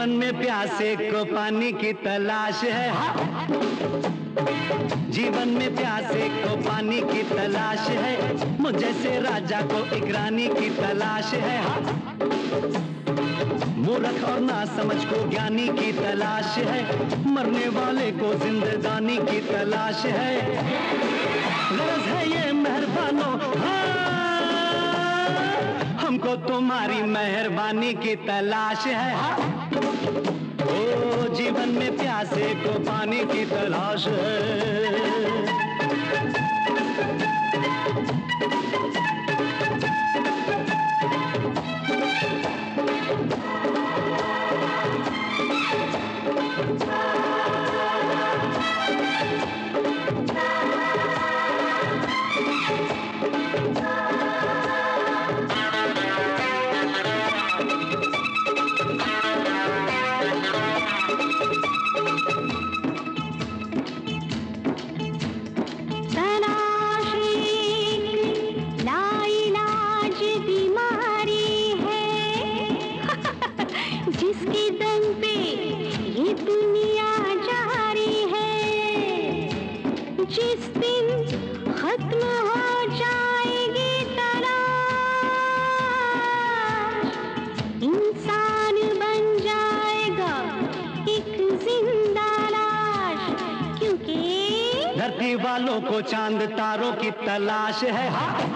जीवन में प्यासे को पानी की तलाश है, जीवन में प्यासे को पानी की तलाश है, मुझे से राजा को एक रानी की तलाश है। मूर्ख और ना समझ को ज्ञानी की तलाश है, मरने वाले को जिंदगानी की तलाश है। गरज है ये मेहरबानो, हमको तुम्हारी मेहरबानी की तलाश है। ओ जीवन में प्यासे को पानी की तलाश है। वालों को चांद तारों की तलाश है,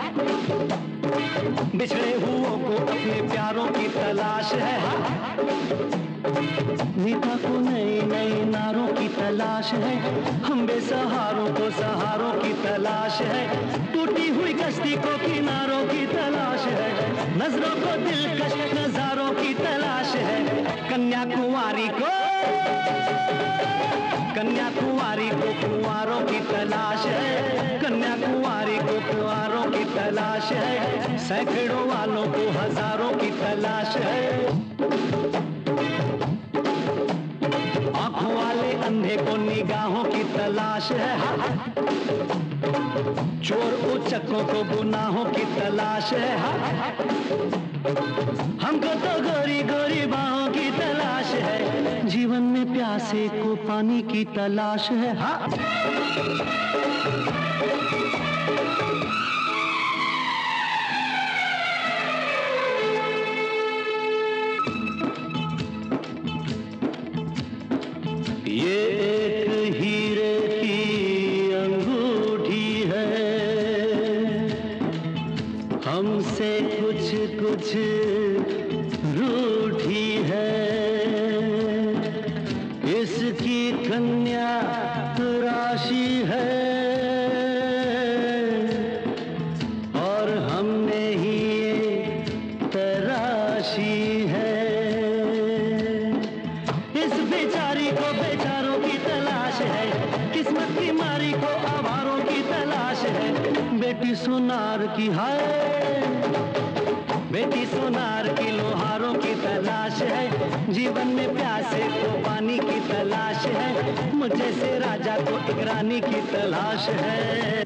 बिछड़े हुओं को अपने प्यारों की तलाश है। नेता को नई नई नारों की तलाश है, हम बेसहारों को सहारों की तलाश है। टूटी हुई कश्ती को किनारों की तलाश है, नजरों को दिलकश नजारों की तलाश है। कन्याकुमारी को कुंवारों की तलाश है, कन्याकुमारी को कुंवारों की तलाश है। सैकड़ों वालों को हजारों की तलाश है। आंखों वाले अंधे को निगाहों की तलाश है, चोर उचक्कों को गुनाहों की तलाश है। हमको तो गोरी गोरी बाहों की तलाश है, जीवन में प्यासे को पानी की तलाश है। ये एक हीरे की अंगूठी है, हमसे कुछ कुछ रूठी है। इसकी कन्या राशि है और हमने ही ये तराशी है। इस बेचारी को बेचारों की तलाश है, किस्मत की मारी को आवारों की तलाश है। बेटी सोनार की है, बेटी सोनार की लोहारों की तलाश है, जीवन में प्यासे को पानी की तलाश है, मुझे से राजा को एक रानी की तलाश है।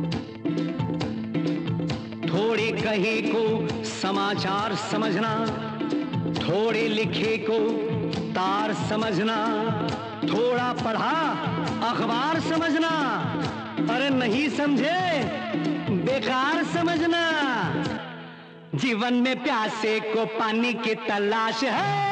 थोड़ी कही को समाचार समझना, थोड़े लिखे को तार समझना, थोड़ा पढ़ा अखबार समझना, अरे नहीं समझे बेकार समझना। जीवन में प्यासे को पानी की तलाश है।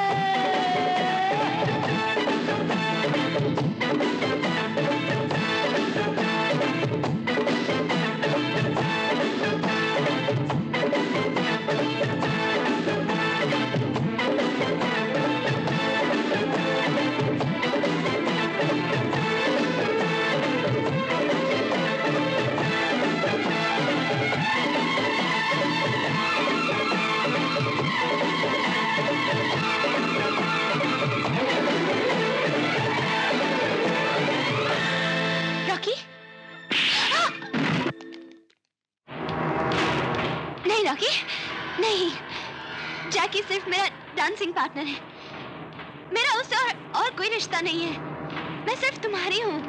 जैकी सिर्फ मेरा डांसिंग पार्टनर है, मेरा उससे और कोई रिश्ता नहीं है। मैं सिर्फ तुम्हारी हूँ।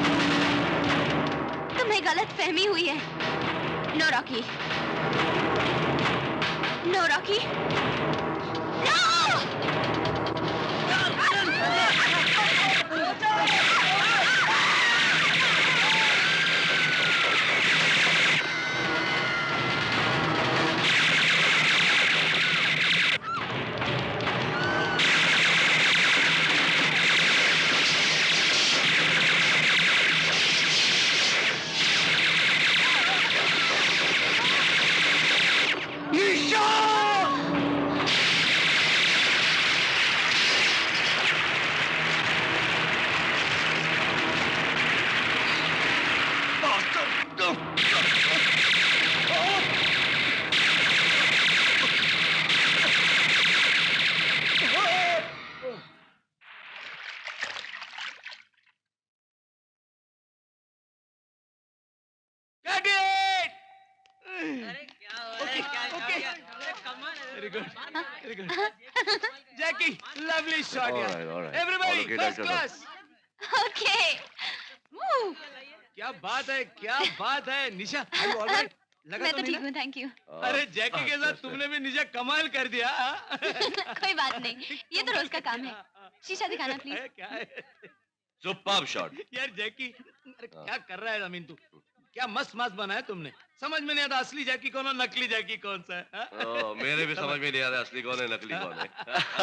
तुम्हें गलत फहमी हुई है। No Rocky, no Rocky, no. Very good. Very good. Jackie, lovely shot. All right, all right. Everybody, Okay, first director, class. Okay. Woo. क्या बात है, क्या बात है, निशा, are you all right? लगा मैं तो तो नहीं ठीक ना? हूँ, थैंक यू। अरे जैकी के साथ तुमने भी निशा कमाल कर दिया। कोई बात नहीं, ये तो रोज का काम है। शीशा दिखाना प्लीज। क्या है? Superb shot. यार जैकी, अरे क्या कर रहा है अमीन तू? क्या मस्त मस्त बनाया तुमने। समझ में नहीं आता असली जैकी कौन और नकली जैकी कौन सा है। मेरे भी समझ में नहीं आ रहा असली कौन है नकली कौन है।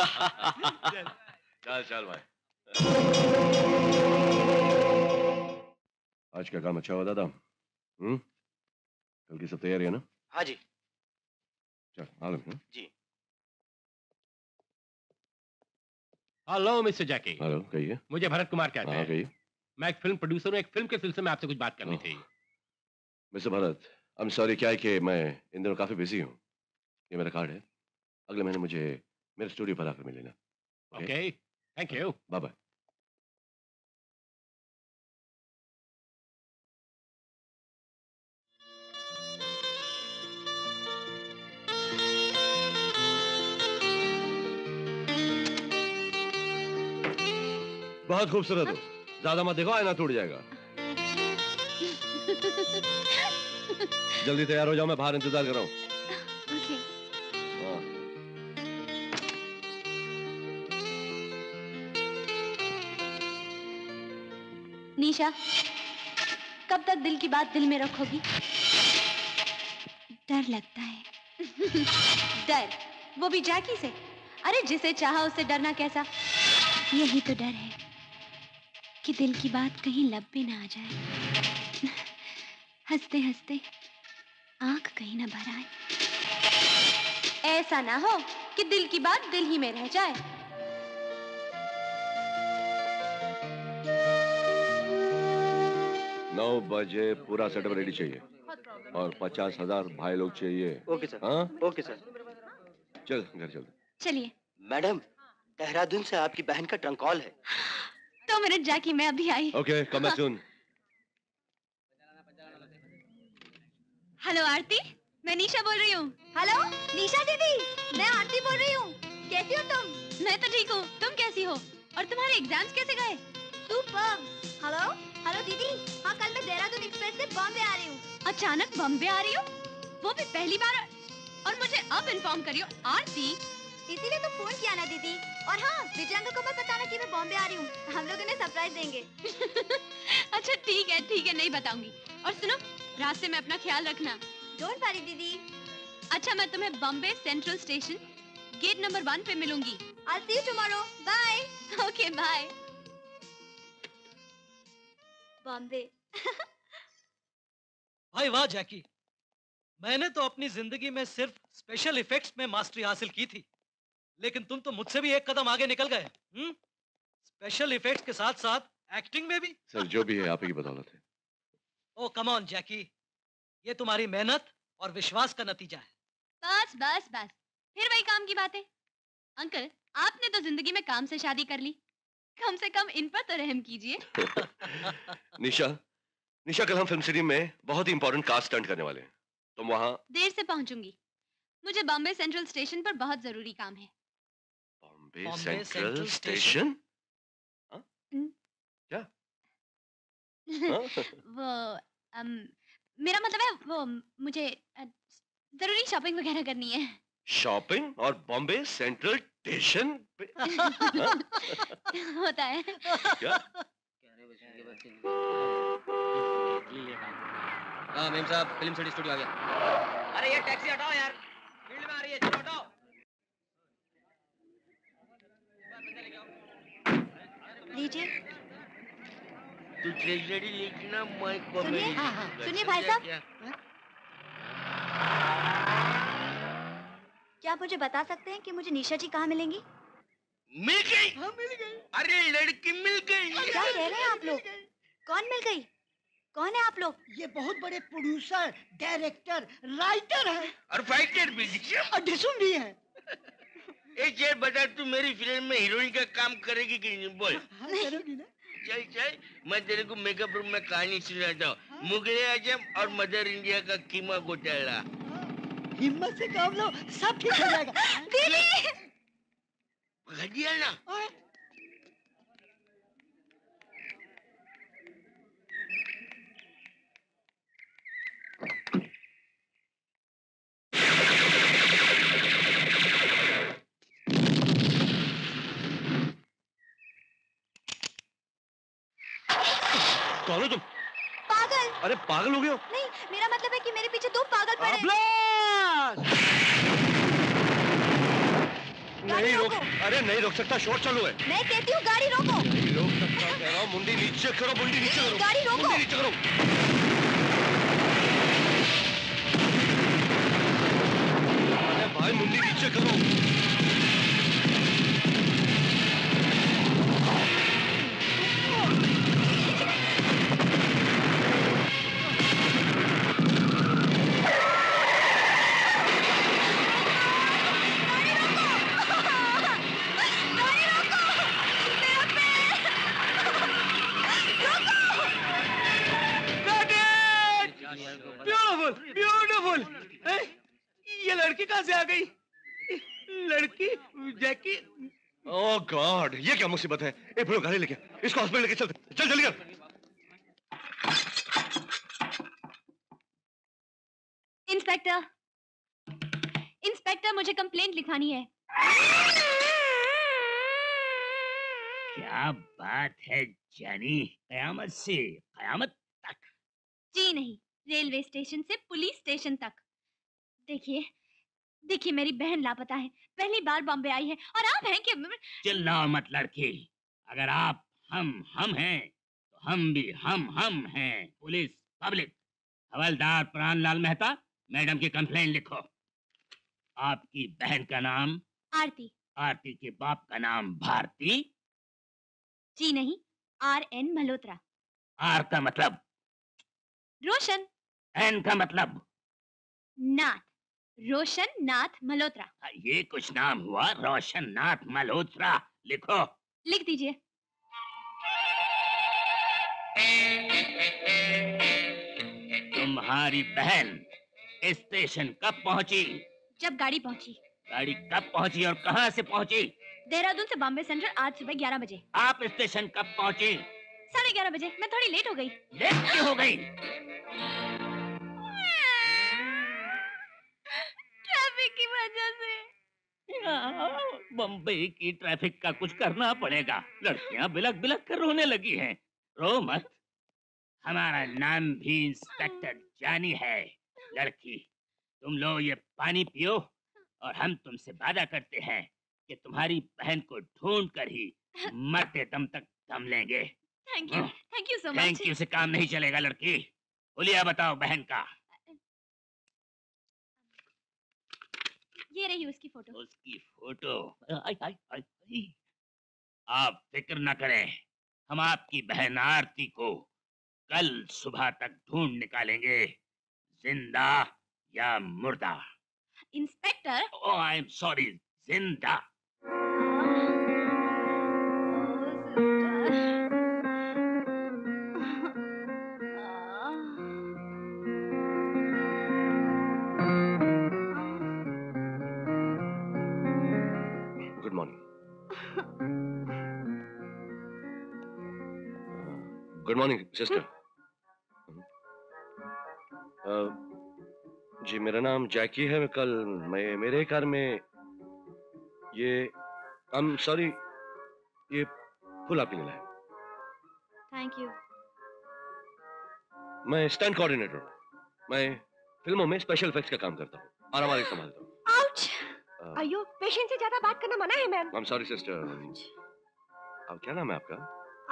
चल चल भाई। आज का काम अच्छा हुआ दादा? कल की सब तैयारी है ना? हाँ जी। चल आलम। जी। Hello Mister Jackie. हेलो, कहिए। मुझे भरत कुमार कहते हैं। कहिए। मैं एक फिल्म प्रोड्यूसर हूँ, एक फिल्म के सिलसिले में आपसे कुछ बात करनी थी। Mister Bharat, I am sorry, क्या है कि मैं इन दिनों काफी बिजी हूँ। ये मेरा कार्ड है, अगले महीने मुझे मेरे स्टूडियो पर आकर मिलेना। Okay, thank you. Bye bye. बहुत खूबसूरत हो, ज्यादा मत देखो, आईना टूट जाएगा। जल्दी तैयार हो जाओ, मैं बाहर इंतजार कर रहा हूँ। ओके। निशा, कब तक दिल की बात दिल में रखोगी? डर लगता है। डर, वो भी जैकी से। अरे जिसे चाहा उससे डरना कैसा? यही तो डर है कि दिल की बात कहीं लब भी ना आ जाए। हंसते हंसते आंख कहीं ना भर आए। ऐसा ना हो कि दिल की बात दिल ही में रह जाए। 9 बजे पूरा सेटअप रेडी चाहिए और 50,000 भाई लोग चाहिए। Okay sir. हाँ? Okay sir. चल घर चल। चलिए। मैडम, देहरादून से आपकी बहन का ट्रंक कॉल है। 2 मिनट जैकी, मैं अभी आई। Okay, come back soon. Hello Aarti, मैं निशा बोल रही हूँ। हेलो निशा दीदी, मैं आरती बोल रही हूँ। कैसी हो तुम? मैं तो ठीक हूँ, तुम कैसी हो? और तुम्हारे एग्जाम्स कैसे गए? सुपर्ब। हेलो हेलो दीदी, हाँ कल मैं देहरादून एक्सप्रेस से बॉम्बे आ रही हूँ। अचानक बॉम्बे आ रही हो? वो भी पहली बार? और मुझे अब इन्फॉर्म करियो आरती। इसीलिए तो फोन किया ना दीदी। और हाँ, विजयांग को मत बताना कि मैं बॉम्बे आ रही हूँ, हम लोग उन्हें सरप्राइज देंगे। अच्छा ठीक है, नहीं बताऊंगी। और सुनो, रास्ते में अपना ख्याल रखना। डोंट वरी दीदी। अच्छा, मैं तुम्हें Bombay central station gate number 1 पे मिलूंगी। I'll see you tomorrow. Bye. Okay, bye. Bombay. भाई वाह जैकी, मैंने तो अपनी जिंदगी में सिर्फ स्पेशल इफेक्ट्स में मास्टरी हासिल की थी, लेकिन तुम तो मुझसे भी एक कदम आगे निकल गए। स्पेशल इफेक्ट्स के साथ साथ एक्टिंग में भी। सर जो भी है आप ही की बदौलत है। ओ कम ऑन जैकी, ये तुम्हारी मेहनत और विश्वास का नतीजा है। बस बस बस, फिर वही काम की बातें। अंकल, आपने तो जिंदगी में काम से शादी कर ली, कम से कम इन पर तो रहम कीजिए। निशा कल हम फिल्म सिटी में बहुत ही इंपॉर्टेंट कास्ट स्टंट करने वाले हैं। तुम वहाँ देर से पहुंचूंगी, मुझे बॉम्बे सेंट्रल स्टेशन पर बहुत जरूरी काम है। Bombay central station? क्या? वो मेरा मतलब है वो मुझे जरूरी शॉपिंग वगैरह करनी है। शॉपिंग और बॉम्बे सेंट्रल स्टेशन पे? होता है क्या? हाँ मेम साहब, फिल्म सिटी स्टूडियो आ गया। अरे ये टैक्सी हटाओ यार, फील्ड में आ रही है, चलो हटाओ। लीजिए। तू ट्रेजरी लिखना, मैं कॉमेडी। सुनिए भाई साहब, क्या आप मुझे बता सकते हैं कि मुझे निशा जी कहाँ मिलेंगी? मिल गई। हाँ मिल गई। अरे लड़की मिल गई। क्या कह रहे हैं आप लोग? कौन मिल गई? कौन है आप लोग? ये बहुत बड़े प्रोड्यूसर, डायरेक्टर, राइटर है और फाइटर भी और डिसूम भी है। एक चीज बता, तू मेरी फिल्म में हीरोइन का काम करेगी कि नहीं? बोल। हाँ, करूंगी ना। चल चल, मैं तेरे को मेकअप रूम में कहानी सुनाता हूँ। मुगले आजम और मदर इंडिया का कीमा घोटाला। हिम्मत से काम लो, सब ठीक हो जाएगा। दीदी घटिया ना। कौन हो तुम? पागल। अरे पागल हो गए हो? नहीं, मेरा मतलब है कि मेरे पीछे 2 पागल पड़े हैं। नहीं रोक, अरे नहीं रोक सकता, शॉट चालू है। मैं कहती हूँ गाड़ी रोको। नहीं रोक सकता कह रहा हूँ, मुंडी नीचे करो, मुंडी नीचे करो। गाड़ी रोको। मुंडी नीचे करो। अरे भाई मुंडी नीचे करो। ब्यूटीफुल। ये लड़की कहाँ से आ गई? लड़की जैकी। ओह गॉड, ये क्या मुसीबत है? ए फिर गाड़ी लेके इसको हॉस्पिटल लेके चल चल जल्दी कर। इंस्पेक्टर, इंस्पेक्टर मुझे कंप्लेंट लिखानी है। क्या बात है जानी, कयामत से कयामत तक। जी नहीं, रेलवे स्टेशन से पुलिस स्टेशन तक। देखिए देखिए, मेरी बहन लापता है, पहली बार बॉम्बे आई है और आप हैं कि चिल्लाओ मत लड़की, अगर आप हम हैं तो हम भी हम हैं। Police public. हवलदार प्राणलाल मेहता, मैडम की कंप्लेंट लिखो। आपकी बहन का नाम आरती। आरती के बाप का नाम भारती। जी नहीं, RN मल्होत्रा। आर का मतलब रोशन। एन का मतलब नाथ, रोशन नाथ मल्होत्रा। ये कुछ नाम हुआ, रोशन नाथ मल्होत्रा। लिखो। लिख दीजिए। तुम्हारी बहन स्टेशन कब पहुंची? जब गाड़ी पहुंची। गाड़ी कब पहुंची और कहां से पहुंची? देहरादून से बॉम्बे सेंट्रल आज सुबह 11 बजे। आप स्टेशन कब पहुंची? 11:30 बजे। मैं थोड़ी लेट हो गई। लेट क्यों हो गई? ट्रैफिक की वजह से। बम्बई की ट्रैफिक का कुछ करना पड़ेगा। लड़कियां बिलक बिलक कर रोने लगी हैं। रो मत, हमारा नाम भी इंस्पेक्टर जानी है। लड़की, तुम लो ये पानी पियो और हम तुमसे वादा करते हैं कि तुम्हारी बहन को ढूंढ कर ही मरते दम तक दम लेंगे। Thank you so much. Thank you से काम नहीं चलेगा लड़की। हुलिया बताओ बहन का। ये रही उसकी फोटो। उसकी फोटो। आई, आई, आई, आई। आप फिक्र न करें, हम आपकी बहन आरती को कल सुबह तक ढूंढ निकालेंगे, जिंदा या मुर्दा। Inspector. Oh I am sorry, जिंदा। Good morning. Good morning sister. जी मेरा नाम जैकी है। मैं मेरे कार में ये सॉरी, ये फूल आपके लिए लाया। Thank you. मैं स्टंट कोऑर्डिनेटर हूँ। मैं फिल्मों में स्पेशल इफेक्ट्स का काम करता हूँ और हमारे संभालता हूँ। आउच! अयो, पेशेंट से ज्यादा बात करना मना है ma'am. I am sorry sister. अब क्या नाम है आपका?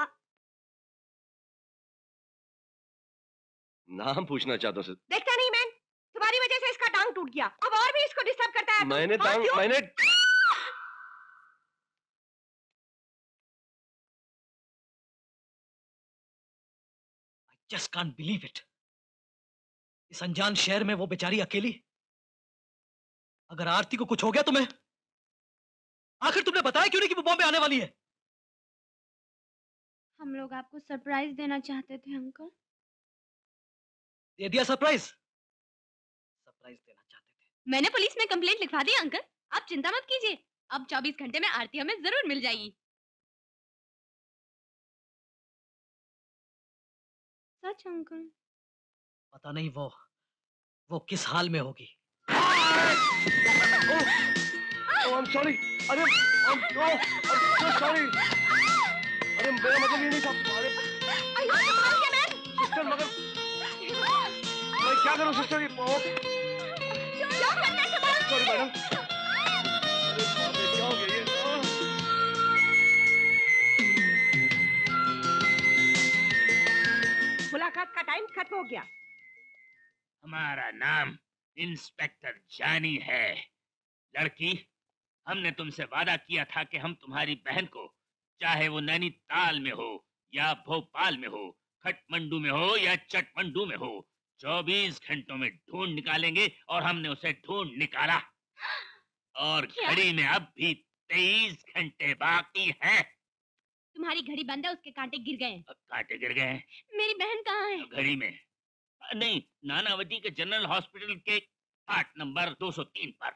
नाम पूछना चाहता हूँ। देखता नहीं मैम, तुम्हारी वजह से इसका टांग टूट गया, अब और भी इसको डिस्टर्ब करता है। मैंने Just can't believe it. इस अनजान शहर में वो बेचारी अकेली। अगर आरती को कुछ हो गया तो मैं, आखिर तुमने बताया क्यों नहीं कि वो बॉम्बे आने वाली है? हम लोग आपको सरप्राइज देना चाहते थे अंकल। दे दिया सरप्राइज? सरप्राइज देना चाहते थे? मैंने पुलिस में कंप्लेंट लिखवा दी अंकल, आप चिंता मत कीजिए। अब 24 घंटे में आरती हमें जरूर मिल जाएगी। सच अंकल? पता नहीं वो किस हाल में होगी। I'm sorry. अरे I'm so sorry. अरे मेरा मतलब ये नहीं था। अरे सिस्टर मगर मैं क्या करूं सिस्टर? Sorry madam. क्या हो गया ये? मुलाकात का टाइम खत्म हो गया। हमारा नाम इंस्पेक्टर जानी है। लड़की, हमने तुमसे वादा किया था कि हम तुम्हारी बहन को, चाहे वो नैनीताल में हो या भोपाल में हो, खटमंडू में हो या चटमंडू में हो, 24 घंटों में ढूंढ निकालेंगे। और हमने उसे ढूंढ निकाला। और घड़ी में अब भी 23 घंटे बाकी हैं। तुम्हारी घड़ी बंद है, उसके कांटे गिर गए हैं। कांटे गिर गए हैं? मेरी बहन कहाँ है? घड़ी में नहीं, नानावती के जनरल हॉस्पिटल के पार्ट नंबर 203 पर।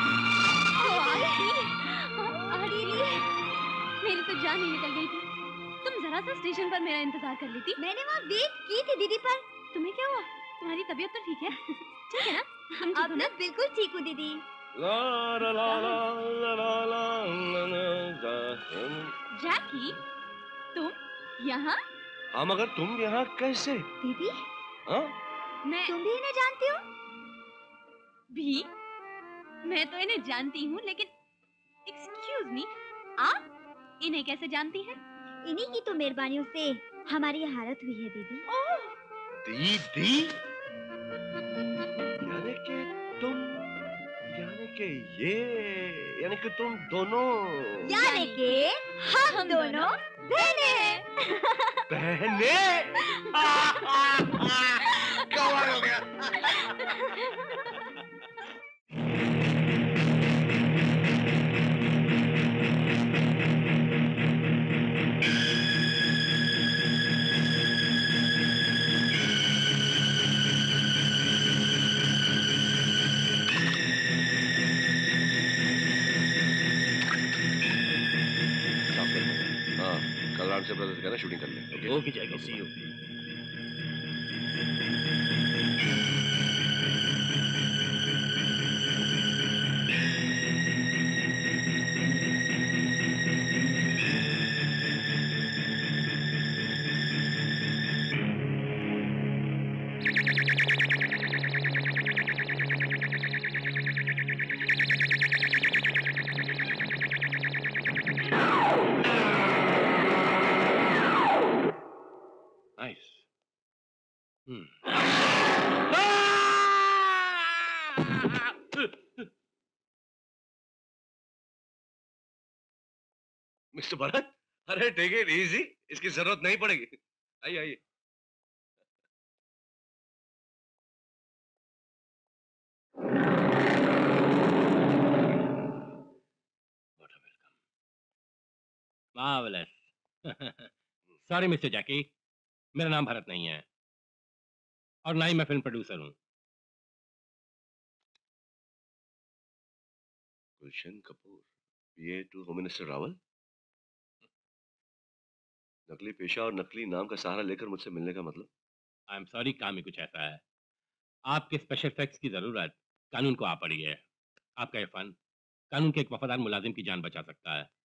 मेरी तो जान ही निकल गई थी। तुम जरा सा स्टेशन पर मेरा इंतजार कर लेती। मैंने वहाँ वेट की थी दीदी, पर तुम्हें क्या हुआ? तुम्हारी तबीयत तो ठीक है? ठीक है ना? अब मैं बिल्कुल ठीक हूँ दीदी। जैकी, तुम यहाँ? हाँ मगर तुम यहाँ कैसे? दीदी, हाँ? तुम भी इन्हें जानती हो? भी? मैं तो इन्हें जानती हूँ, लेकिन एक्सक्यूज मी, आप इन्हें कैसे जानती हैं? इन्हीं की तो मेहरबानियों से हमारी ये हालत हुई है दीदी। दीदी? यानी कि तुम दोनों, यानी कि हम दोनों बहनें। बहनें? कमाल हो गया। रामसे ब्रदर्स कहना शूटिंग कर ले। ओके जाएगा, सी यू। मिस्टर भरत, अरे टेक इट इजी, इसकी जरूरत नहीं पड़ेगी। आइए आइए। मार्वेलस। सॉरी मिस्टर जैकी, मेरा नाम भरत नहीं है और ना ही मैं फिल्म प्रोड्यूसर हूँ। गुलशन कपूर, ये टू होम मिनिस्टर रावल। नकली पेशा और नकली नाम का सहारा लेकर मुझसे मिलने का मतलब? आई एम सॉरी, काम ही कुछ ऐसा है। आपके स्पेशल इफेक्ट्स की जरूरत कानून को आ पड़ी है। आपका ये फन कानून के एक वफादार मुलाजिम की जान बचा सकता है।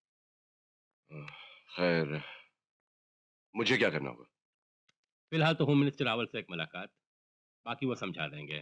खैर, मुझे क्या करना होगा? फिलहाल तो होम मिनिस्टर रावल से एक मुलाकात, बाकी वो समझा देंगे।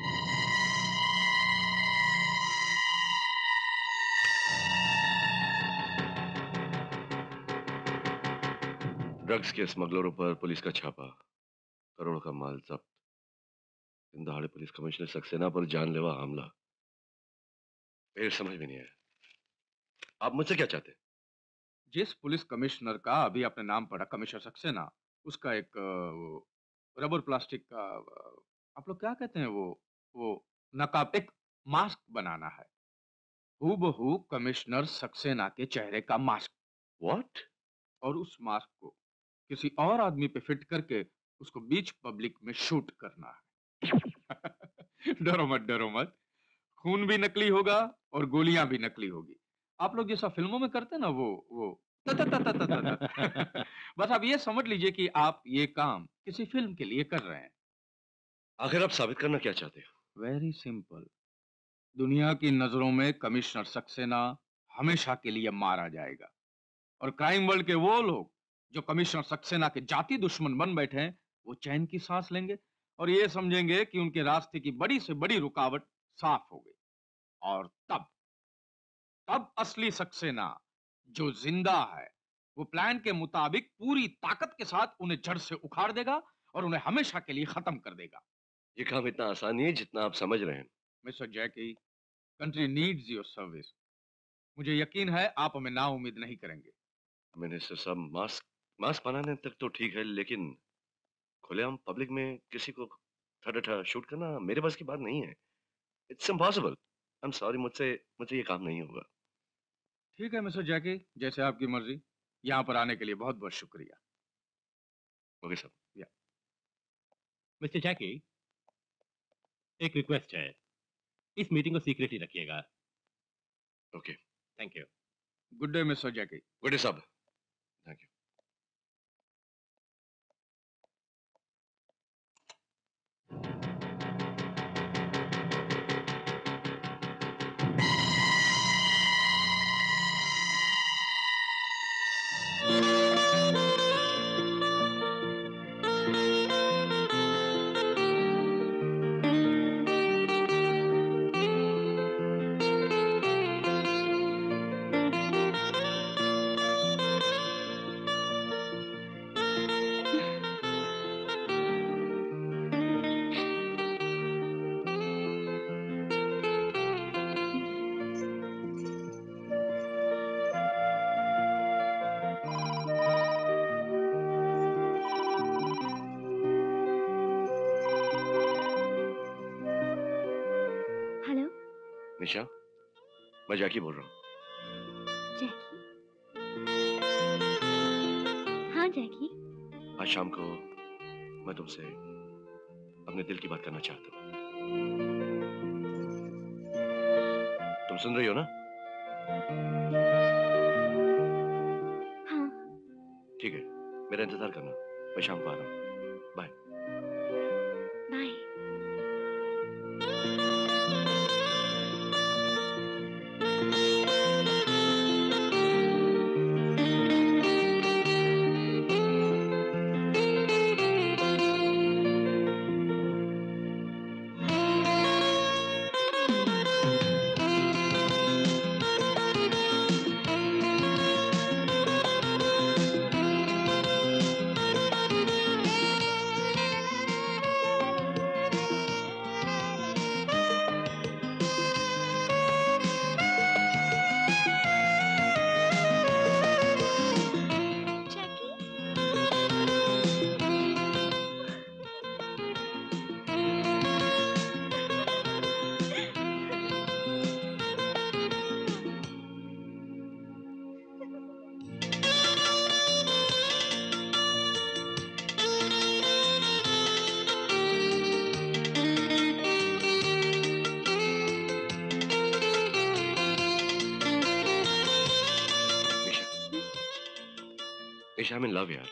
ड्रग्स के स्मगलरों पर पुलिस का छापा, करोड़ों का माल जब्त, दिन दहाड़े पुलिस कमिश्नर सक्सेना पर जानलेवा हमला। फिर समझ में नहीं आया, आप मुझसे क्या चाहते हैं? जिस पुलिस कमिश्नर का अभी आपने नाम पढ़ा, कमिश्नर सक्सेना, उसका एक रबर प्लास्टिक का आप लोग क्या कहते हैं वो नकाब, एक मास्क बनाना है, हूबहू कमिश्नर सक्सेना के चेहरे का मास्क। व्हाट? और उस मास्क को किसी और आदमी पे फिट करके उसको बीच पब्लिक में शूट करना है। डरो मत, डरो मत, खून भी नकली होगा और गोलियां भी नकली होगी। आप लोग जैसा फिल्मों में करते ना वो ता ता ता ता ता ता ता। बस आप ये समझ लीजिए कि आप ये काम किसी फिल्म के लिए कर रहे हैं। आखिर आप साबित करना क्या चाहते हो? Very simple. दुनिया की नजरों में कमिश्नर सक्सेना हमेशा के लिए मारा जाएगा और क्राइम वर्ल्ड के वो लोग जो कमिश्नर सक्सेना के जाति दुश्मन बन बैठे हैं वो चैन की सांस लेंगे और ये समझेंगे कि उनके रास्ते की बड़ी से बड़ी रुकावट साफ हो गई। और तब तब असली सक्सेना जो जिंदा है वो प्लान के मुताबिक पूरी ताकत के साथ उन्हें जड़ से उखाड़ देगा और उन्हें हमेशा के लिए खत्म कर देगा। ये काम इतना आसान नहीं है जितना आप समझ रहे हैं। Mister Jackie, country needs your service. मुझे यकीन है आप हमें ना उम्मीद नहीं करेंगे। मिनिस्टर साहब, मास्क मास्क बनाने तक तो ठीक है, लेकिन खुलेआम पब्लिक में किसी को ठा शूट करना मेरे बस की बात नहीं है। It's impossible. I am sorry, मुझसे मुझसे ये काम नहीं होगा। ठीक है मिस्टर जैकी, जैसे आपकी मर्जी। यहाँ पर आने के लिए बहुत बहुत शुक्रिया। ओके साहब। या मिस्टर जैकी, एक रिक्वेस्ट है, इस मीटिंग को सीक्रेट ही रखिएगा। Okay, thank you. Good day Mister Jackie. Good day साहब। Thank you. निशा, मैं जैकी बोल रहा हूँ। जैकी? हाँ जैकी। आज शाम को मैं तुमसे अपने दिल की बात करना चाहता हूँ। तुम सुन रही हो ना? हाँ। ठीक है, मेरा इंतजार करना, मैं शाम को आ रहा हूँ। Bye. Bye. I'm in love यार।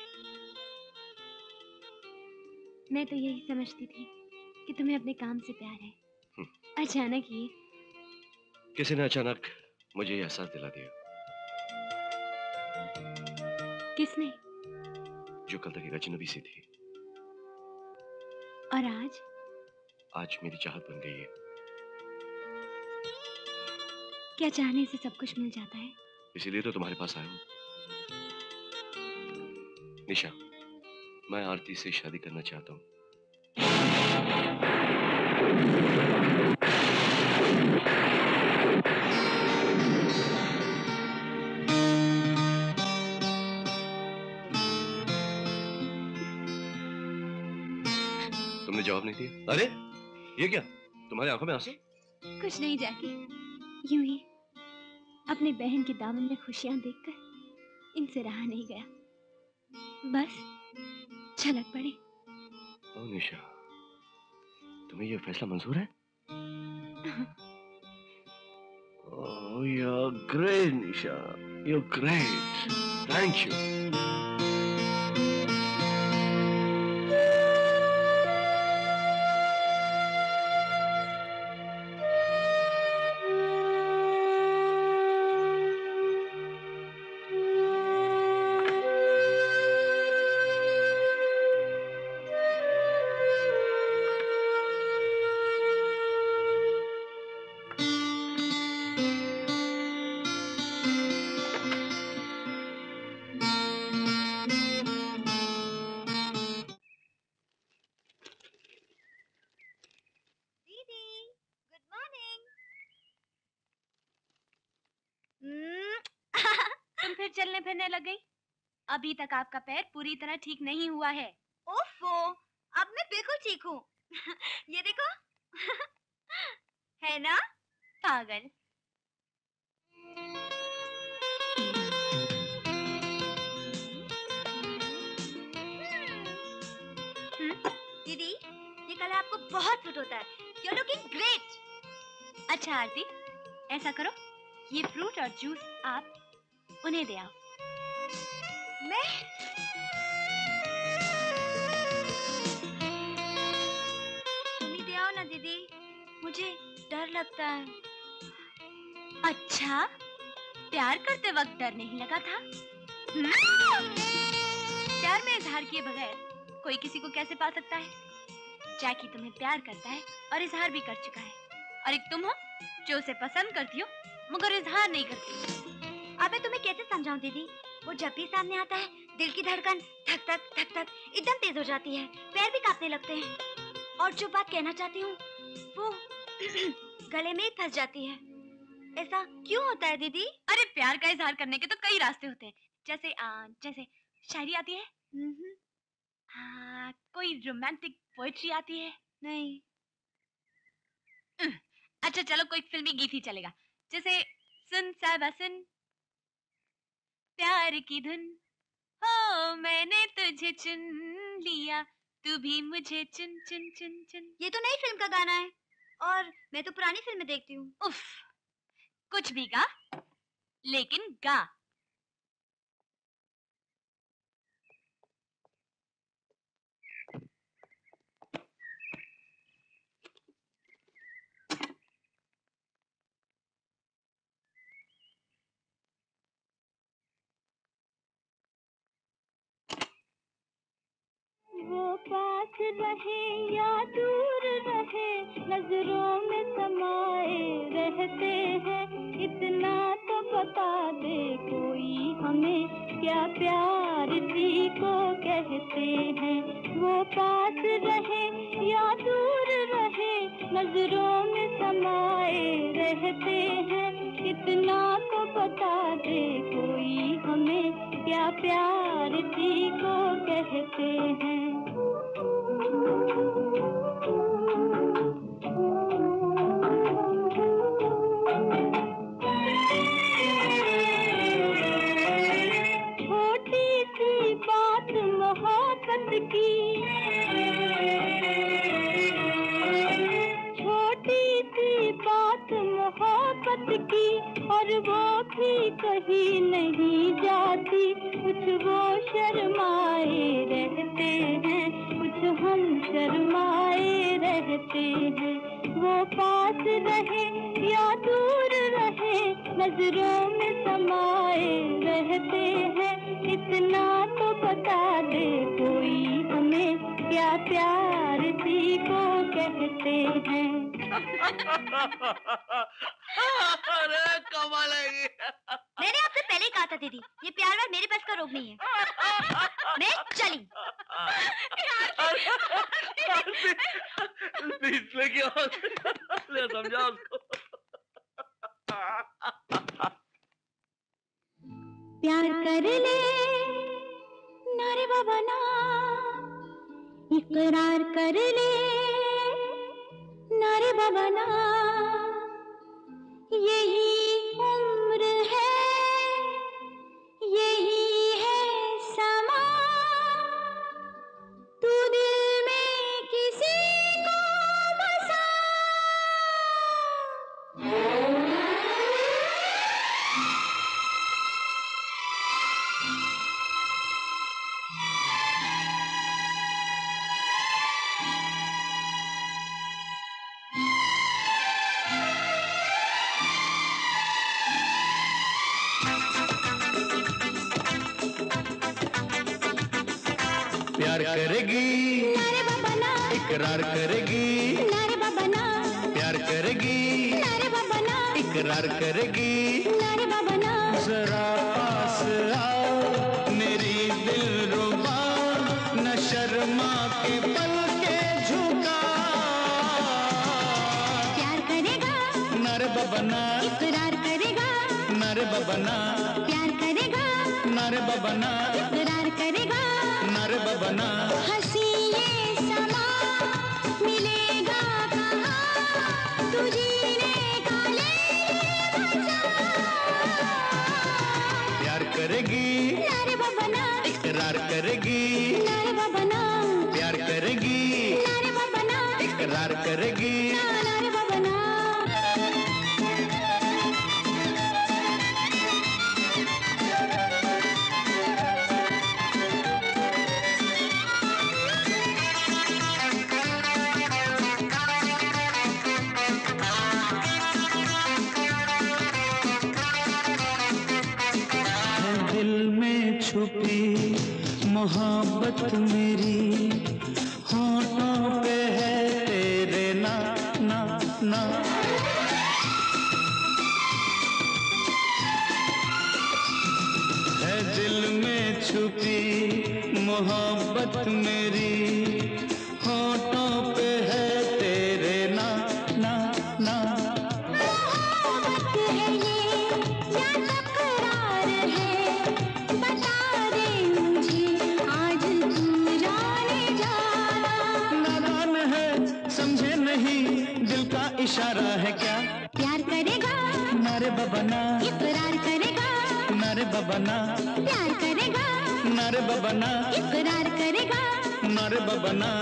मैं तो यही समझती थी कि तुम्हें अपने काम से प्यार है। अचानक ये किसी ने अचानक मुझे ये एहसास दिला दिया। किसने? जो कल तक एक अजनबी सी थी और आज? आज मेरी चाहत बन गई है। क्या चाहने से सब कुछ मिल जाता है? इसीलिए तो तुम्हारे पास आया हूँ। निशा, मैं आरती से शादी करना चाहता हूँ। तुमने जवाब नहीं दिया। अरे ये क्या, तुम्हारी आंखों में आंसू? कुछ नहीं जैकी, यूं ही अपनी बहन के दामन में खुशियां देखकर इनसे रहा नहीं गया, बस छलक पड़ी। ओ निशा, तुम्हें ये फैसला मंजूर है? Oh, you're great, Nisha. You're great. Thank you. तुम फिर चलने फिरने लग गई? अभी तक आपका पैर पूरी तरह ठीक नहीं हुआ है। ओफो, अब मैं बिल्कुल ठीक हूँ। ये देखो। है ना? पागल। दीदी, ये कलर आपको बहुत सूट होता है। You're looking great. अच्छा आरती, ऐसा करो, ये फ्रूट और जूस आप उन्हें दे आओ। मैं? तुम ही दे आओ ना दीदी, मुझे डर लगता है। अच्छा, प्यार करते वक्त डर नहीं लगा था? प्यार में इजहार किए बगैर कोई किसी को कैसे पा सकता है? जैकी तुम्हें प्यार करता है और इजहार भी कर चुका है, और एक तुम हो जो उसे पसंद करती हो मगर इजहार नहीं करती। अब मैं तुम्हें कैसे समझाऊं दीदी? वो जब भी सामने आता है दिल की धड़कन धक धक धक धक एकदम तेज हो जाती है, पैर भी कांपने लगते हैं, और जो बात कहना चाहती हूँ वो गले में फंस जाती है। ऐसा क्यों होता है दीदी? अरे प्यार का इजहार करने के तो कई रास्ते होते हैं, जैसे शायरी आती है, कोई रोमांटिक पोएट्री आती है। नहीं। अच्छा चलो कोई फिल्मी गीत ही चलेगा, जैसे सुन साहिबा सुन प्यार की धुन, हो मैंने तुझे चुन लिया तू भी मुझे चुन चुन चुन चुन। ये तो नई फिल्म का गाना है, और मैं तो पुरानी फिल्में देखती हूँ। उफ, कुछ भी गा, लेकिन गा। वो पास रहे या दूर रहे, नजरों में समाए रहते हैं, इतना तो बता दे कोई हमें, क्या प्यार जी को कहते हैं। वो पास रहे या दूर रहे, नजरों में समाए रहते हैं, इतना तो बता दे कोई हमें, क्या प्यार जी को कहते हैं। छोटी सी बात मोहब्बत की, छोटी सी बात मोहब्बत की, और वो भी कहीं नहीं जाती, कुछ वो शर्माए रहते हैं, कुछ हम शर्माए रहते हैं। वो पास रहे या दूर रहे, नजरों में समाए रहते हैं, इतना तो बता दे कोई हमें, क्या प्यार जी को कहते हैं। अरे कमाल है ये। मैंने आपसे पहले ही कहा था दीदी, ये प्यार वार मेरे पास का रोग नहीं है। मैं चली। इसमें क्या ले समझा उसको। प्यार कर ले ना रे बाबा ना, इकरार कर ले ना रे बाबा ना, यही उम्र है, यही है समा, तू दिल में किसी को बसा। प्यार करेगी नारे बाबा ना, इकरार करेगी नारे बाबा ना, प्यार करेगी नारे बाबा ना, इकरार करेगी नारे बाबा ना। जरा पास आओ मेरी दिलरुबा, न शर्मा के पल के झुका। प्यार करेगा नारे बाबा ना, इकरार करेगा नारे बाबा ना, प्यार करेगा नारे बाबा ना, इकरार करेगा नारे बाबा ना। हंसी ये समा मिलेगा कहाँ, तू जीने का ले मजा। प्यार करेगी नारे बाबा ना, इकरार करेगी नारे बाबा ना, प्यार करेगी नारे बाबा ना, इकरार करेगी नारे बाबा ना। दिल में छुपी मोहब्बत मेरी, होठों पे है तेरे ना ना ना। है दिल में छुपी मोहब्बत मेरी, होठों पे है तेरे ना ना ना। मोहब्बत है ये या तकरार है, बता दे मुझे आज तू जाने जाना। नादान है समझे नहीं दिल का इशारा है क्या। प्यार करेगा नारे बाबा ना, इकरार करेगा नारे बाबा ना, प्यार करेगा नारे बाबा ना, इकरार करेगा नारे बाबा ना।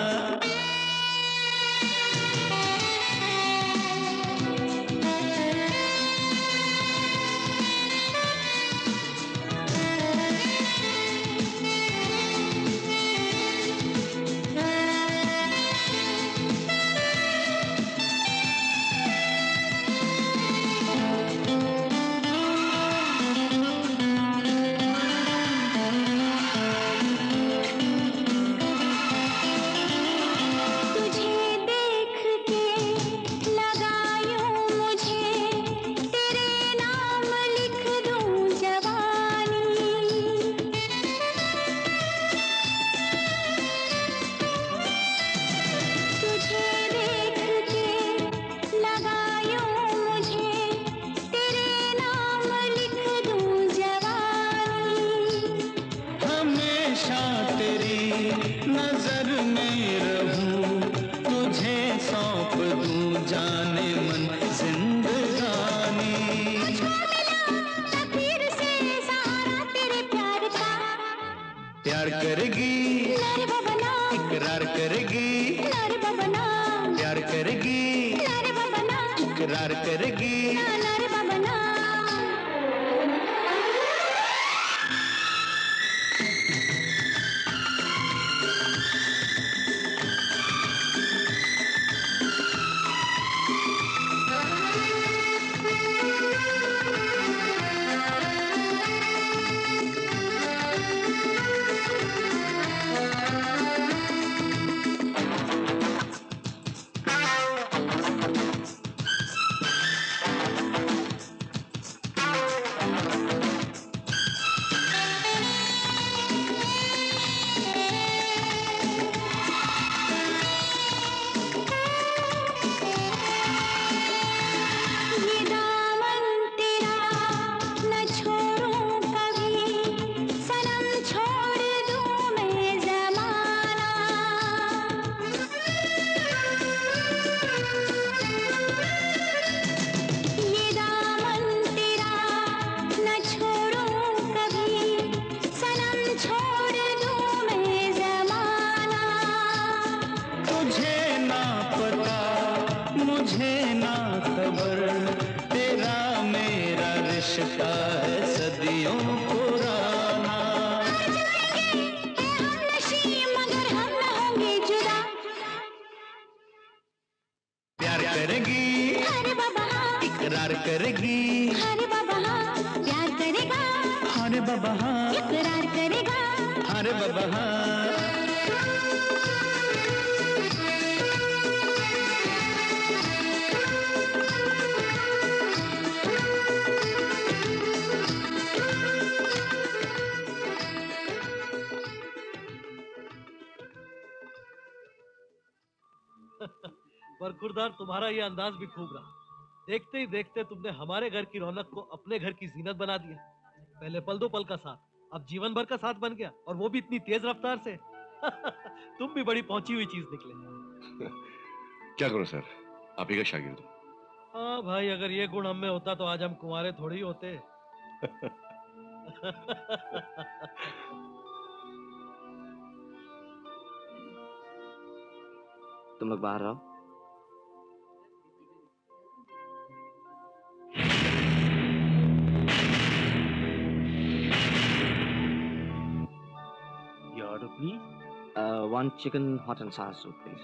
तुझे देख के लगायूं मुझे, तेरे नाम लिख दूं जवानी। तुझे देख के लगायूं मुझे, तेरे नाम लिख दूं जवानी। हमेशा तेरी नजर में रहूं, तुझे सौंप दूं जाने मन जिंदगानी। तकदीर से सहारा तेरे प्यार का, प्यार करेगी नारे बाबा ना, इकरार करेगी नारे बाबा ना, प्यार करेगी नारे बाबा ना, इकरार करेगी नारे बाबा ना। ये दामन तेरा न छोड़ूं कभी, सनम छोड़ दूं मैं ज़माना। ये दामन तेरा न छोड़ूं कभी, सनम छोड़ दूं मैं ज़माना। तुझे ना पता मुझे ना खबर, तेरा मेरा रिश्ता है सदियों पुराना। हम नशी मगर हम न होंगे जुदा। प्यार करेगी हरे बाबा हाँ, इकरार करेगी हरे बाबा हाँ, प्यार करेगा हरे बाबा हाँ, इकरार करेगा हरे बाबा हाँ। बरखुरदार, तुम्हारा ये अंदाज भी खूब रहा। देखते ही देखते तुमने हमारे घर की रौनक को अपने घर की जीनत बना दिया। पहले पल दो पल का साथ, अब जीवन भर का साथ बन गया, और वो भी इतनी तेज रफ्तार से। तुम भी बड़ी पहुंची हुई चीज निकले। क्या करो सर, आप ही का शागिर्द हो। हाँ भाई, अगर ये गुण हम में होता तो आज हम कुंवारे थोड़ी ही होते। तुम लोग बाहर रहो। Your order, please. 1 chicken hot and sour soup, please.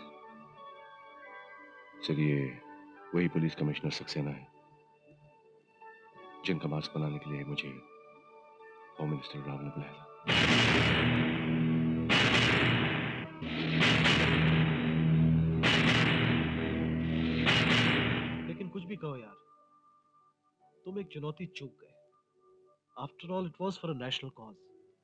Sir, ये वही पुलिस कमिश्नर सक्सेना है जिनका मास्क बनाने के लिए मुझे होम मिनिस्टर राव ने बुलाया था। लेकिन कुछ भी कहो यार, तुम एक चुनौती चूक गए। After all it was for a national cause.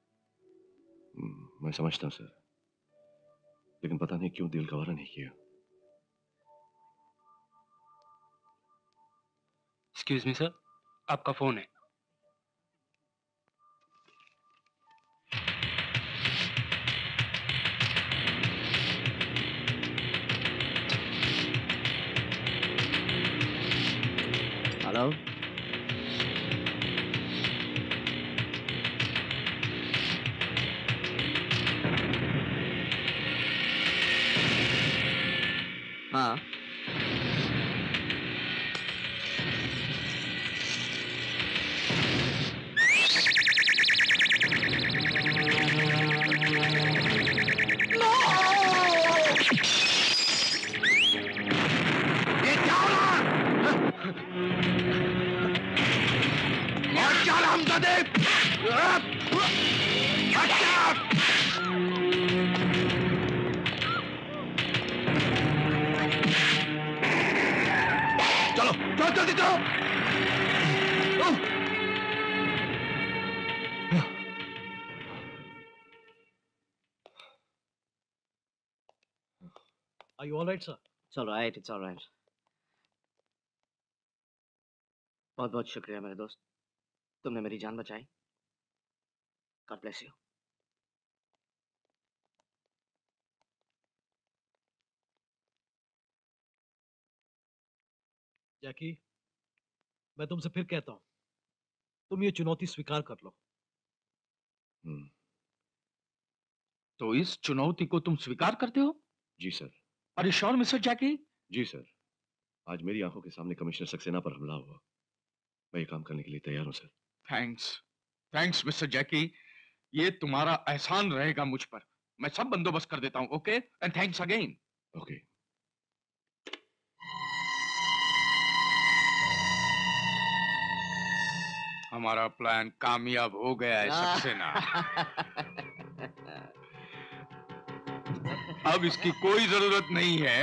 मैं समझता हूँ सर, लेकिन पता नहीं क्यों दिल गवारा नहीं किया। एक्सक्यूज मी सर, आपका फोन है। हेलो। हाँ, Are you all right, sir? it's all right, it's all right. बहुत बहुत शुक्रिया मेरे दोस्त, तुमने मेरी जान बचाई। God bless you. जैकी, मैं तुमसे फिर कहता हूं, तुम ये चुनौती स्वीकार कर लो। तो इस चुनौती को तुम स्वीकार करते हो? जी सर। अरे श्योर मिस्टर जैकी? जी सर, आज मेरी आंखों के सामने कमिश्नर सक्सेना पर हमला हुआ। मैं ये काम करने के लिए तैयार हूं sir. Thanks, thanks Mister Jackie, ये तुम्हारा एहसान रहेगा मुझ पर। मैं सब बंदोबस्त कर देता हूं। Okay, and thanks again. Okay. हमारा प्लान कामयाब हो गया है सक्सेना। अब इसकी कोई जरूरत नहीं है।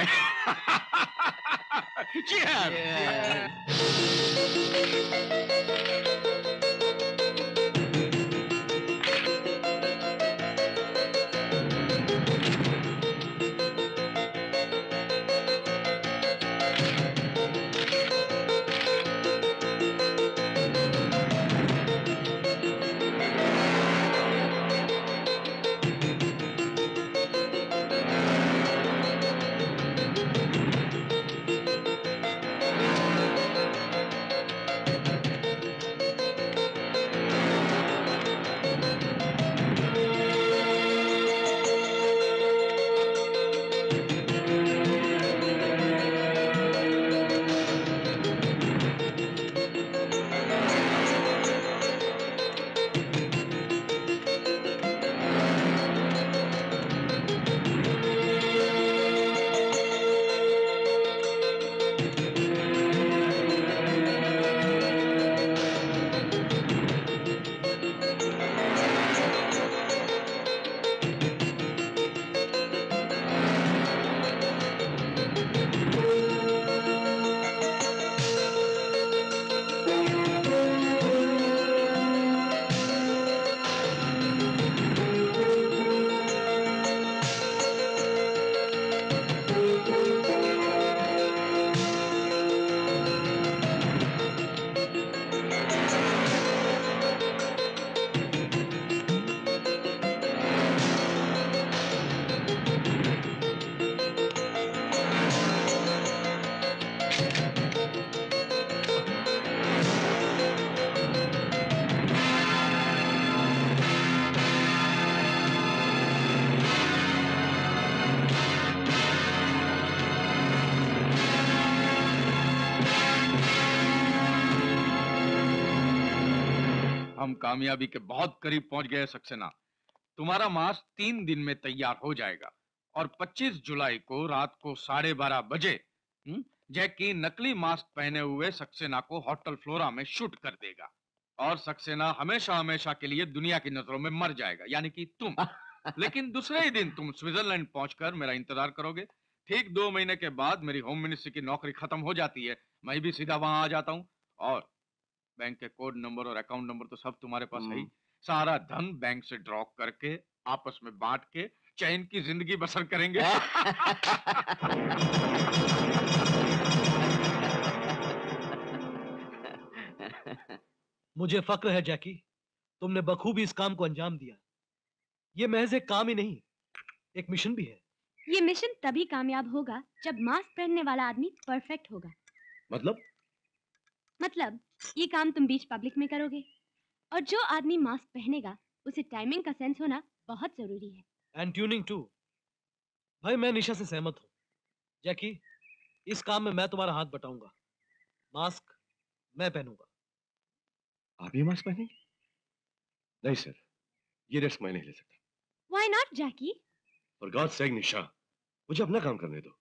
हम कामयाबी के बहुत करीब पहुंच गए सक्सेना। तुम्हारा मास्क 3 दिन में तैयार हो जाएगा और 25 जुलाई को रात को 12:30 बजे जैकी नकली मास्क पहने हुए सक्सेना को होटल फ्लोरा में शूट कर देगा और सक्सेना हमेशा हमेशा के लिए दुनिया की नजरों में मर जाएगा, यानी कि तुम। लेकिन दूसरे ही दिन तुम स्विट्जरलैंड पहुंचकर मेरा इंतजार करोगे। ठीक 2 महीने के बाद मेरी होम मिनिस्ट्री की नौकरी खत्म हो जाती है, मैं भी सीधा वहां आ जाता हूँ और बैंक के कोड नंबर और अकाउंट नंबर तो सब तुम्हारे पास है ही। सारा धन बैंक से ड्रॉ करके आपस में बांट के चैन की जिंदगी बसर करेंगे। मुझे फक्र है जैकी, तुमने बखूबी इस काम को अंजाम दिया। ये महज एक काम ही नहीं, एक मिशन भी है। ये मिशन तभी कामयाब होगा जब मास्क पहनने वाला आदमी परफेक्ट होगा। मतलब ये काम तुम बीच पब्लिक में करोगे और जो आदमी मास्क पहनेगा उसे टाइमिंग का सेंस होना बहुत जरूरी है। And tuning too. भाई मैं निशा से सहमत हूँ। जैकी, इस काम में मैं तुम्हारा हाथ बटाऊंगा। मास्क मैं पहनूंगा। आप ये मास्क पहनेंगे? नहीं सर, ये रिस्क मैं नहीं ले सकता। Why not, Jackie? For God's sake निशा, मुझे अपना काम करने दो।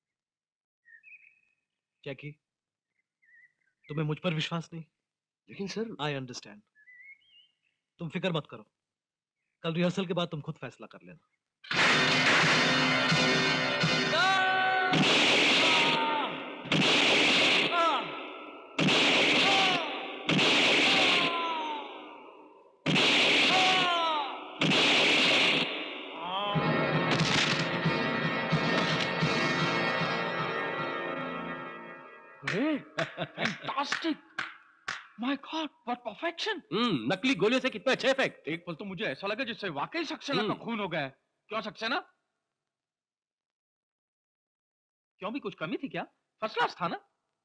जैकी, तुम्हें मुझ पर विश्वास नहीं? लेकिन सर, आई अंडरस्टैंड। तुम फिक्र मत करो, कल रिहर्सल के बाद तुम खुद फैसला कर लेना। Fantastic! My god, what perfection! नकली गोलियों से कितना अच्छा इफेक्ट। एक पल तो मुझे ऐसा लगा जिससे वाकई सक्सेना का खून हो गया है। क्यों सक्सेना? क्यों, भी कुछ कमी थी क्या? फर्स्ट क्लास था ना?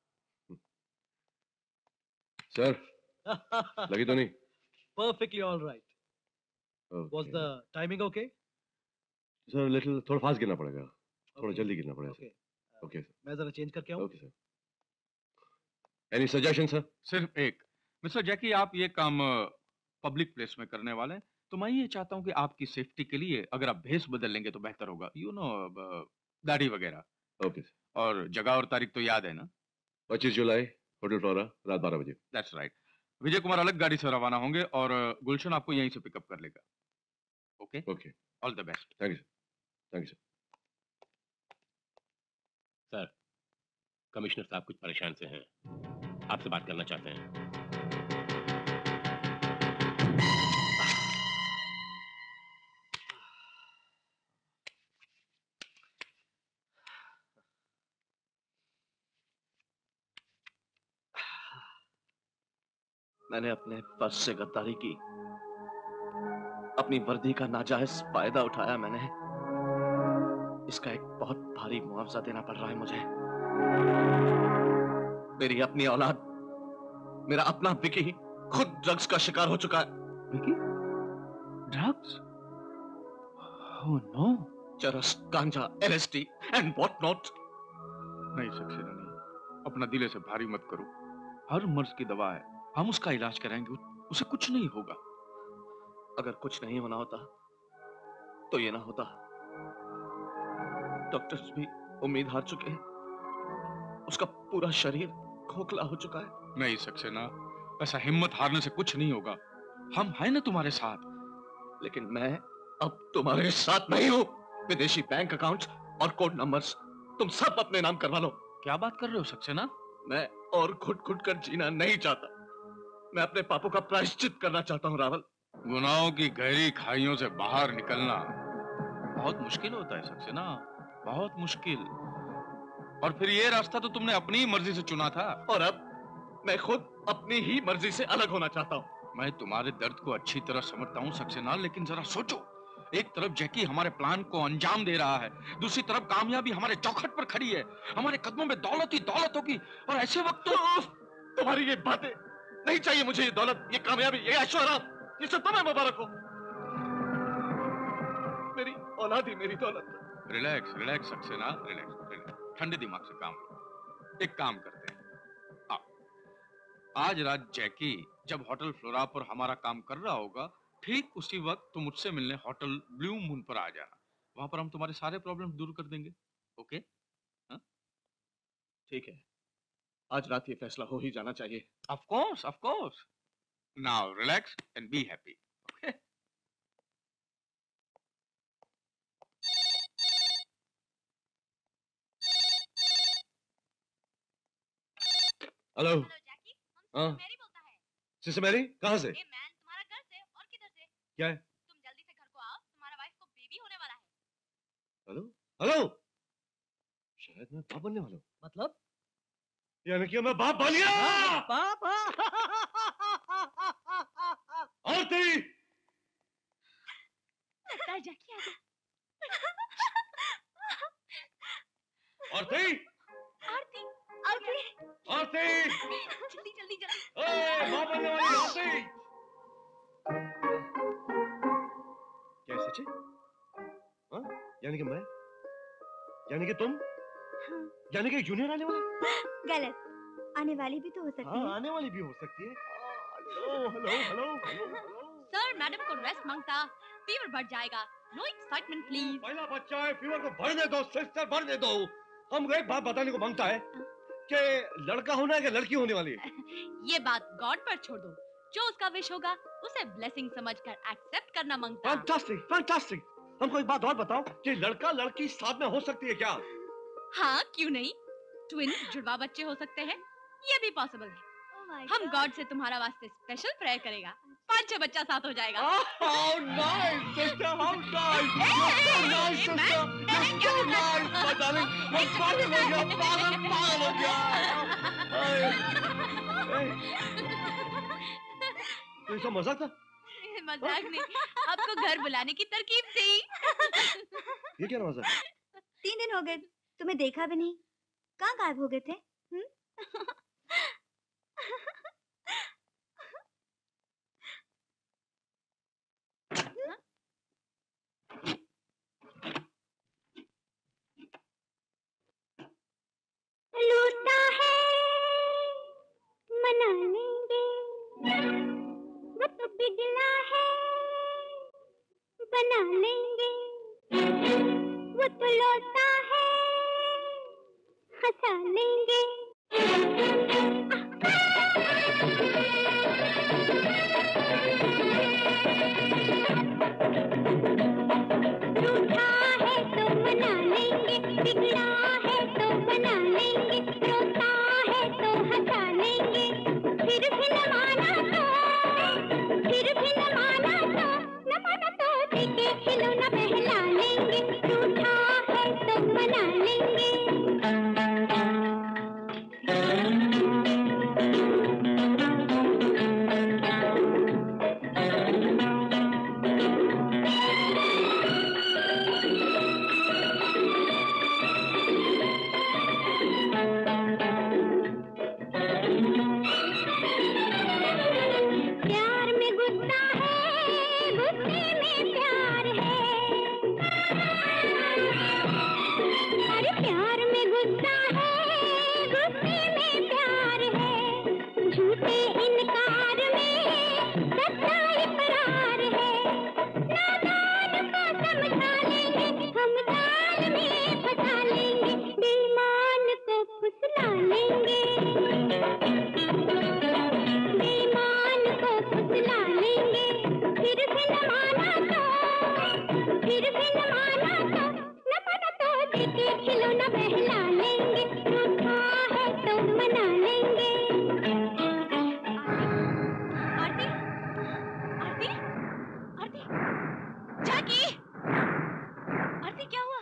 सर, लगी तो नहीं? Perfectly all right. Was the timing okay? Sir, थोड़ा फास्ट गिरना पड़ेगा। थोड़ा जल्दी गिरना पड़ेगा। Okay sir. मैं जरा चेंज करके आऊं? Okay sir. Any suggestion sir? सिर्फ एक। मिस्टर जैकी, आप ये काम पब्लिक प्लेस में करने वाले हैं, तो मैं ये चाहता हूँ कि आपकी सेफ्टी के लिए अगर आप भेष बदल लेंगे तो बेहतर होगा। यू नो, दाढ़ी वगैरह। Okay sir. और जगह और तारीख तो याद है ना? 25 जुलाई, होटल फ्लोरा, रात 12 बजे। That's right. विजय कुमार अलग गाड़ी से रवाना होंगे और गुलशन आपको यहीं से पिकअप कर लेगा। Okay? Okay. All the best. Thank you sir. Thank you sir. Sir, commissioner साहब कुछ परेशान से हैं, आपसे बात करना चाहते हैं। मैंने अपने पद से गद्दारी की, अपनी वर्दी का नाजायज फायदा उठाया मैंने। इसका एक बहुत भारी मुआवजा देना पड़ रहा है मुझे। मेरी अपनी औलाद, मेरा अपना विकी खुद ड्रग्स का शिकार हो चुका है। विकी? ड्रग्स? Oh no. चरस, गांजा, LSD एंड व्हाट नॉट। नहीं सक्सेना नहीं, अपना दिले से भारी मत करो। हर मर्ज की दवा है, हम उसका इलाज कराएंगे, उसे कुछ नहीं होगा। अगर कुछ नहीं होना होता तो ये ना होता। डॉक्टर्स भी उम्मीद हार चुके हैं, उसका पूरा शरीर खोखला हो चुका है। नहीं सक्सेना, ऐसा हिम्मत हारने से कुछ नहीं होगा। हम हैं ना तुम्हारे साथ। लेकिन मैं अब तुम्हारे साथ नहीं हूं। विदेशी बैंक अकाउंट और कोड नंबर्स तुम सब अपने नाम करवा लो। क्या बात कर रहे हो सक्सेना? मैं और घुट घुट कर जीना नहीं चाहता। मैं अपने पापों का प्रायश्चित करना चाहता हूं रावल। गुनाहों की गहरी खाइयों से बाहर निकलना बहुत मुश्किल होता है सक्सेना, बहुत मुश्किल। और फिर ये रास्ता तो तुमने अपनी ही मर्जी से चुना था। और अब मैं खुद अपनी ही मर्जी से अलग होना चाहता हूँ। मैं तुम्हारे दर्द को अच्छी तरह समझता हूँ सक्सेना, लेकिन जरा सोचो, एक तरफ जैकी हमारे प्लान को अंजाम दे रहा है, दूसरी तरफ कामयाबी हमारे चौखट पर खड़ी है। हमारे कदमों में दौलत ही दौलत होगी और ऐसे वक्त तुम्हारी ये बातें नहीं चाहिए मुझे। ये दौलत, ये कामयाबी, ये ऐशो-आराम, ये सब तुम्हें मुबारक हो। मेरी औलाद ही मेरी दौलत। Relax relax Saxena, relax relax, ठंडे दिमाग से काम लो। एक काम करते हैं, आज रात जैकी जब होटल फ्लोरा पर हमारा काम कर रहा होगा, ठीक उसी वक्त तुम मुझसे मिलने होटल ब्लू मून पर आ जाना। वहां पर हम तुम्हारे सारे प्रॉब्लम दूर कर देंगे। ओके? हाँ? ठीक है, आज रात ये फैसला हो ही जाना चाहिए। Of course, of course. Now relax and be happy. Okay? Hello. हाँ सिस्टर मैरी, कहाँ से? मैन तुम्हारा घर से और किधर से? क्या है? तुम जल्दी से घर को आओ, तुम्हारा वाइफ को बेबी होने वाला है। हेलो हेलो, शायद मैं बाप बनने वाला हूँ। मतलब? यानी कि मैं बाप बन गया। बाप? आरती, लगता है जैकी आ गया। आरती, आरती, आरती, आरती, जल्दी जल्दी जल्दी। बाप बनने वाली आरती। क्या है सच्ची? हाँ? यानी कि मैं, यानी कि तुम, यानी कि जूनियर आने वाला? गलत, आने वाली भी तो हो सकती है। आने वाली भी हो सकती है। Hello hello hello hello. Sir, madam को रेस्ट मांगता, फीवर बढ़ जाएगा। No excitement please. पहला बच्चा है, फीवर को बढ़ने दो सिस्टर, बढ़ने दो। हम एक बात बताने को मांगता है कि लड़का होना है कि लड़की होने वाली है। ये बात गॉड पर छोड़ दो, जो उसका विश होगा उसे ब्लेसिंग समझकर एक्सेप्ट करना मांगता। Fantastic fantastic. हमको एक बात और बताओ कि लड़का लड़की साथ में हो सकती है क्या? हाँ, क्यों नहीं? ट्विन जुड़वा बच्चे हो सकते हैं, ये भी पॉसिबल है। हम गॉड से तुम्हारा वास्ते स्पेशल प्रेयर करेगा, 5-6 बच्चा साथ हो जाएगा। How nice, sister, how nice. You're so nice, sister. You're so nice, my darling. मैं पागल हो गया, पागल हो गया। तो ये सब मजाक था? मजाक नहीं, आपको घर बुलाने की तरकीब थी। ये क्या मजाक? 3 दिन हो गए, तुम्हें देखा भी नहीं। कहाँ गायब हो गए थे? लूटा है मना लेंगे, वो तो बिगड़ा है बना लेंगे, वो तो लौटा है हंसा लेंगे। रूठा है तो मना लेंगे, बिगड़ा है तो बना लेंगे, रोता है तो हंसा लेंगे, फिर भी न माना तो, फिर भी न माना तो, न माना तो देके खिलौना बहला लेंगे, रूठा है तो मना लेंगे। प्यार में गुस्सा है, गुस्से में प्यार है, अरे प्यार में गुस्सा है, गुस्से में प्यार है, झूठे इनकार में सच्चाई करार है, नादान को समझा लेंगे, हम जाल में फंसा लेंगे, बेईमान को फुसला लेंगे, बेईमान को फुसला लेंगे, फिर भी न माना तो, फिर भी न माना तो, न माना तो देके खिलौना बहला लेंगे, रूठा है तो मना लेंगे। आरती, आरती, आरती, जैकी, आरती क्या हुआ?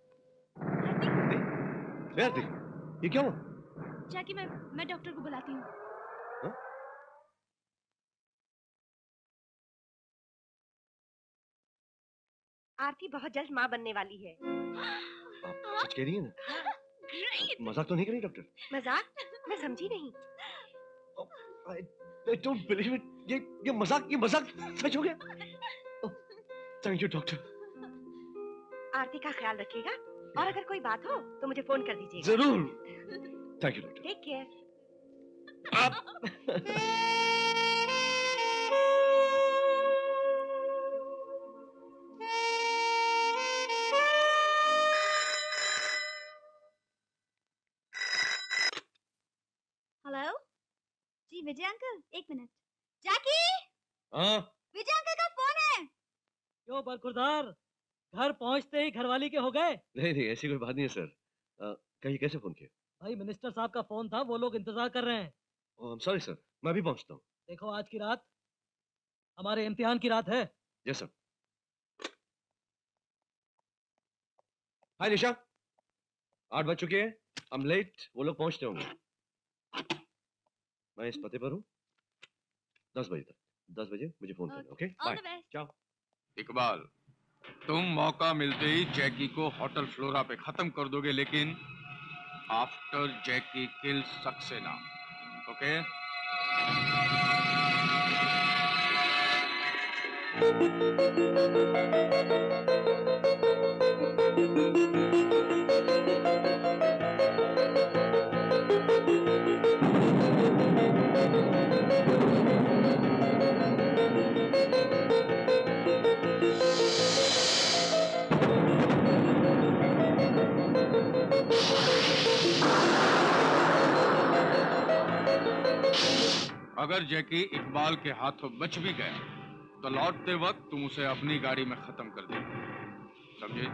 आरती, ये क्या हुआ? जैकी, मैं डॉक्टर को बुलाती हूँ। आरती बहुत जल्द माँ बनने वाली है। आप सच कह रही हैं ना? ग्रेट। मजाक तो नहीं करी डॉक्टर? मजाक? मैं समझी नहीं। I don't believe it. ये मजाक सच हो गया। Thank you doctor. आरती का ख्याल रखिएगा और अगर कोई बात हो तो मुझे फोन कर दीजिएगा। जरूर। Thank you doctor. Take care. Vijay uncle, एक मिनट। जैकी, हाँ विजय अंकल का फोन है। क्यों बरखुरदार, घर पहुंचते ही घरवाली के हो गए? नहीं नहीं, ऐसी कोई बात नहीं है सर। कहीं कैसे फोन किया? भाई मिनिस्टर साहब का फोन था, वो लोग इंतजार कर रहे हैं। Oh I am sorry sir, मैं अभी पहुंचता हूँ। देखो आज की रात हमारे इम्तिहान की रात है। Yes sir. हाय निशा, 8 बज चुके हैं, आई एम लेट, वो लोग पहुंचते होंगे। मैं इस पते पर हूँ, 10 बजे तक। 10 बजे मुझे फोन करना, ओके? बाय, चाओ। इकबाल, तुम मौका मिलते ही जैकी को होटल फ्लोरा पे खत्म कर दोगे, लेकिन after Jackie kill Saxena, okay? अगर जैकी इकबाल के हाथों बच भी गया तो लौटते वक्त तुम उसे अपनी गाड़ी में खत्म कर देना, समझे?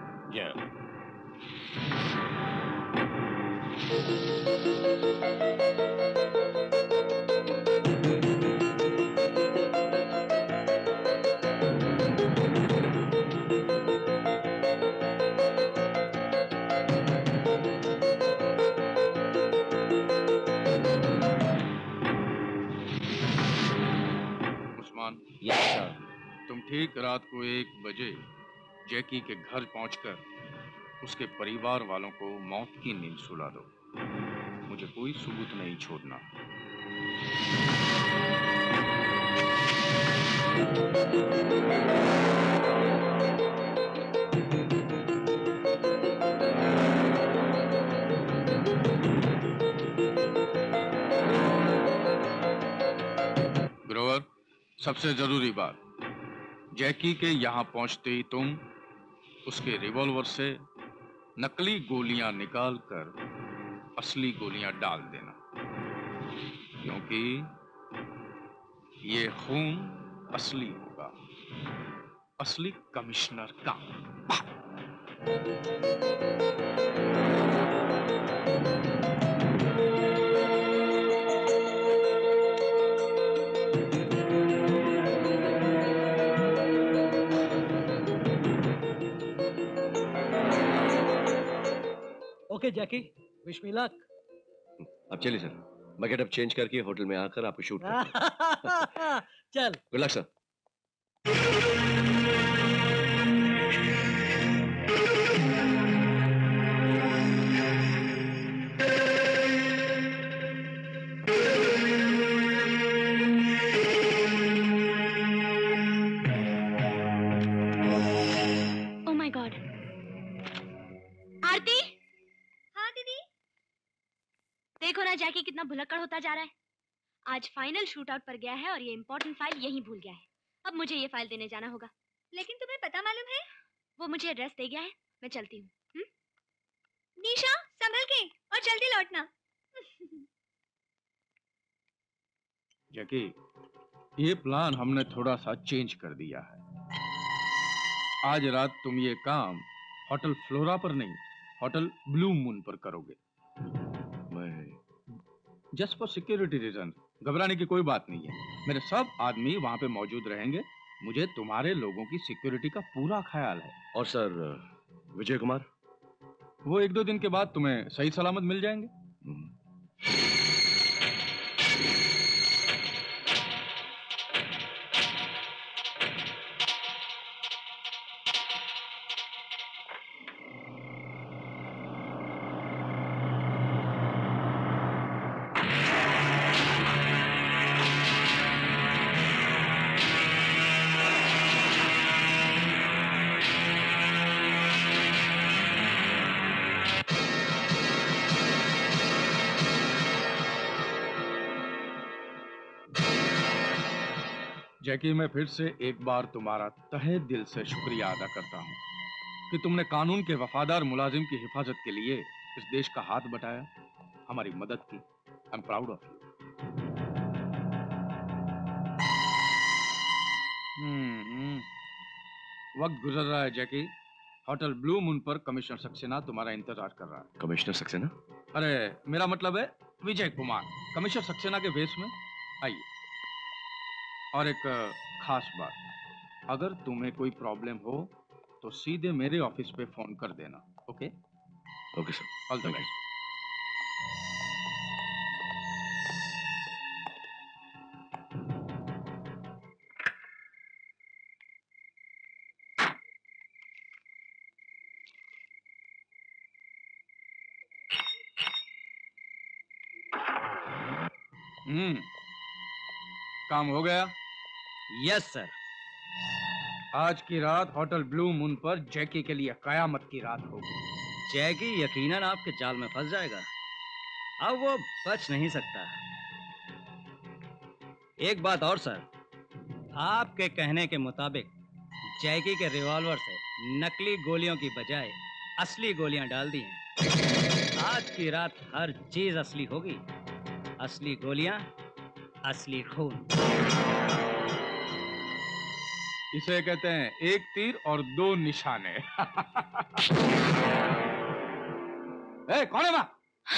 उस्मान, तुम ठीक रात को 1 बजे जैकी के घर पहुंचकर उसके परिवार वालों को मौत की नींद सुला दो। मुझे कोई सबूत नहीं छोड़ना। ग्रोवर, सबसे जरूरी बात, जैकी के यहाँ पहुंचते ही तुम उसके रिवॉल्वर से नकली गोलियां निकालकर असली गोलियां डाल देना, क्योंकि ये खून असली होगा, असली कमिश्नर का। Okay Jackie, wish me luck. अब चलिए सर, मैं गेटअप चेंज करके होटल में आकर आपको शूट करता हूं। चल। Good luck sir. Oh my god. Aarti, हाँ दीदी। देखो ना जैकी कितना भुलक्कड़ होता जा रहा है। आज फाइनल शूट आउट पर गया है और ये इम्पोर्टेंट फाइल यहीं भूल गया है। अब मुझे ये फाइल देने जाना होगा। लेकिन तुम्हें पता मालूम है? वो मुझे एड्रेस दे गया है, मैं चलती हूँ। निशा, संभल के और जल्दी लौटना। जैकी, ये प्लान हमने थोड़ा सा चेंज कर दिया है। आज रात तुम ये काम होटल फ्लोरा पर नहीं, होटल ब्लू मून पर करोगे। जस्ट फॉर सिक्योरिटी रीजन, घबराने की कोई बात नहीं है। मेरे सब आदमी वहां पे मौजूद रहेंगे। मुझे तुम्हारे लोगों की सिक्योरिटी का पूरा ख्याल है। और सर विजय कुमार? वो 1-2 दिन के बाद तुम्हें सही सलामत मिल जाएंगे। जैकी, मैं फिर से एक बार तुम्हारा तहे दिल से शुक्रिया अदा करता हूँ कि तुमने कानून के वफादार मुलाजिम की हिफाजत के लिए इस देश का हाथ बटाया, हमारी मदद की। I am proud of you. वक्त गुजर रहा है जैकी। होटल ब्लू मून पर कमिश्नर सक्सेना तुम्हारा इंतजार कर रहा है। कमिश्नर सक्सेना? अरे मेरा मतलब है विजय कुमार, कमिश्नर सक्सेना के वेश में। आइए। और एक खास बात, अगर तुम्हें कोई प्रॉब्लम हो तो सीधे मेरे ऑफिस पे फोन कर देना। Okay? Okay sir. All the best. काम हो गया? Yes sir. आज की रात होटल ब्लू मून पर जैकी के लिए कयामत की रात होगी। जैकी यकीनन आपके जाल में फंस जाएगा, अब वो बच नहीं सकता। एक बात और सर, आपके कहने के मुताबिक जैकी के रिवॉल्वर से नकली गोलियों की बजाय असली गोलियां डाल दी हैं। आज की रात हर चीज असली होगी, असली गोलियां, असली खून। इसे कहते हैं एक तीर और दो निशाने। कौन है वहां?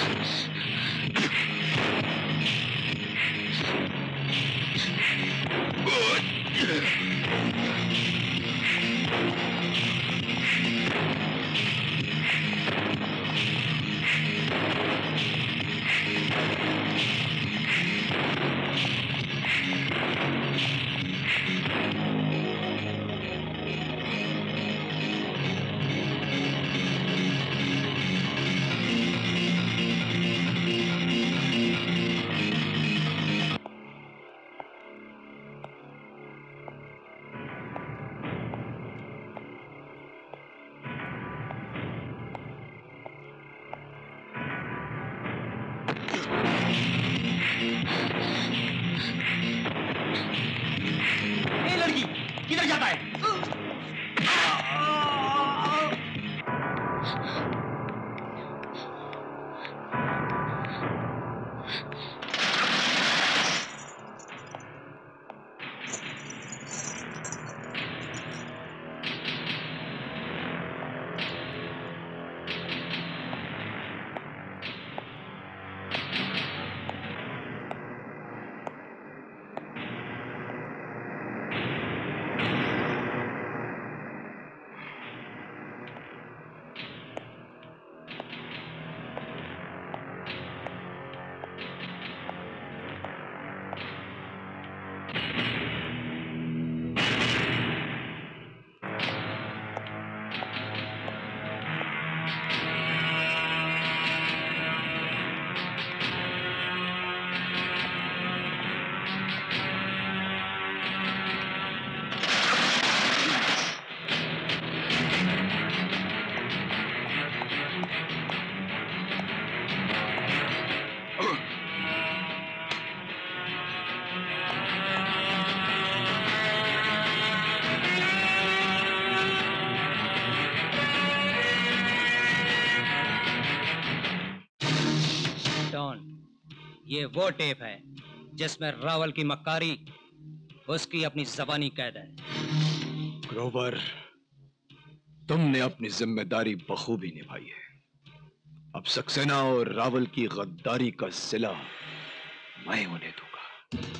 ये वो टेप है जिसमें रावल की मक्कारी, उसकी अपनी जबानी कैद है। ग्रोवर, तुमने अपनी जिम्मेदारी बखूबी निभाई है। अब सक्सेना और रावल की गद्दारी का सिला मैं उन्हें दूंगा।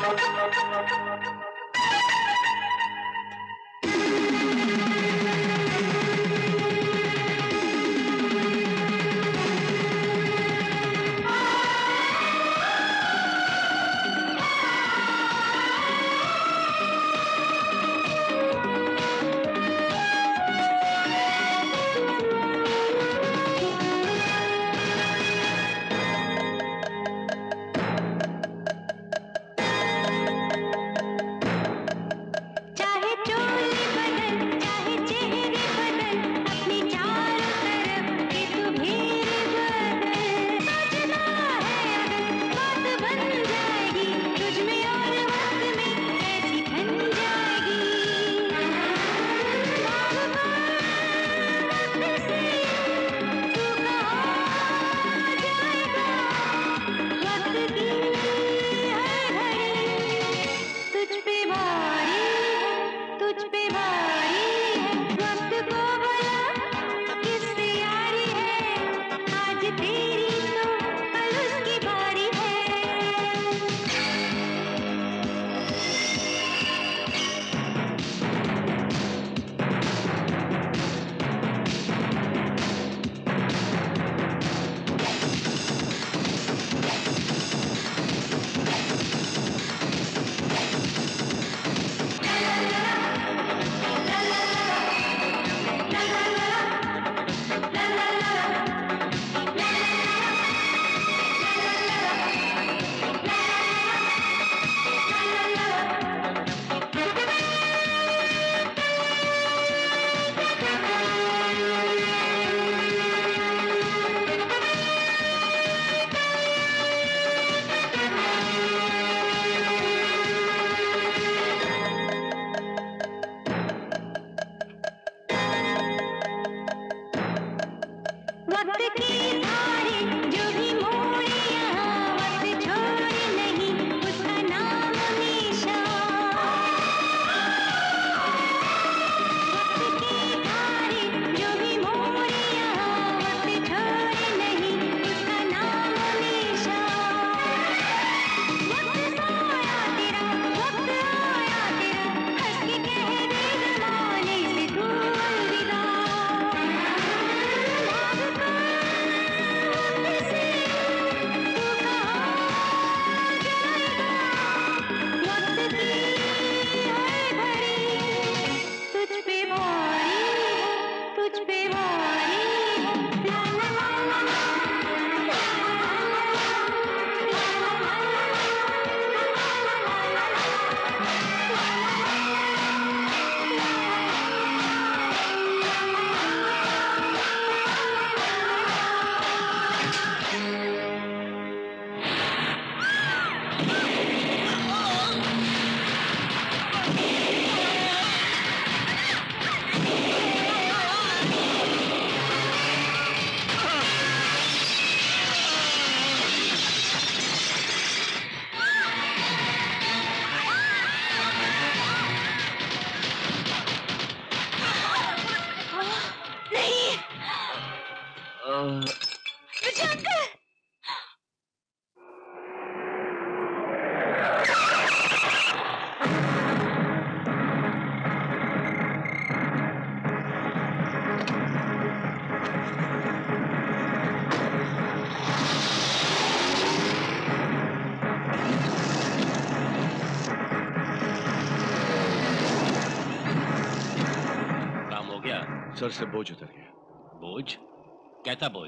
सर से बोझ उतर गया। बोझ? कैसा बोझ?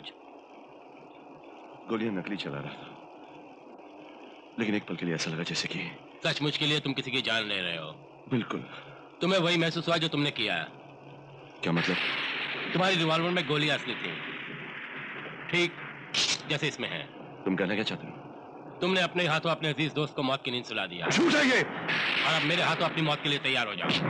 गोलियां नकली चला रहा था, लेकिन एक पल के लिए ऐसा लगा जैसे कि सचमुच के लिए तुम किसी की जान ले रहे हो। बिल्कुल। तुम्हें वही महसूस हुआ जो तुमने किया। क्या मतलब? तुम्हारी रिवॉल्वर में गोलियां असली थी, ठीक जैसे इसमें है। तुम कहना क्या चाहते हो? तुमने अपने हाथों अपने अजीज दोस्त को मौत की नींद सुला दिया। झूठ है ये। और अब मेरे हाथों अपनी मौत के लिए तैयार हो जाओ।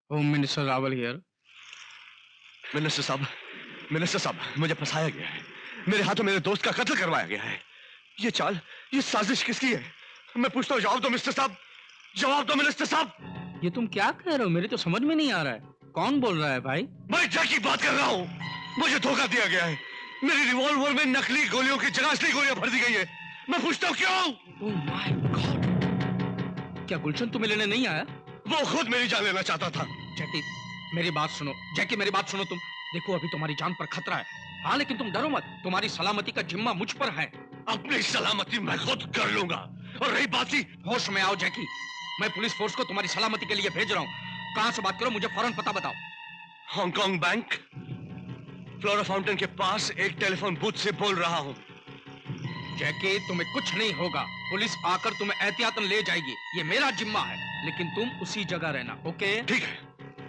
Home minister Rawal here. Minister साहब, मुझे फंसाया गया है। मेरे हाथों मेरे दोस्त का कत्ल करवाया गया है। ये चाल, ये साजिश किसकी है? मैं पूछता हूँ, जवाब दो मिनिस्टर साहब, जवाब दो मिनिस्टर साहब। ये तुम क्या कह रहे हो? मेरे तो समझ में नहीं आ रहा है। कौन बोल रहा है भाई? मैं जैकी बात कर रहा हूँ। मुझे धोखा दिया गया है। मेरी रिवॉल्वर में नकली गोलियों की जगह असली गोलियां भर दी गई है। मैं पूछता हूँ क्यों? Oh my god! क्या गुलशन तुम्हें लेने नहीं आया? वो खुद मेरी जान लेना चाहता था। जैकी मेरी बात सुनो, जैकी मेरी बात सुनो। तुम देखो अभी तुम्हारी जान पर खतरा है। हाँ लेकिन तुम डरो मत, तुम्हारी सलामती का जिम्मा मुझ पर है। अपनी सलामती मैं खुद कर लूंगा। और रही बात ही, होश में आओ जैकी। मैं पुलिस फोर्स को तुम्हारी सलामती के लिए भेज रहा हूँ। कहाँ से बात करो, मुझे फौरन पता बताओ। हांगकांग बैंक, फ्लोरा फाउंटेन के पास एक टेलीफोन बूथ से बोल रहा हूँ। जैकी तुम्हें कुछ नहीं होगा। पुलिस आकर तुम्हें एहतियातन ले जाएगी, ये मेरा जिम्मा है। लेकिन तुम उसी जगह रहना, ओके? ठीक है।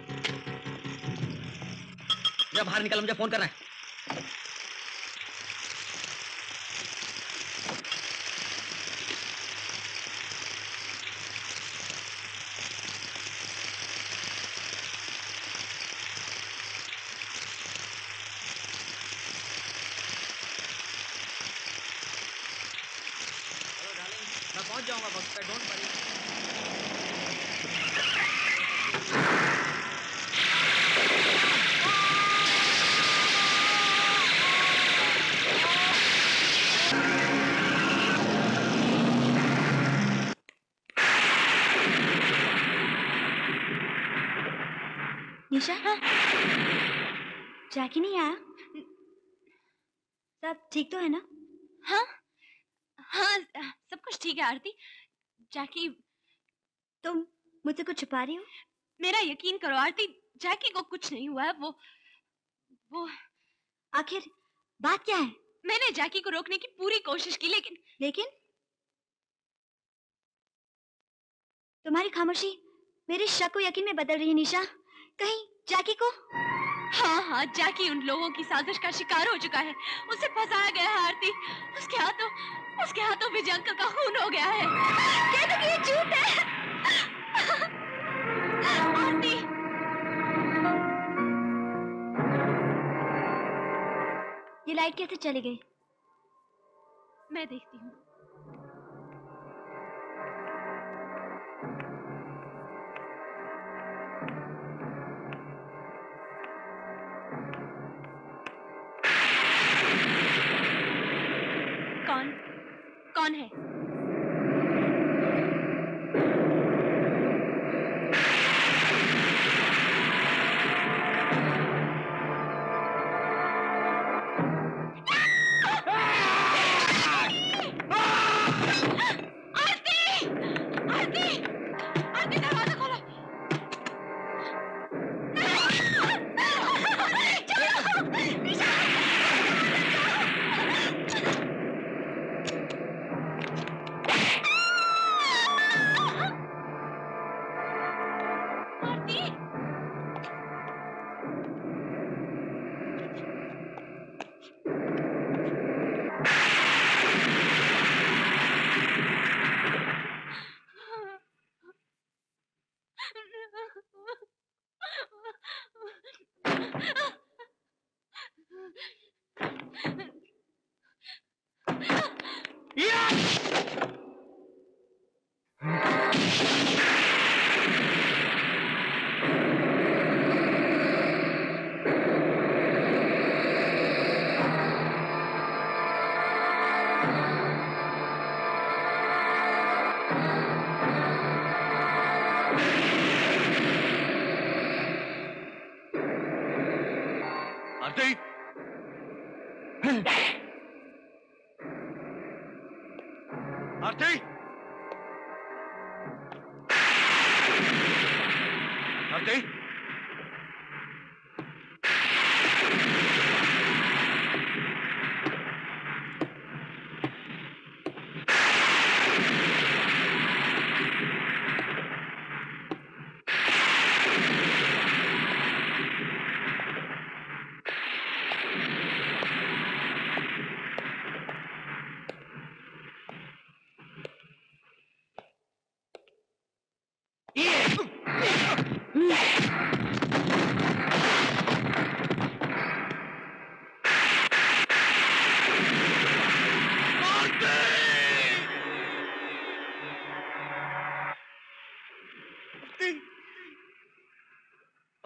जब बाहर निकल, मुझे फोन करना है। मैं पहुंच जाऊंगा वक्त पे, डोंट वरी। निशा, जैकी नहीं आया? सब ठीक तो है ना? हाँ हाँ, सब कुछ ठीक है आरती। जैकी, तुम मुझसे कुछ छुपा रही हो? मेरा यकीन करो आरती, जैकी को कुछ नहीं हुआ है। वो आखिर बात क्या है? मैंने जैकी को रोकने की पूरी कोशिश की, लेकिन तुम्हारी खामोशी मेरे शक को यकीन में बदल रही है निशा। कहीं जैकी को? हाँ, जैकी उन लोगों की साजिश का शिकार हो चुका है। उसे फंसाया गया है आरती। उसके हाथों विजय अंकल का खून हो गया है। कहते कि ये झूठ है। आरती, ये लाइट कैसे चली गई? मैं देखती हूँ। कौन है?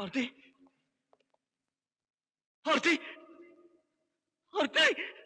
आरती, आरती, आरती,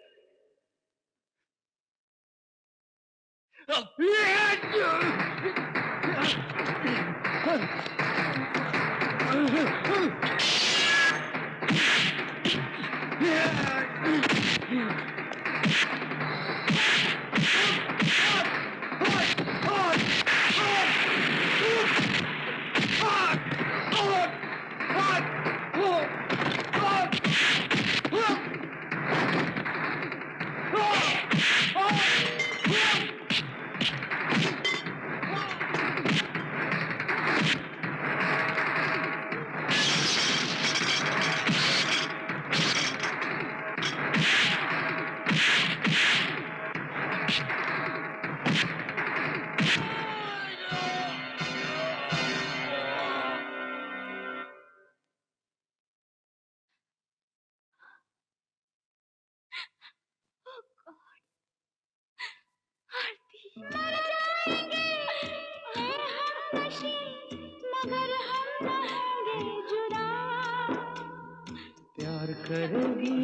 प्यार करेगी,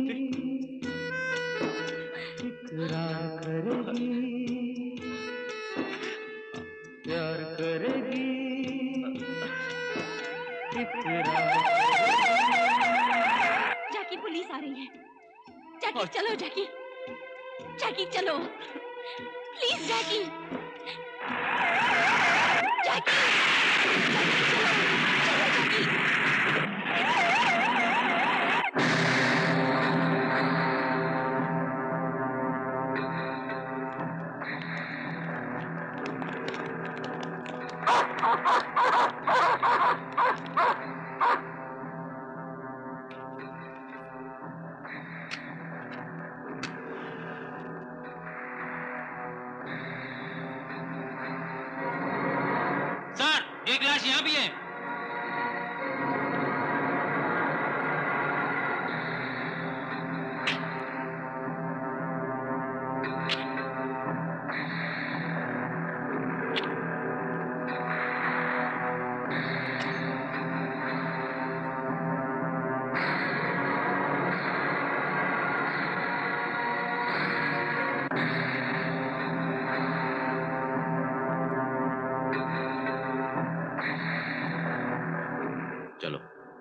इकरार करेगी, प्यार करेगी, इकरार। जैकी, पुलिस आ रही है। जैकी चलो, जैकी, जैकी चलो, प्लीज जैकी, जैकी, जैकी चलो, चलो जैकी। एक लाश यहाँ भी है। चलो।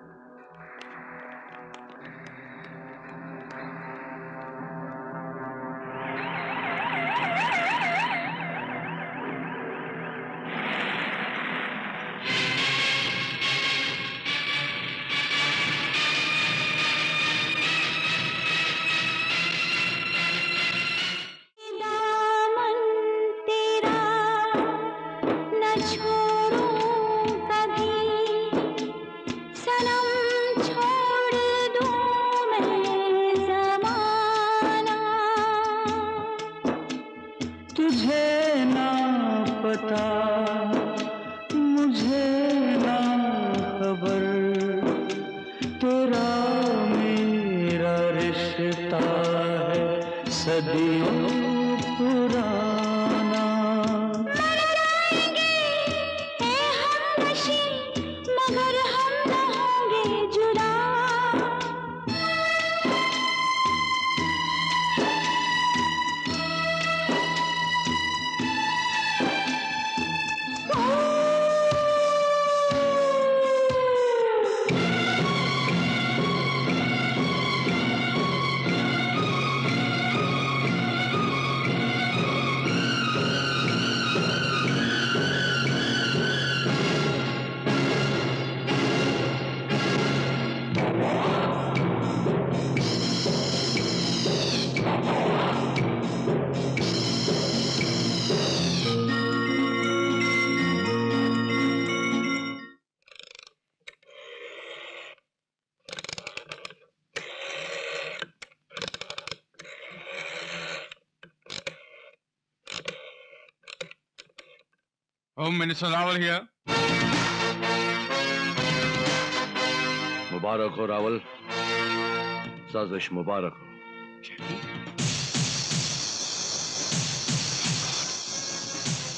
Home Minister Rawal here. मुबारक हो रावल, साजिश मुबारक हो।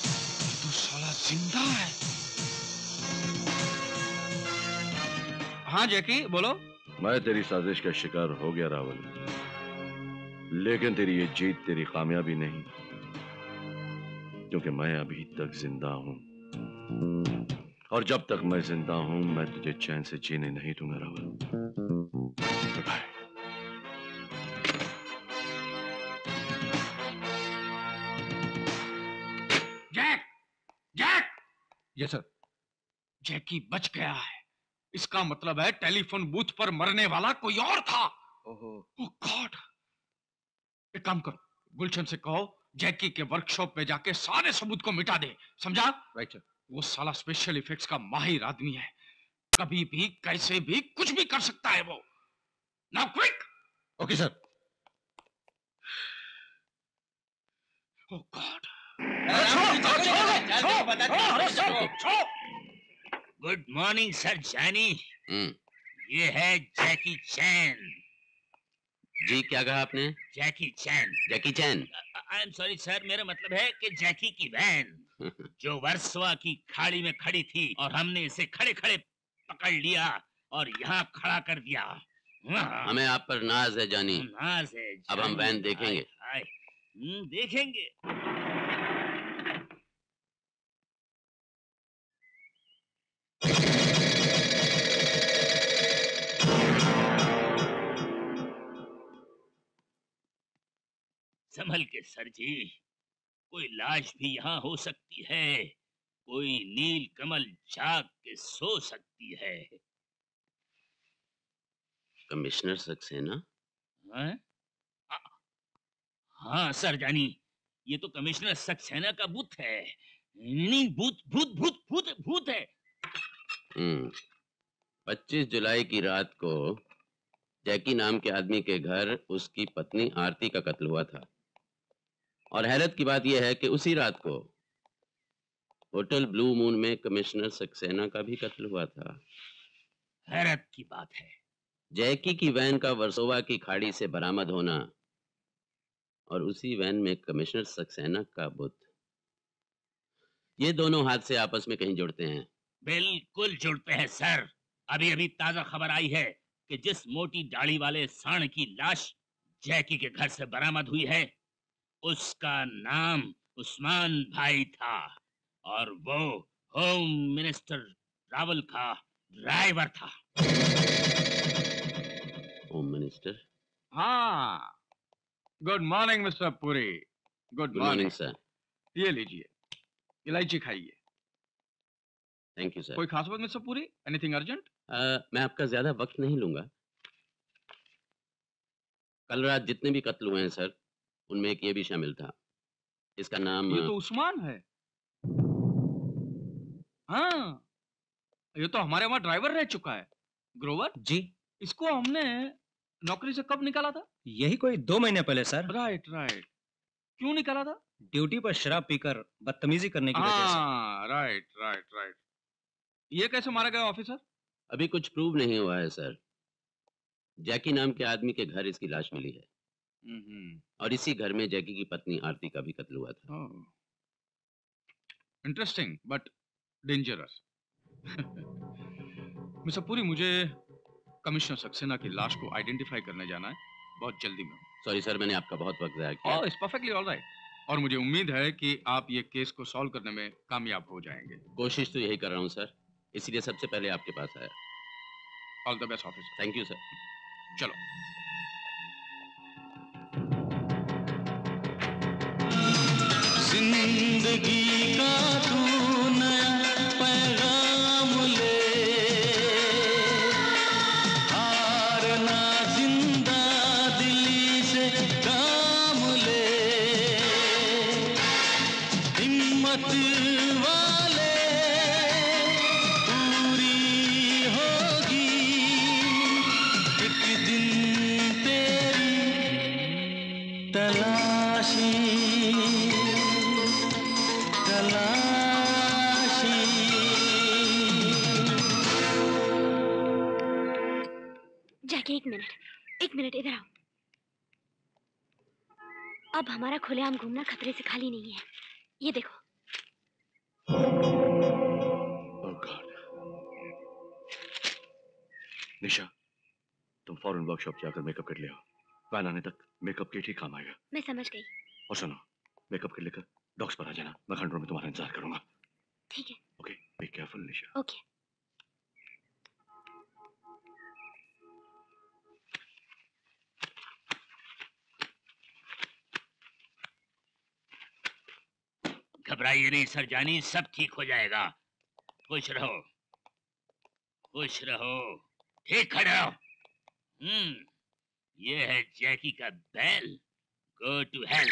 तो साला जिंदा है। हाँ जैकी बोलो। मैं तेरी साजिश का शिकार हो गया रावल, लेकिन तेरी ये जीत तेरी कामयाबी नहीं, क्योंकि मैं अभी तक जिंदा हूं, और जब तक मैं जिंदा हूं मैं तुझे चैन से जीने नहीं दूंगा Rawal. Bye. Jack, Jack. Yes sir. Jackie बच गया है, इसका मतलब है टेलीफोन बूथ पर मरने वाला कोई और था। Oh god. एक काम करो, गुलशन से कहो जैकी के वर्कशॉप में जाके सारे सबूत को मिटा दे, समझा? Right sir. वो साला स्पेशल इफेक्ट्स का माहिर आदमी है, कभी भी कैसे भी कुछ भी कर सकता है वो। Now quick. Okay sir. Oh god. Good morning sir Jani. ये है जैकी चैन। जी क्या कहा आपने? Jackie Chan. Jackie Chan. I am sorry sir, मेरा मतलब है कि जैकी की वैन जो वर्सोवा की खाड़ी में खड़ी थी और हमने इसे खड़े खड़े पकड़ लिया और यहाँ खड़ा कर दिया। हमें आप पर नाज है जानी। नाज है जानी। अब हम वैन देखेंगे। देखेंगे। संभल के सर जी, कोई लाश भी यहाँ हो सकती है, कोई नील कमल जाग के सो सकती है। कमिश्नर सक्सेना? हाँ सर जानी, ये तो कमिश्नर सक्सेना का बूथ है। नहीं, भूत भूत भूत भूत भूत है। 25 जुलाई की रात को जैकी नाम के आदमी के घर उसकी पत्नी आरती का कत्ल हुआ था, और हैरत की बात यह है कि उसी रात को होटल ब्लू मून में कमिश्नर सक्सेना का भी कत्ल हुआ था। हैरत की बात है। जैकी की वैन का वर्सोवा की खाड़ी से बरामद होना और उसी वैन में कमिश्नर सक्सेना का बुत, ये दोनों हाथ से आपस में कहीं जुड़ते हैं? बिल्कुल जुड़ते हैं सर। अभी अभी ताजा खबर आई है कि जिस मोटी दाढ़ी वाले सांड की लाश जैकी के घर से बरामद हुई है, उसका नाम उस्मान भाई था, और वो होम मिनिस्टर रावल का ड्राइवर था। Home minister? हाँ। Good morning mister Puri. Good morning sir. ये लीजिए, इलायची खाइए। Thank you sir. कोई खास बात मिस्टर पुरी? Anything urgent? मैं आपका ज्यादा वक्त नहीं लूंगा। कल रात जितने भी कत्ल हुए हैं सर, उनमें एक ये भी शामिल था। इसका नाम ये तो उस्मान है। हाँ, ये तो हमारे वहाँ ड्राइवर रह चुका है। ग्रोवर जी। इसको हमने नौकरी से कब निकाला था? यही कोई 2 महीने पहले सर। Right right. क्यों निकाला था? ड्यूटी पर शराब पीकर बदतमीजी करने की वजह से। हाँ, राइट राइट राइट। ये कैसे मारा गया ऑफिसर? अभी कुछ प्रूव नहीं हुआ है सर। जैकी नाम के आदमी के घर इसकी लाश मिली है, और इसी घर में जैकी की पत्नी आरती का भी कत्ल हुआ था। Interesting but dangerous. Mister Puri, मुझे कमिश्नर सक्सेना की लाश को आइडेंटिफाई करने जाना है, बहुत जल्दी में। सॉरी सर, मैंने आपका बहुत वक्त ज़ाया किया। It's perfectly alright. और मुझे उम्मीद है कि आप ये केस को सॉल्व करने में कामयाब हो जाएंगे। कोशिश तो यही कर रहा हूँ सर, इसलिए सबसे पहले आपके पास आया। All the best officer. Thank you sir. चलो। जिंदगी का तू नया पैगाम ले, हारना जिंदा दिली से काम ले, हिम्मत वाले पूरी होगी एक दिन तेरी तलाशी। जाके एक मिनट इधर आओ। अब हमारा खुलेआम घूमना खतरे से खाली नहीं है। ये देखो। निशा, तुम फौरन वर्कशॉप जाकर मेकअप किट ले आओ। वैन आने तक मेकअप किट ही काम आएगा। मैं समझ गई। और सुनो, मेकअप किट लेकर डॉक्स पर आ जाना। मैं कंट्रोल में तुम्हारा इंतजार करूंगा। ठीक है। Okay, be careful Nisha. Okay. घबराइए नहीं सरजानी, सब ठीक हो जाएगा। खुश रहो, खुश रहो, ठीक खड़े रहो। ये है जैकी का बैल। Go to hell.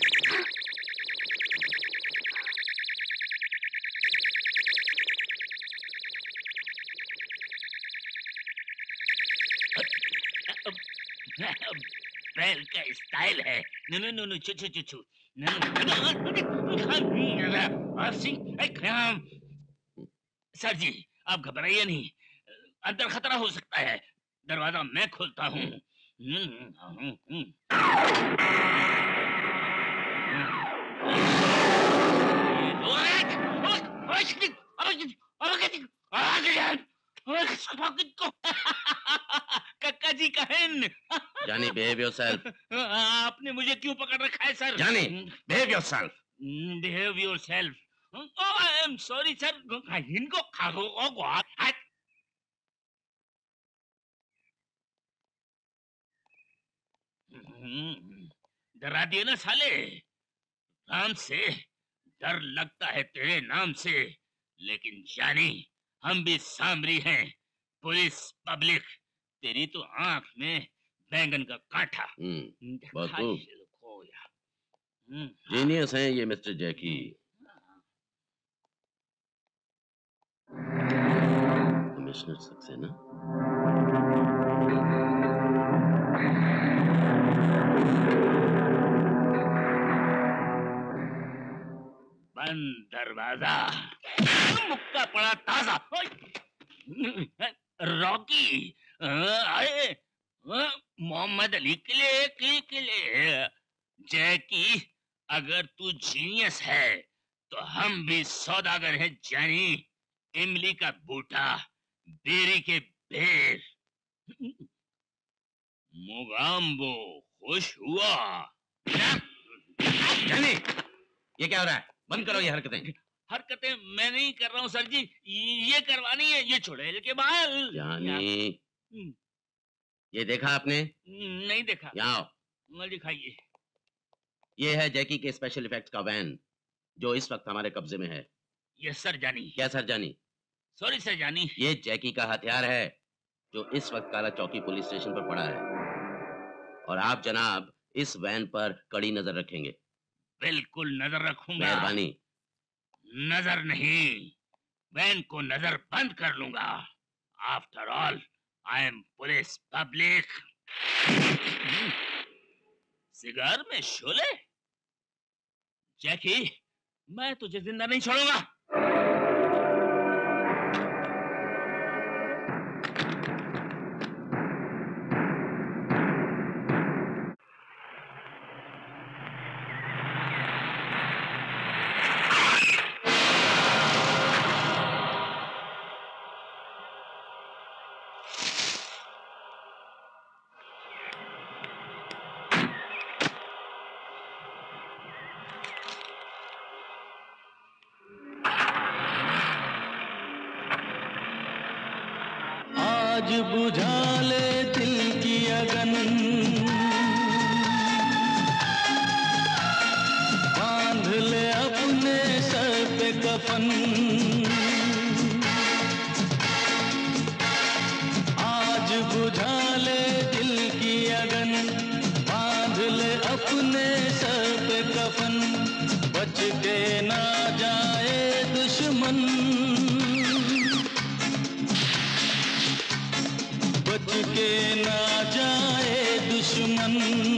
बैल का स्टाइल है। नो नो नो नो, चू चू चू चू। सर जी, आप घबराइए नहीं, अंदर खतरा हो सकता है। दरवाजा मैं खोलता हूँ। कक्का जी कहन। जानी, behave yourself. आपने मुझे क्यों पकड़ रखा है सर? जानी, behave yourself. Behave yourself. Oh, I am sorry sir. इनको डरा दिए ना साले। राम से डर लगता है तेरे नाम से, लेकिन जानी हम भी सामरी हैं। पुलिस पब्लिक, तेरी तो आंख में बैंगन का कांटा। बहुत खूब। जीनियस हैं ये मिस्टर जैकी। कमिश्नर सक्सेना। बंद दरवाजा। मुक्का पड़ा ताजा। रॉकी आए। मोहम्मद अली के लिए जैकी, अगर तू जीनियस है तो हम भी सौदागर हैं जानी। इमली का बूटा, बेरी के बेर। मुगाम्बो खुश हुआ। जानी, ये क्या हो रहा है? बंद करो ये हरकतें। हरकतें मैं नहीं कर रहा हूँ सर जी, ये करवानी है। ये चुड़ैल के बाल। जानी, ये देखा आपने? नहीं देखा। यहाँ आओ। न दिखाइए। ये है जैकी के स्पेशल इफेक्ट्स का वैन, जो इस वक्त हमारे कब्जे में है। यस सर जानी। क्या सर जानी? Sorry sir Jani. ये जैकी का हथियार है, जो इस वक्त काला चौकी पुलिस स्टेशन पर पड़ा है। और आप जनाब इस वैन पर कड़ी नजर रखेंगे। बिल्कुल नजर रखूंगा। मेहरबानी। नजर नहीं, वैन को नजर बंद कर लूंगा। After all I am police public. Cigar में शोले। जैकी, मैं तुझे जिंदा नहीं छोड़ूंगा। आज बुझा ले दिल की अगन, बांध ले अपने सर पे कफन। आज बुझा ले दिल की अगन, बांध ले अपने सर पे कफन। बच के ना जाए दुश्मन, बच के ना जाए दुश्मन।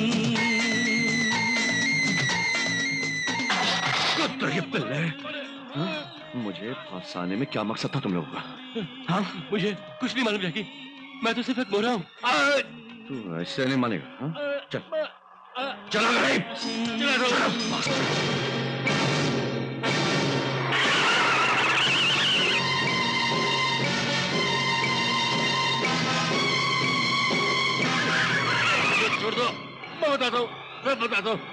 कुत्ते के पिल्ले, मुझे फंसाने में क्या मकसद था तुम लोगों का? हाँ, मुझे कुछ नहीं मालूम जैकी, मैं तो सिर्फ एक बोल रहा हूँ। तू ऐसे नहीं मानेगा। हाँ? चल चलो गरीब, चलो। बताता हूँ, मैं बताता हूँ।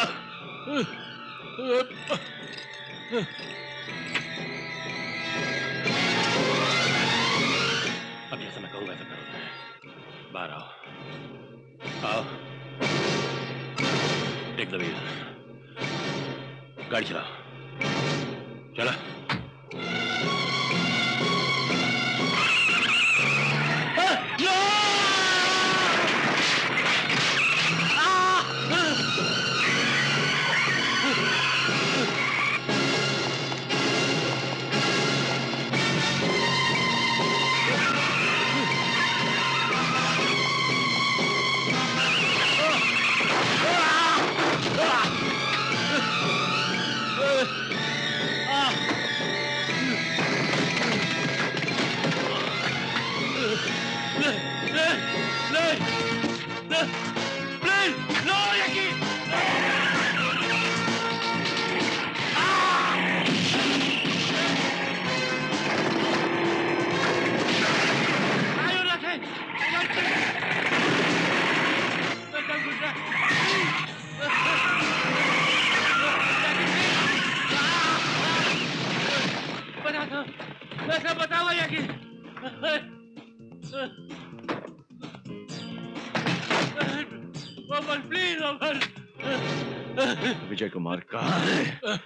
अब जैसा मैं कहूँ वैसा करो। बाहर आओ, आओ। टेक द व्हील, गाड़ी चला, चला। विजय कुमार कहाँ है?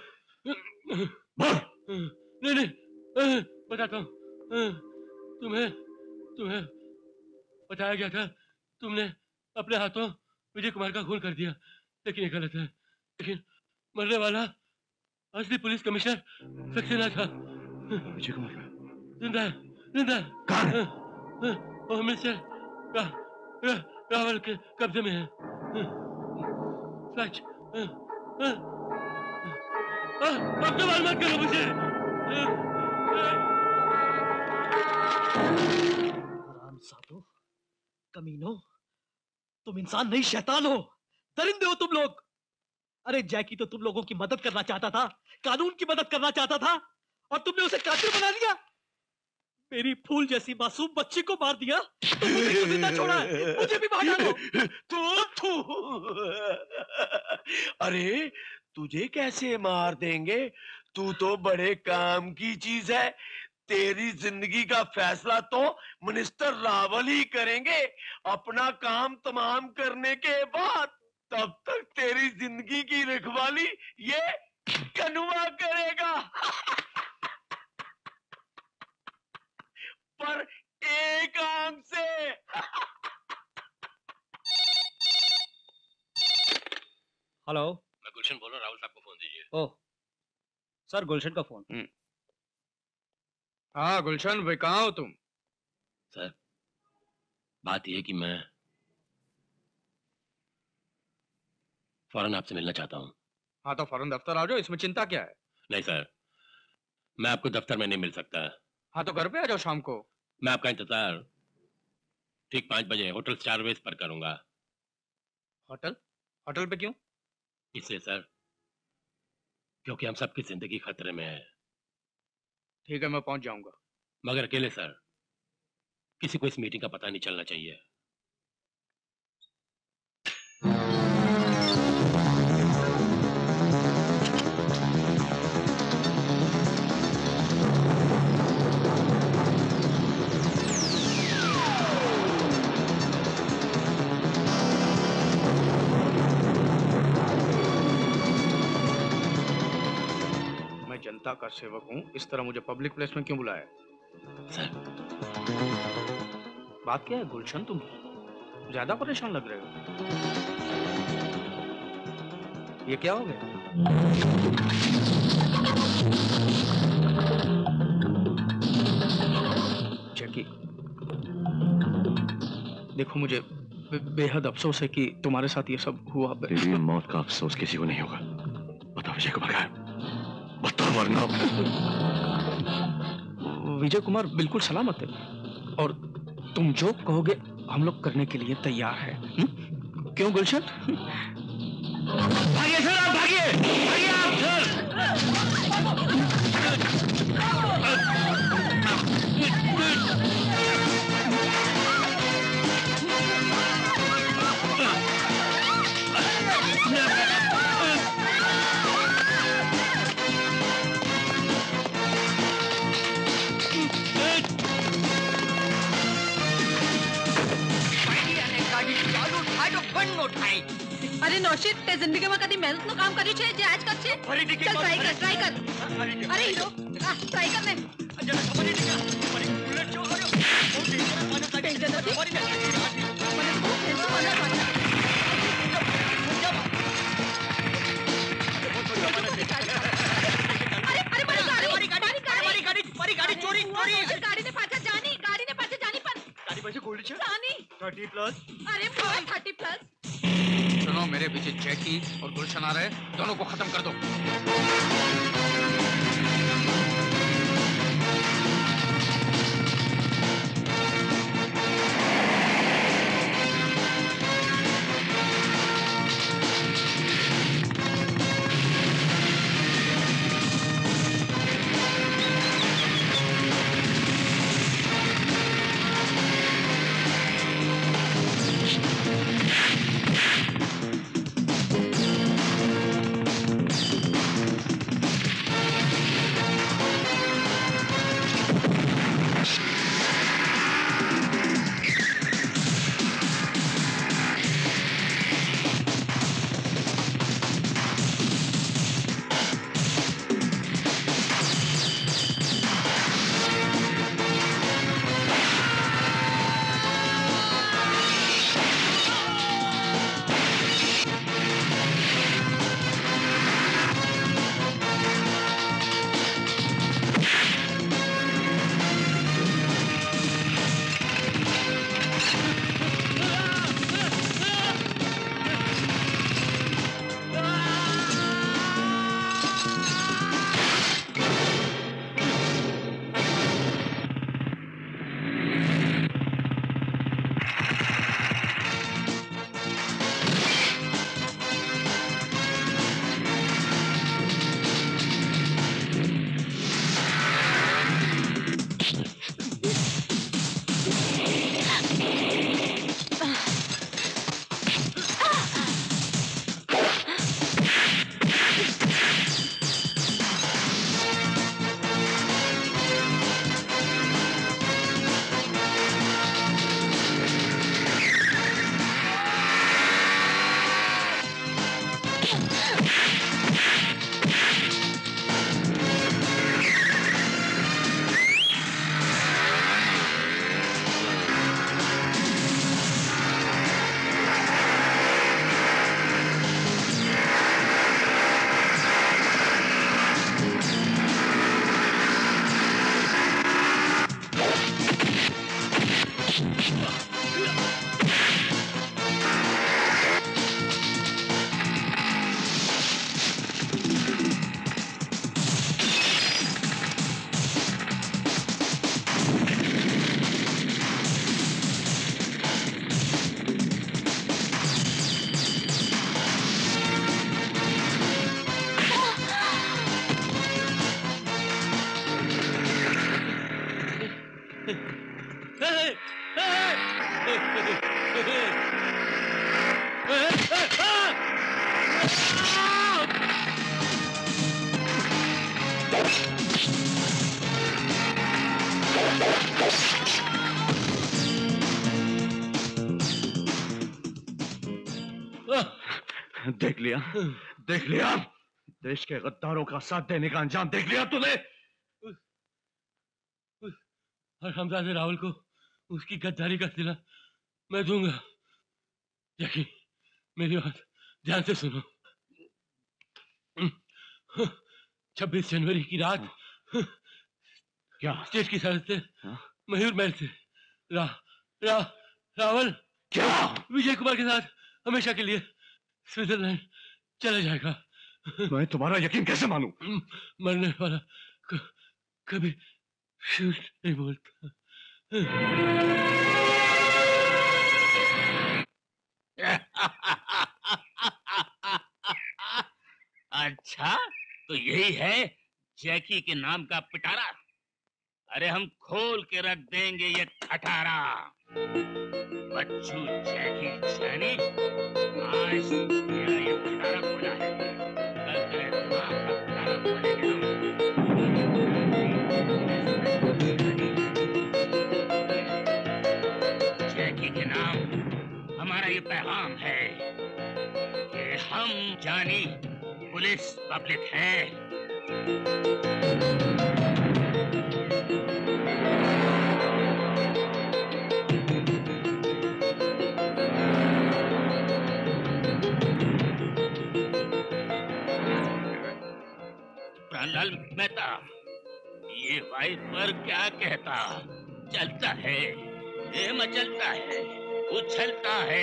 नहीं, बताता हूँ। तुम्हें बताया गया था, तुमने अपने हाथों विजय कुमार का खून कर दिया, लेकिन ये गलत है। लेकिन मरने वाला असली पुलिस कमिश्नर सक्सेना था। विजय कुमार जिंदा वो मिस्टर रावल के कब्जे में है। सच। अब सवाल मत करो मुझे। हरामजादो, कमीनो, तुम इंसान नहीं शैतान हो, दरिंदे हो तुम लोग। अरे जैकी तो तुम लोगों की मदद करना चाहता था, कानून की मदद करना चाहता था, और तुमने उसे कातिल बना दिया। मेरी फूल जैसी मासूम बच्ची को मार दिया, तो मुझे क्यों जिंदा छोड़ा है? मुझे भी मार डालो। तू अरे तुझे कैसे मार देंगे? तू तो बड़े काम की चीज है। तेरी जिंदगी का फैसला तो मिनिस्टर रावल ही करेंगे। अपना काम तमाम करने के बाद तब तक तेरी जिंदगी की रखवाली ये कनुआ करेगा। पर एक आंख से। हेलो, मैं गुलशन बोल रहा हूँ, राहुल साहब को फोन दीजिए। ओह सर, गुलशन का फोन। हाँ गुलशन भाई, कहाँ हो तुम? सर, बात यह है कि मैं फौरन आपसे मिलना चाहता हूँ। हाँ तो फौरन दफ्तर आ जाओ, इसमें चिंता क्या है? नहीं सर, मैं आपको दफ्तर में नहीं मिल सकता। हाँ तो घर पे आ जाओ शाम को। मैं आपका इंतजार ठीक 5 बजे होटल स्टारवेज पर करूंगा। होटल? होटल पे क्यों? इसलिए सर क्योंकि हम सबकी जिंदगी खतरे में है। ठीक है, मैं पहुंच जाऊंगा। मगर अकेले सर, किसी को इस मीटिंग का पता नहीं चलना चाहिए। जनता का सेवक हूँ, इस तरह मुझे पब्लिक प्लेस में क्यों बुलाया? सर, बात क्या है गुलशन, तुम ज्यादा परेशान लग रहे हो। ये क्या हो गया? जैकी, देखो मुझे बेहद अफसोस है कि तुम्हारे साथ ये सब हुआ। तेरी मौत का अफसोस किसी को नहीं होगा। बता विजय कुमार कहाँ है? बता वरना। विजय कुमार बिल्कुल सलामत है, और तुम जो कहोगे हम लोग करने के लिए तैयार हैं। क्यों गुलशन? भागिए सर, आप भागिए, भागिए आप सर। પણ નો થાય. અરે નોશિત તે જિંદગીમાં કદી મહેનતનું કામ કર્યું છે જે આજ કરશે? ફરી ટીકી ચાલ ટ્રાય કર. અરે હીરો ટ્રાય કર ને. જરા ખબર નહીં ટીકા ફરી બુલેટ જો આવ્યો. બહુ ડેન્જર નથી. ખબર નહીં. મને બહુ ટેન્શન મને પાછા. ગાડી ચોરી ગાડીને પાછા જાની પણ ગાડી પાસે ગોલ્ડ છે જાની 30 प्लस. अरे 30 प्लस. सुनो मेरे पीछे जैकी और गुलशन आ रहे हैं, दोनों को खत्म कर दो. देख लिया देश के गद्दारों का साथ देने का अंजाम देख लिया तूने। और हमजादे रावल को उसकी गद्दारी का सिला मैं दूंगा। यकीन मेरी बात ध्यान से सुनो। 26 जनवरी की रात क्या स्टेट की सरहद से मयूर महल से रावल क्या विजय कुमार के साथ हमेशा के लिए स्विट्जरलैंड चला जाएगा। मैं तुम्हारा यकीन कैसे मानूं? मरने वाला कभी झूठ नहीं बोलता। अच्छा तो यही है जैकी के नाम का पिटारा। अरे हम खोल के रख देंगे ये खटारा। बच्चू जैकी जानी आज मेरा ये खटारा खोला है, कल तेरे दिमाग का खटारा खोलेंगे हम। जैकी के नाम हमारा ये पैगाम है कि हम जानी पुलिस पब्लिक है। प्राणलाल मेहता, ये वाइपर क्या कहता? चलता है, ये मचलता है, उछलता है।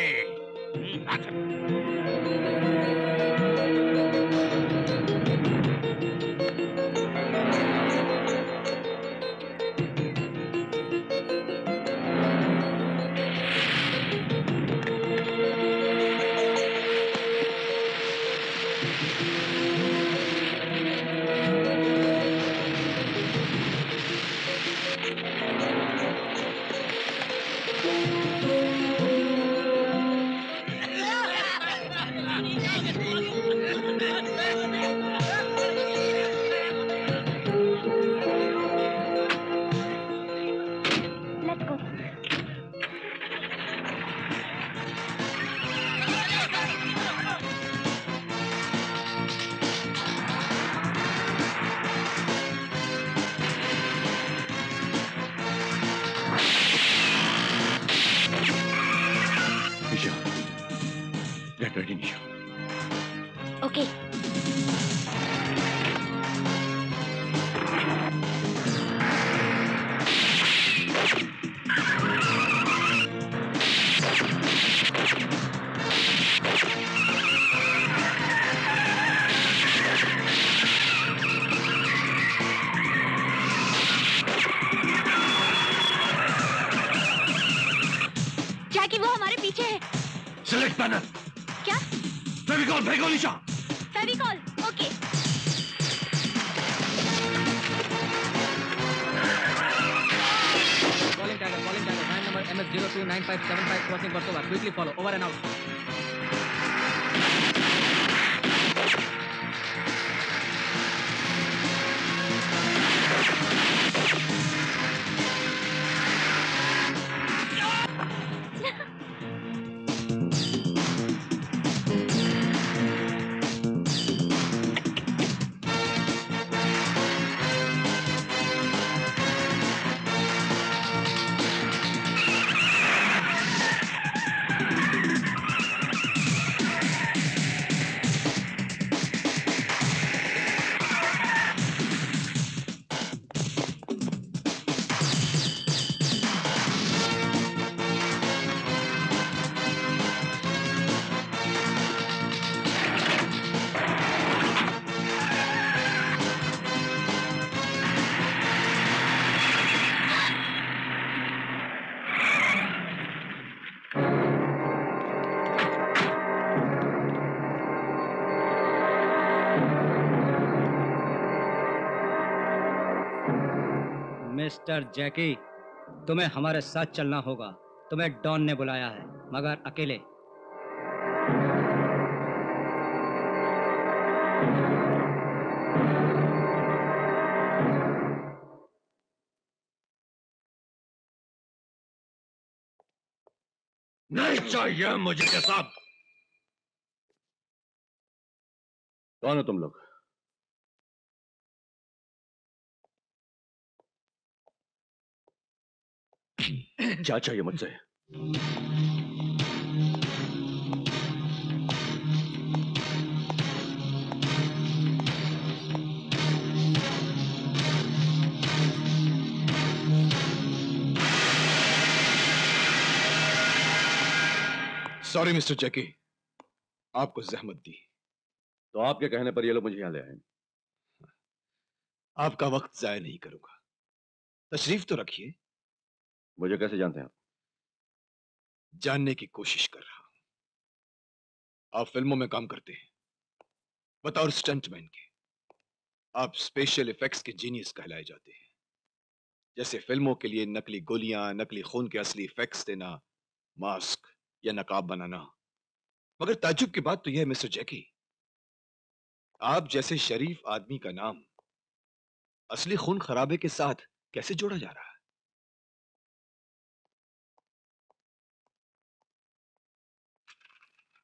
ओके। जैकी वो हमारे पीछे है। Select panel. क्या? फेविकॉल फेंको Nisha. Fevicol, okay. Calling tagger, 9 number MS029575 crossing Versova. Quickly follow. Over and out. Mister Jackie, तुम्हें हमारे साथ चलना होगा। तुम्हें डॉन ने बुलाया है, मगर अकेले। नहीं चाहिए मुझे के साथ। कौन हो तुम लोग? क्या चाहिए मुझसे? सॉरी मिस्टर जैकी, आपको जहमत दी। तो आपके कहने पर ये लोग मुझे यहां ले आए। आपका वक्त जाया नहीं करूंगा, तशरीफ तो रखिए। मुझे कैसे जानते हैं आप? जानने की कोशिश कर रहा हूं। आप फिल्मों में काम करते हैं, बतौर स्टंटमैन के। आप स्पेशल इफेक्ट्स के जीनियस कहलाए जाते हैं। जैसे फिल्मों के लिए नकली गोलियां, नकली खून के असली इफेक्ट्स देना, मास्क या नकाब बनाना। मगर ताज्जुब की बात तो यह है मिस्टर जैकी, आप जैसे शरीफ आदमी का नाम असली खून खराबे के साथ कैसे जोड़ा जा रहा है?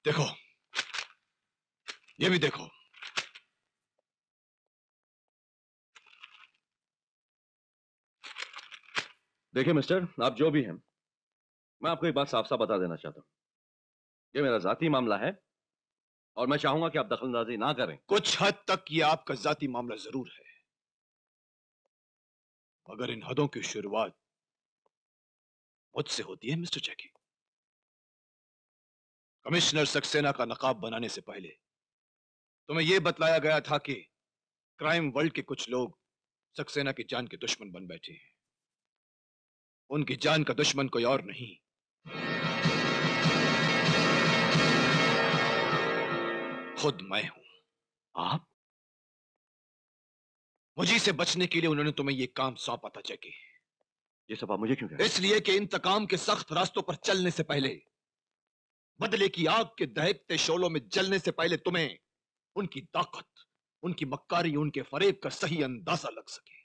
देखो, ये भी देखो। देखिए मिस्टर, आप जो भी हैं, मैं आपको एक बात साफ साफ बता देना चाहता हूं। ये मेरा जाती मामला है और मैं चाहूंगा कि आप दखलंदाजी ना करें। कुछ हद तक ये आपका जाती मामला जरूर है, मगर इन हदों की शुरुआत मुझसे होती है मिस्टर जैकी। कमिश्नर सक्सेना का नकाब बनाने से पहले तुम्हें यह बतलाया गया था कि क्राइम वर्ल्ड के कुछ लोग सक्सेना की जान के दुश्मन बन बैठे हैं। उनकी जान का दुश्मन कोई और नहीं, खुद मैं हूं। आप? मुझी से बचने के लिए उन्होंने तुम्हें यह काम सौंपा था जैकी। ये सब आप मुझे क्यों कह रहे हैं? इसलिए कि इंतकाम के सख्त रास्तों पर चलने से पहले, बदले की आग के दहकते शोलों में जलने से पहले तुम्हें उनकी ताकत, उनकी मक्कारी, उनके फरेब का सही अंदाजा लग सके।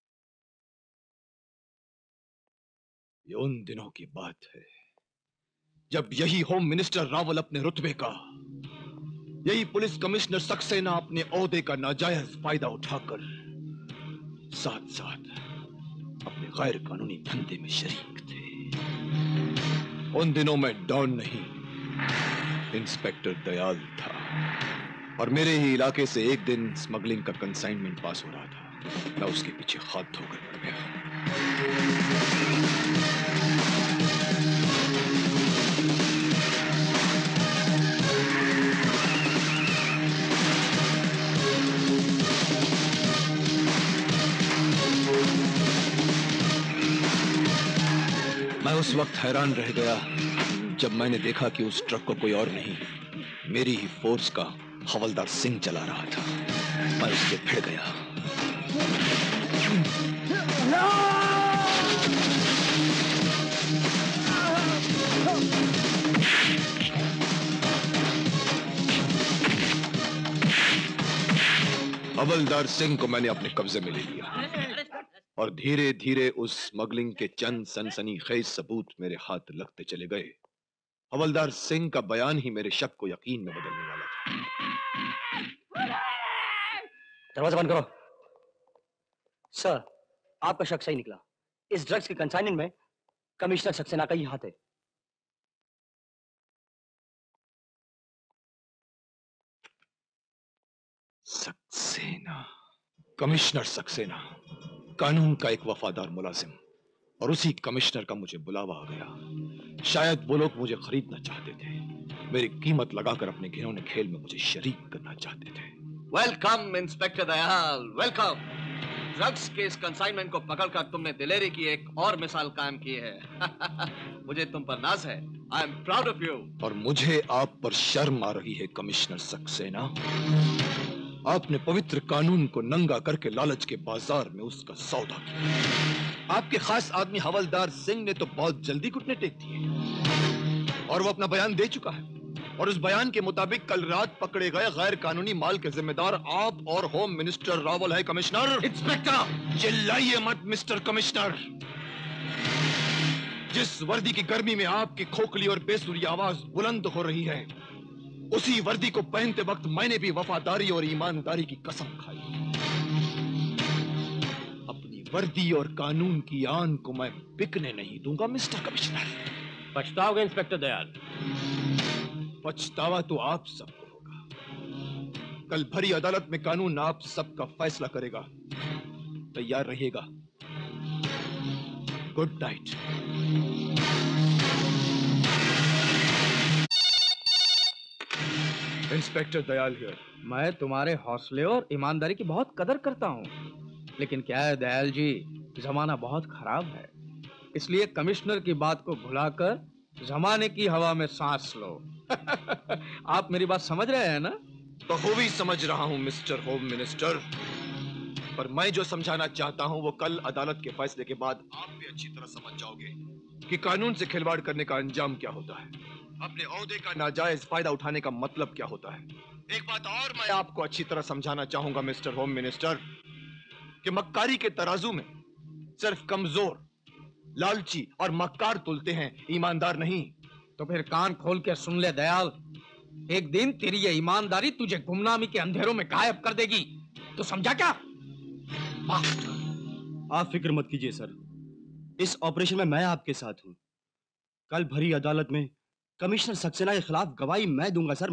ये उन दिनों की बात है जब यही होम मिनिस्टर रावल अपने रुतबे का, यही पुलिस कमिश्नर सक्सेना अपने ओहदे का नाजायज फायदा उठाकर साथ साथ अपने गैर कानूनी धंधे में शरीक थे। उन दिनों में डॉन नहीं, इंस्पेक्टर दयाल था, और मेरे ही इलाके से एक दिन स्मगलिंग का कंसाइनमेंट पास हो रहा था। मैं उसके पीछे हाथ धोकर पड़ गया। मैं उस वक्त हैरान रह गया जब मैंने देखा कि उस ट्रक को कोई और नहीं, मेरी ही फोर्स का हवलदार सिंह चला रहा था। मैं उससे भिड़ गया। हवलदार सिंह को मैंने अपने कब्जे में ले लिया और धीरे धीरे उस स्मगलिंग के चंद सनसनीखेज सबूत मेरे हाथ लगते चले गए। हवलदार सिंह का बयान ही मेरे शक को यकीन में बदलने वाला था। दरवाजा बंद करो। सर, आपका शक सही निकला। इस ड्रग्स के कंसाइनमेंट में कमिश्नर सक्सेना का ही हाथ है। सक्सेना, कमिश्नर सक्सेना, कानून का एक वफादार मुलाजिम, और उसी कमिश्नर का मुझे बुलावा आ गया। शायद वो लोग मुझे खरीदना चाहते थे, मेरी कीमत लगाकर अपने घिनौने खेल में मुझे शरीक करना चाहते थे। Welcome inspector Dayal, welcome. Drugs के इस कंसाइनमेंट को पकड़कर तुमने दिलेरी की एक और मिसाल कायम की है। मुझे तुम पर नाज है। I am proud of you. और मुझे आप पर शर्म आ रही है कमिश्नर सक्सेना। आपने पवित्र कानून को नंगा करके लालच के बाजार में उसका सौदा किया। आपके खास आदमी हवलदार सिंह ने तो बहुत जल्दी घुटने टेक दिए और वो अपना बयान दे चुका है, और उस बयान के मुताबिक कल रात पकड़े गए गैर कानूनी माल के जिम्मेदार आप और होम मिनिस्टर रावल है। कमिश्नर। इंस्पेक्टर चिल्लाइए मत मिस्टर कमिश्नर। जिस वर्दी की गर्मी में आपकी खोखली और बेसुरी आवाज बुलंद हो रही है, उसी वर्दी को पहनते वक्त मैंने भी वफादारी और ईमानदारी की कसम खाई। अपनी वर्दी और कानून की आन को मैं बिकने नहीं दूंगा मिस्टर कमिश्नर। पछताओगे इंस्पेक्टर दयाल। पछतावा तो आप सबको होगा। कल भरी अदालत में कानून आप सबका फैसला करेगा। तैयार रहिएगा। Good night. Inspector Dayal here. मैं तुम्हारे हौसले और ईमानदारी की बहुत कदर करता हूँ, लेकिन क्या है दयाल जी, जमाना बहुत खराब है, इसलिए कमिश्नर की बात को भुलाकर जमाने की हवा में सांस लो। आप मेरी बात समझ रहे हैं ना? बखूबी समझ रहा हूं मिस्टर होम मिनिस्टर, पर मैं जो समझाना चाहता हूं वो कल अदालत के फैसले के बाद आप भी अच्छी तरह समझ जाओगे कि कानून से खिलवाड़ करने का अंजाम क्या होता है, अपने ओहदे का नाजायज फायदा उठाने का मतलब क्या होता है। एक बात और मैं आपको अच्छी तरह समझाना चाहूंगा मिस्टर होम मिनिस्टर, कि मक्कारी के तराजू में सिर्फ कमजोर, लालची और मक्कार तुलते हैं, ईमानदार नहीं। तो फिर कान खोल के सुन ले दयाल, एक दिन तेरी ये ईमानदारी तुझे गुमनामी के अंधेरों में गायब कर देगी। तो समझा क्या? आप फिक्र मत कीजिए सर, इस ऑपरेशन में मैं आपके साथ हूं। कल भरी अदालत में कमिश्नर सक्सेना के खिलाफ गवाही मैं दूंगा सर,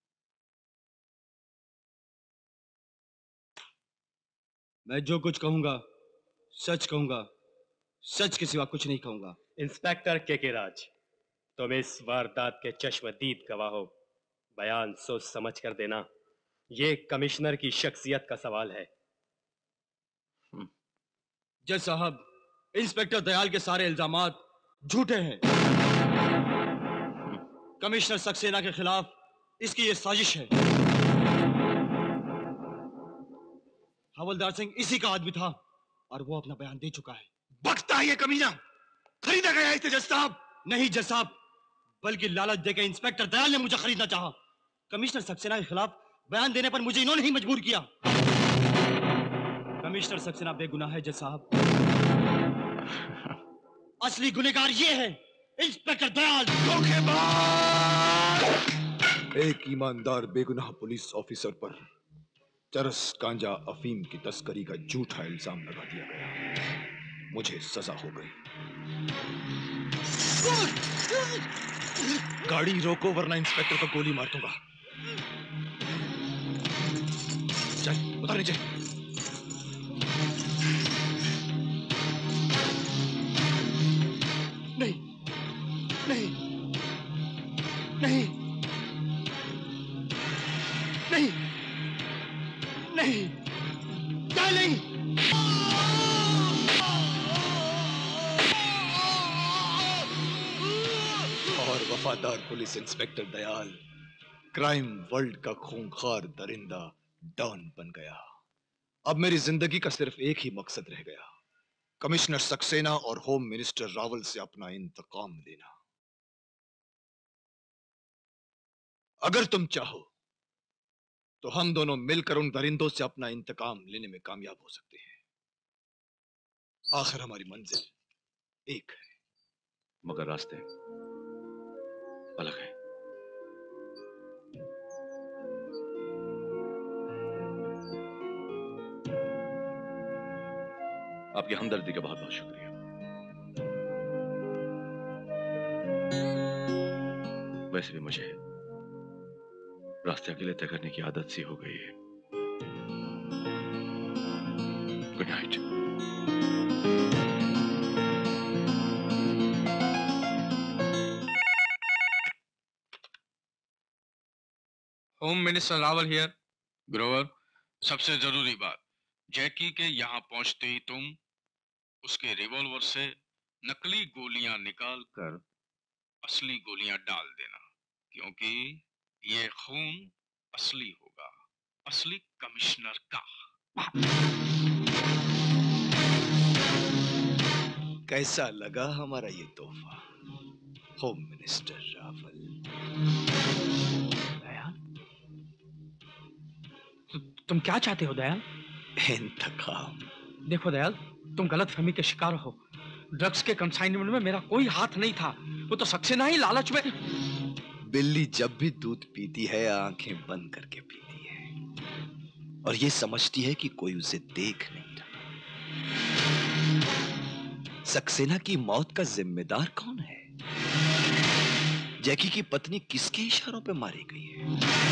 मैं जो कुछ कहूंगा सच कहूंगा, सच के सिवा कुछ नहीं कहूंगा। इंस्पेक्टर के राज, तुम इस वारदात के चश्मदीद गवाह हो। बयान सोच समझ कर देना, ये कमिश्नर की शख्सियत का सवाल है। जज साहब, इंस्पेक्टर दयाल के सारे इल्जामात झूठे हैं। कमिश्नर सक्सेना के खिलाफ इसकी ये साजिश है। हवलदार सिंह इसी का आदमी था और वो अपना बयान दे चुका है। बकता है ये कमीना, खरीदा गया इसे जज साहब। नहीं जज साहब, बल्कि लालच देकर इंस्पेक्टर दयाल ने मुझे खरीदना चाहा। कमिश्नर सक्सेना के खिलाफ बयान देने पर मुझे इन्होंने ही मजबूर किया। कमिश्नर सक्सेना बेगुनाह है जज साहब। असली गुनहगार ये है इंस्पेक्टर दयाल। धोखेबाज! एक ईमानदार बेगुनाह पुलिस ऑफिसर पर चरस गांजा अफीम की तस्करी का झूठा इल्जाम लगा दिया गया। मुझे सजा हो गई। गाड़ी रोको वरना इंस्पेक्टर को गोली मार दूंगा। चल उतर नीचे। नहीं नहीं नहीं नहीं नहीं नहीं। और वफादार police inspector Dayal crime world का खूंखार दरिंदा डॉन बन गया। अब मेरी जिंदगी का सिर्फ एक ही मकसद रह गया, कमिश्नर सक्सेना और होम मिनिस्टर रावल से अपना इंतकाम लेना। अगर तुम चाहो तो हम दोनों मिलकर उन दरिंदों से अपना इंतकाम लेने में कामयाब हो सकते हैं। आखिर हमारी मंजिल एक है, मगर रास्ते अलग हैं। आपकी हमदर्दी का बहुत बहुत शुक्रिया। वैसे भी मुझे रास्ते अकेले तय करने की आदत सी हो गई है। Good night. Home minister Rawal here. Grover, सबसे जरूरी बात, जैकी के यहाँ पहुंचते ही तुम उसके रिवॉल्वर से नकली गोलियां निकाल कर असली गोलियां डाल देना, क्योंकि ये खून असली होगा, असली कमिश्नर का। कैसा लगा हमारा ये तोहफा होम मिनिस्टर रावल? तुम क्या चाहते हो दयाल? इंतकाम। देखो दयाल, तुम गलतफहमी के शिकार हो। ड्रग्स के कंसाइनमेंट में मेरा कोई हाथ नहीं था। वो तो सक्सेना ही लालच में। बिल्ली जब भी दूध पीती है आंखें बंद करके पीती है, और ये समझती है कि कोई उसे देख नहीं रहा। सक्सेना की मौत का जिम्मेदार कौन है? जैकी की पत्नी किसके इशारों पे मारी गई है?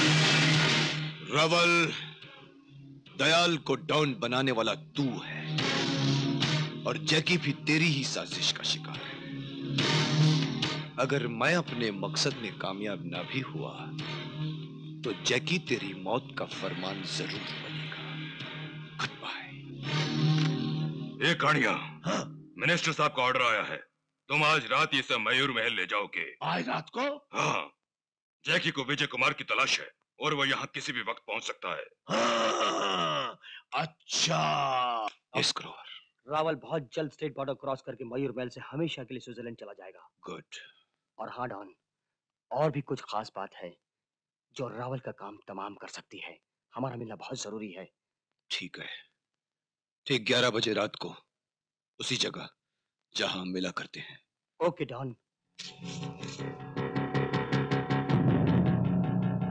रावल, दयाल को डॉन बनाने वाला तू है, और जैकी भी तेरी ही साजिश का शिकार है। अगर मैं अपने मकसद में कामयाब ना भी हुआ तो जैकी तेरी मौत का फरमान जरूर बनेगा। Goodbye. ये कहानियां, हाँ? मिनिस्टर साहब का ऑर्डर आया है, तुम आज रात ही इसे मयूर महल ले जाओगे। आज रात को? हाँ, जैकी को विजय कुमार की तलाश है और वो यहाँ किसी भी वक्त पहुंच सकता है। हाँ, अच्छा। यस ग्रोवर। रावल बहुत जल्द स्टेट बॉर्डर क्रॉस करके मयूर महल से हमेशा के लिए स्विट्जरलैंड चला जाएगा। गुड। और हाँ डॉन, और भी कुछ खास बात है जो रावल का काम तमाम कर सकती है। हमारा मिलना बहुत जरूरी है। ठीक है, ठीक 11 बजे रात को उसी जगह जहां हम मिला करते हैं। Okay don.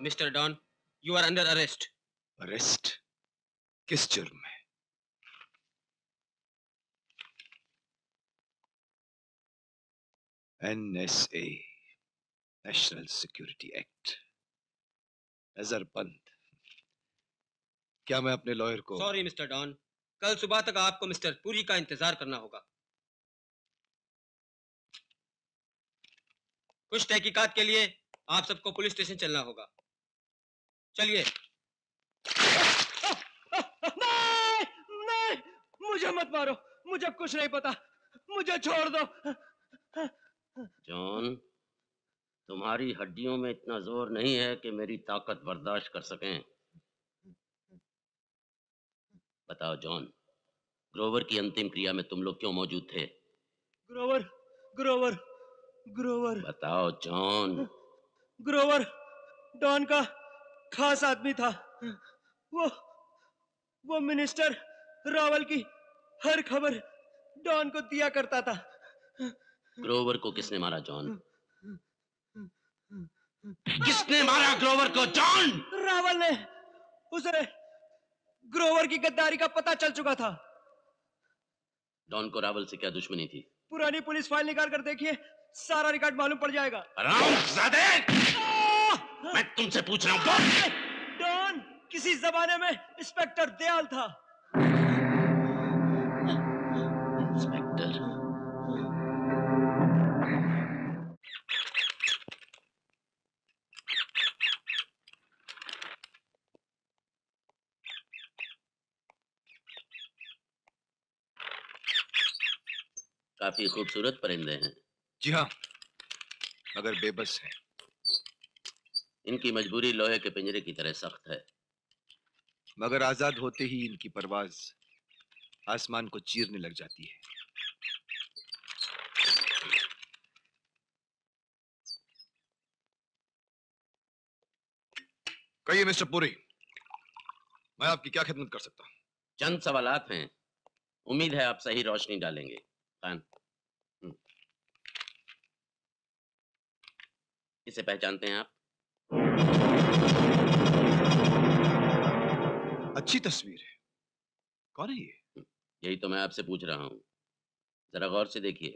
Mister don, you are under arrest. Arrest? किस जुर्म में? NSA, national security act. नजरबंद। क्या मैं अपने लॉयर को? सॉरी मिस्टर डॉन, कल सुबह तक आपको मिस्टर पुरी का इंतजार करना होगा। कुछ तहकीकात के लिए आप सबको पुलिस स्टेशन चलना होगा। चलिए। नहीं, मुझे मत मारो, मुझे कुछ नहीं पता, मुझे छोड़ दो। जॉन, तुम्हारी हड्डियों में इतना जोर नहीं है कि मेरी ताकत बर्दाश्त कर सकें। बताओ जॉन, ग्रोवर की अंतिम क्रिया में तुम लोग क्यों मौजूद थे? ग्रोवर, ग्रोवर, ग्रोवर। बताओ जॉन। ग्रोवर डॉन का खास आदमी था। वो मिनिस्टर रावल की हर खबर डॉन को दिया करता था। ग्रोवर को किसने मारा जॉन? किसने मारा ग्रोवर को जॉन? रावल ने। उसे ग्रोवर की गद्दारी का पता चल चुका था। डॉन को रावल से क्या दुश्मनी थी? पुरानी पुलिस फाइल निकाल कर देखिए, सारा रिकॉर्ड मालूम पड़ जाएगा। हरामजादे! मैं तुमसे पूछ रहा हूँ। डॉन किसी जमाने में इंस्पेक्टर दयाल था। इंस्पेक्टर? काफी खूबसूरत परिंदे हैं। जी हाँ, मगर बेबस हैं। इनकी मजबूरी लोहे के पिंजरे की तरह सख्त है, मगर आजाद होते ही इनकी परवाज आसमान को चीरने लग जाती है। कहिए मिस्टर पुरी, मैं आपकी क्या खिदमत कर सकता हूं? चंद सवालात हैं, उम्मीद है आप सही रोशनी डालेंगे। खान, इसे पहचानते हैं आप? अच्छी तस्वीर है, कौन है ये? यही तो मैं आपसे पूछ रहा हूं, जरा गौर से देखिए।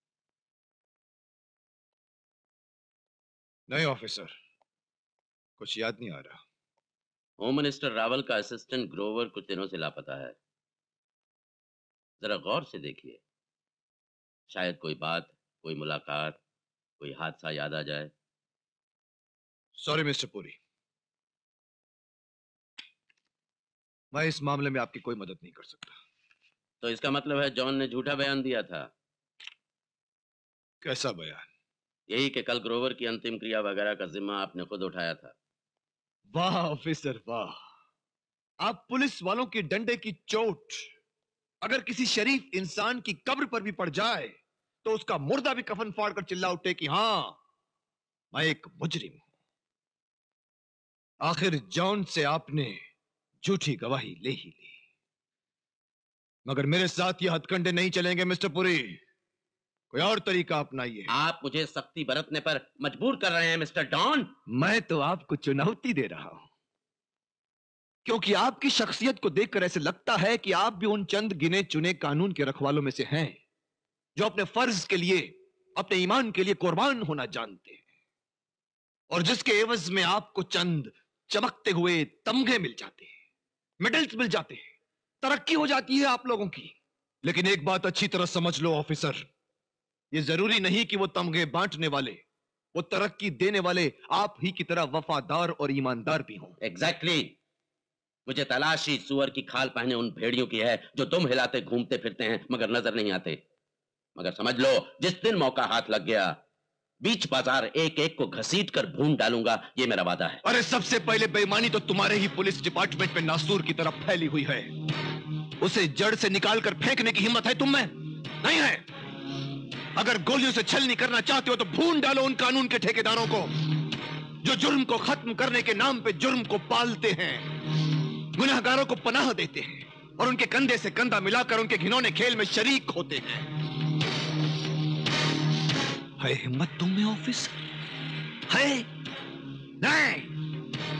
नहीं ऑफिसर, कुछ याद नहीं आ रहा। होम मिनिस्टर रावल का असिस्टेंट ग्रोवर कुछ दिनों से लापता है। जरा गौर से देखिए, शायद कोई बात, कोई मुलाकात, कोई हादसा याद आ जाए। सॉरी मिस्टर पुरी, मैं इस मामले में आपकी कोई मदद नहीं कर सकता। तो इसका मतलब है जॉन ने झूठा बयान दिया था? कैसा बयान? यही कि कल ग्रोवर की अंतिम क्रिया वगैरह का जिम्मा आपने खुद उठाया था। वाह ऑफिसर वाह, आप पुलिस वालों की डंडे की चोट अगर किसी शरीफ इंसान की कब्र पर भी पड़ जाए तो उसका मुर्दा भी कफन फाड़ कर चिल्ला उठे कि हां, मैं एक मुजरिम हूं। आखिर जॉन से आपने झूठी गवाही ले ही ली, मगर मेरे साथ ये हथकंडे नहीं चलेंगे मिस्टर पुरी। कोई और तरीका अपनाइए। आप मुझे सख्ती बरतने पर मजबूर कर रहे हैं मिस्टर डॉन। मैं तो आपको चुनौती दे रहा हूं, क्योंकि आपकी शख्सियत को देखकर ऐसे लगता है कि आप भी उन चंद गिने चुने कानून के रखवालों में से हैं जो अपने फर्ज के लिए, अपने ईमान के लिए कुर्बान होना जानते हैं, और जिसके एवज में आपको चंद चमकते हुए तमगे मिल जाते हैं, मेडल्स मिल जाते हैं, तरक्की हो जाती है आप लोगों की। लेकिन एक बात अच्छी तरह समझ लो ऑफिसर, ये जरूरी नहीं कि वो तमगे बांटने वाले, वो तरक्की देने वाले आप ही की तरह वफादार और ईमानदार भी हों। एग्जैक्टली। मुझे तलाशी सुअर की खाल पहने उन भेड़ियों की है जो दुम हिलाते घूमते फिरते हैं मगर नजर नहीं आते। मगर समझ लो, जिस दिन मौका हाथ लग गया, बीच बाजार एक एक को घसीट कर भून डालूंगा, ये मेरा वादा है। अरे सबसे पहले बेईमानी तो तुम्हारे ही पुलिस डिपार्टमेंट में नासूर की तरफ फैली हुई है। उसे जड़ से निकाल कर फेंकने की हिम्मत है तुम में? नहीं है। अगर गोलियों से छलनी करना चाहते हो तो भून डालो उन कानून के ठेकेदारों को जो जुर्म को खत्म करने के नाम पे जुर्म को पालते हैं, गुनहगारों को पनाह देते हैं और उनके कंधे से कंधा मिलाकर उनके घिनौने खेल में शरीक होते हैं। है हिम्मत तुम में ऑफिसर? है? नहीं,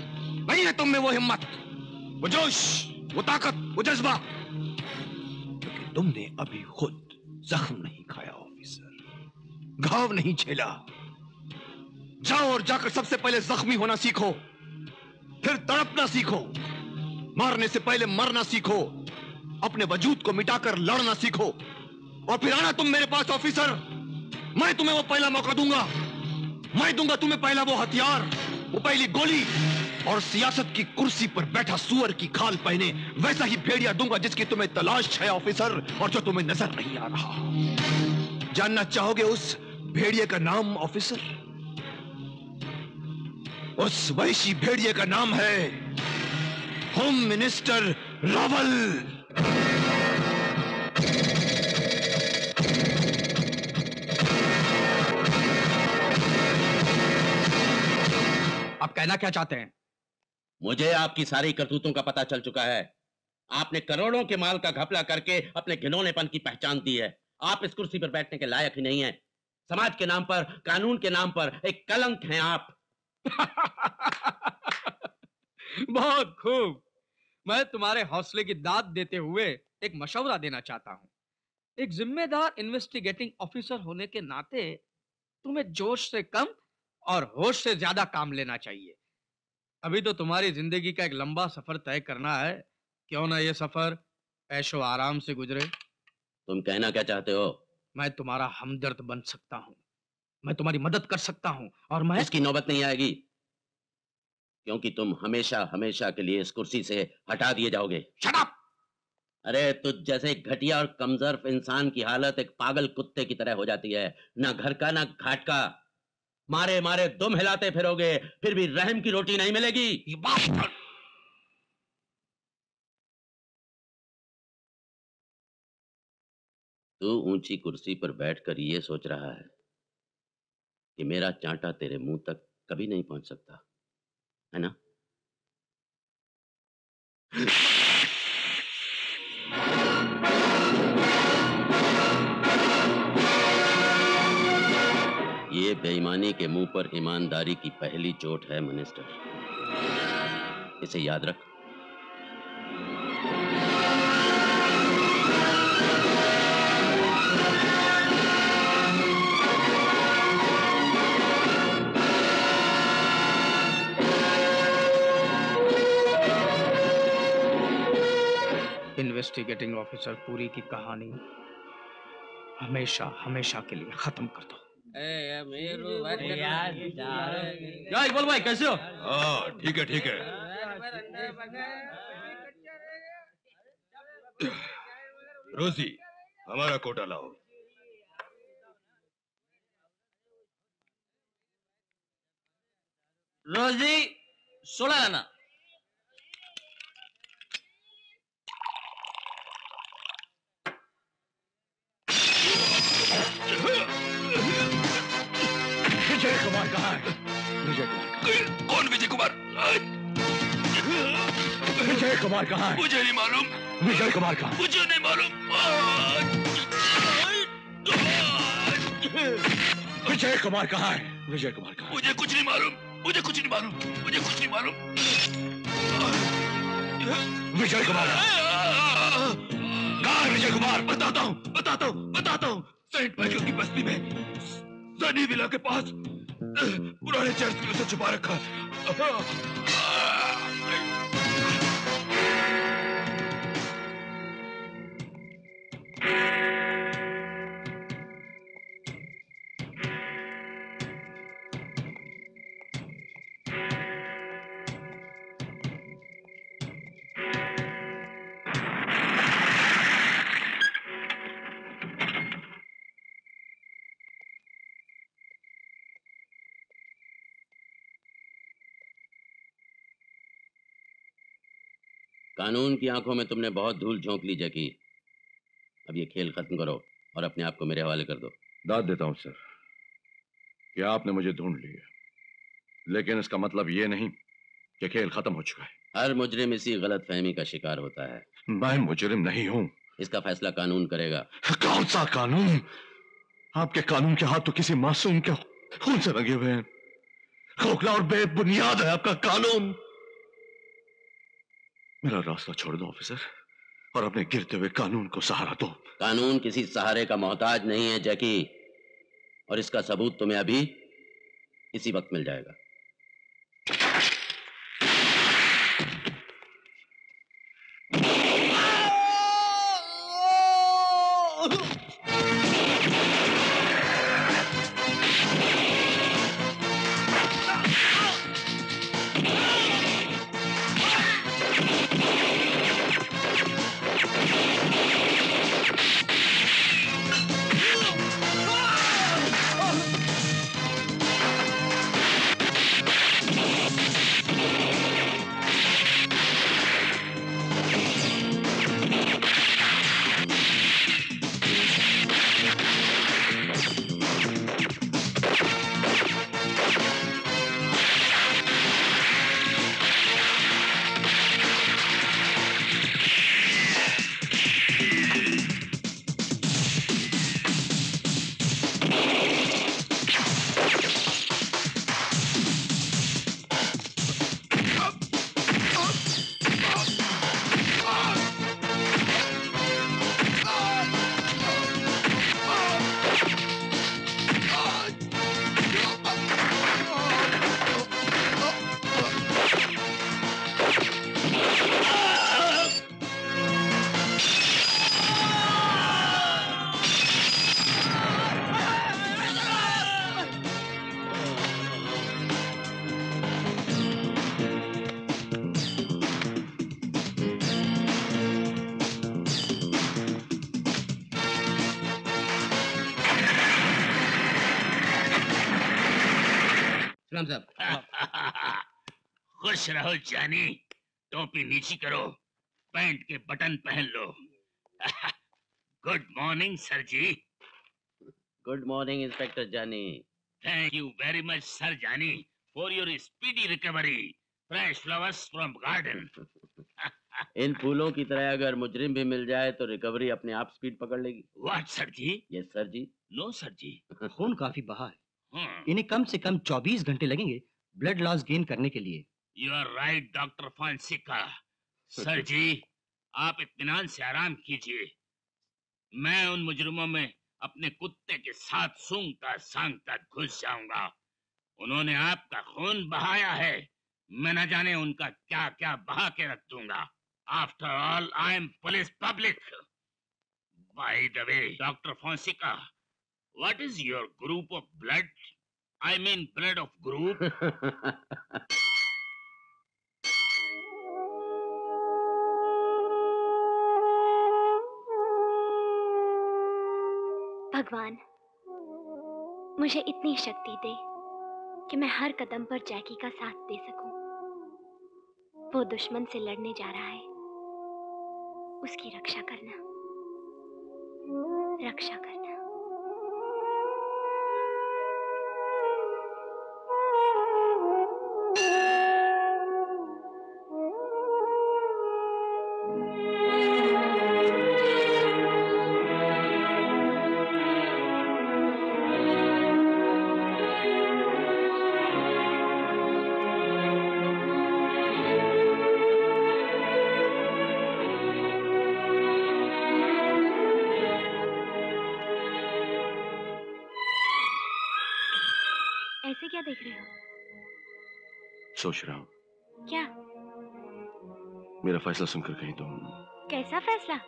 में वो हिम्मत, वो जोश, वो ताकत, वो जज्बा, क्योंकि तुमने अभी खुद जख्म नहीं खाया ऑफिसर, घाव नहीं झेला। जाओ और जाकर सबसे पहले जख्मी होना सीखो, फिर तड़पना सीखो, मारने से पहले मरना सीखो, अपने वजूद को मिटाकर लड़ना सीखो, और फिर आना तुम मेरे पास ऑफिसर। मैं तुम्हें वो पहला मौका दूंगा, मैं दूंगा तुम्हें पहला वो हथियार, वो पहली गोली, और सियासत की कुर्सी पर बैठा सुअर की खाल पहने वैसा ही भेड़िया दूंगा जिसकी तुम्हें तलाश है ऑफिसर, और जो तुम्हें नजर नहीं आ रहा। जानना चाहोगे उस भेड़िए का नाम ऑफिसर? उस वैशी भेड़िए का नाम है होम मिनिस्टर रावल। आप कहना क्या चाहते हैं? मुझे आपकी सारी करतूतों का पता चल चुका है। आपने करोड़ों के माल का घपला करके अपने घिनौनेपन की पहचान दी है। आप इस कुर्सी पर बैठने के लायक ही नहीं हैं। समाज के नाम पर, कानून के नाम पर एक कलंक हैं आप। बहुत खूब। मैं तुम्हारे हौसले की दाद देते हुए एक मशवरा देना चाहता हूं। एक जिम्मेदार इन्वेस्टिगेटिंग ऑफिसर होने के नाते तुम्हें जोश से कम और होश से ज्यादा काम लेना चाहिए। अभी तो तुम्हारी जिंदगी का एक लंबा सफर तय करना है, क्यों ना ये सफर ऐशो आराम से गुजरे। तुम कहना क्या चाहते हो? मैं तुम्हारा हमदर्द बन सकता हूं, मैं तुम्हारी मदद कर सकता हूं, और मैं इसकी नौबत नहीं आएगी, क्योंकि तुम हमेशा हमेशा के लिए इस कुर्सी से हटा दिए जाओगे। Shut up! अरे तुझ जैसे घटिया और कमजोर इंसान की हालत एक पागल कुत्ते की तरह हो जाती है, ना घर का ना घाट का। मारे मारे तुम हिलाते फिरोगे, फिर भी रहम की रोटी नहीं मिलेगी। ये बात तू ऊंची कुर्सी पर बैठकर ये सोच रहा है कि मेरा चांटा तेरे मुंह तक कभी नहीं पहुंच सकता, है ना? ये बेईमानी के मुंह पर ईमानदारी की पहली चोट है मिनिस्टर, इसे याद रख। इन्वेस्टिगेटिंग ऑफिसर पूरी की कहानी हमेशा हमेशा के लिए खत्म कर दो। बोल भाई, कैसे हो? हाँ ठीक है ठीक है। रोजी, हमारा कोटा लाओ। रोजी 16 आना। विजय कुमार कहाँ है? विजय कुमार कौन? विजय कुमार? विजय कुमार कहाँ है? मुझे नहीं मालूम। विजय कुमार कहाँ? मुझे नहीं मालूम। विजय कुमार कहाँ है? विजय कुमार कहाँ? मुझे कुछ नहीं मालूम, मुझे कुछ नहीं मालूम, मुझे कुछ नहीं मालूम। विजय कुमार कहाँ है? विजय कुमार बताता हूँ, बताता हूँ, बताता हूँ। सेंट माइकल की बस्ती में सनी विला के पास पुराने चर्च में उसे छुपा रखा। कानून की आंखों में तुमने बहुत धूल झोंक ली जैकी। अब ये खेल खत्म करो और अपने आप को मेरे हवाले कर दो। दाद देता हूं सर कि आपने मुझे ढूंढ लिया, लेकिन इसका मतलब ये नहीं कि खेल खत्म हो चुका है। हर मुजरिम इसी गलतफहमी का शिकार होता है। मैं मुजरिम नहीं हूं। इसका फैसला कानून करेगा। कौन सा कानून? आपके कानून के हाथ तो किसी मासूम के खून से लगे हुए हैं। खोखला और बेबुनियाद है आपका कानून। मेरा रास्ता छोड़ दो ऑफिसर, और अपने गिरते हुए कानून को सहारा दो। कानून किसी सहारे का मोहताज नहीं है जैकी, और इसका सबूत तुम्हें अभी इसी वक्त मिल जाएगा। खुश रहो जानी, टोपी नीची करो, पैंट के बटन पहन लो। Good morning sir ji. Good morning inspector Jani. Thank you very much sir Jani for your speedy recovery. Fresh flowers from garden. इन फूलों की तरह अगर मुजरिम भी मिल जाए तो रिकवरी अपने आप स्पीड पकड़ लेगी। What sir ji? Yes sir ji. No sir ji. खून काफी बहा है, इन्हें कम से कम 24 घंटे लगेंगे ब्लड लॉस गेन करने के लिए। You are right doctor Fansika. Sir ji आप इत्मीनान से आराम कीजिए, मैं उन मुजरिमों में अपने कुत्ते के साथ सूंघता सांघता घुस जाऊंगा। उन्होंने आपका खून बहाया है, मैं न जाने उनका क्या क्या बहा के रख दूंगा। After all I am police public. By the way doctor Fansika, what is your group of blood? I mean blood of group. भगवान मुझे इतनी शक्ति दे कि मैं हर कदम पर जैकी का साथ दे सकूं। वो दुश्मन से लड़ने जा रहा है, उसकी रक्षा करना, रक्षा करना। ऐसे क्या देख रहे हो? सोच रहा हूँ क्या? मेरा फैसला सुनकर कहीं कैसा फैसला?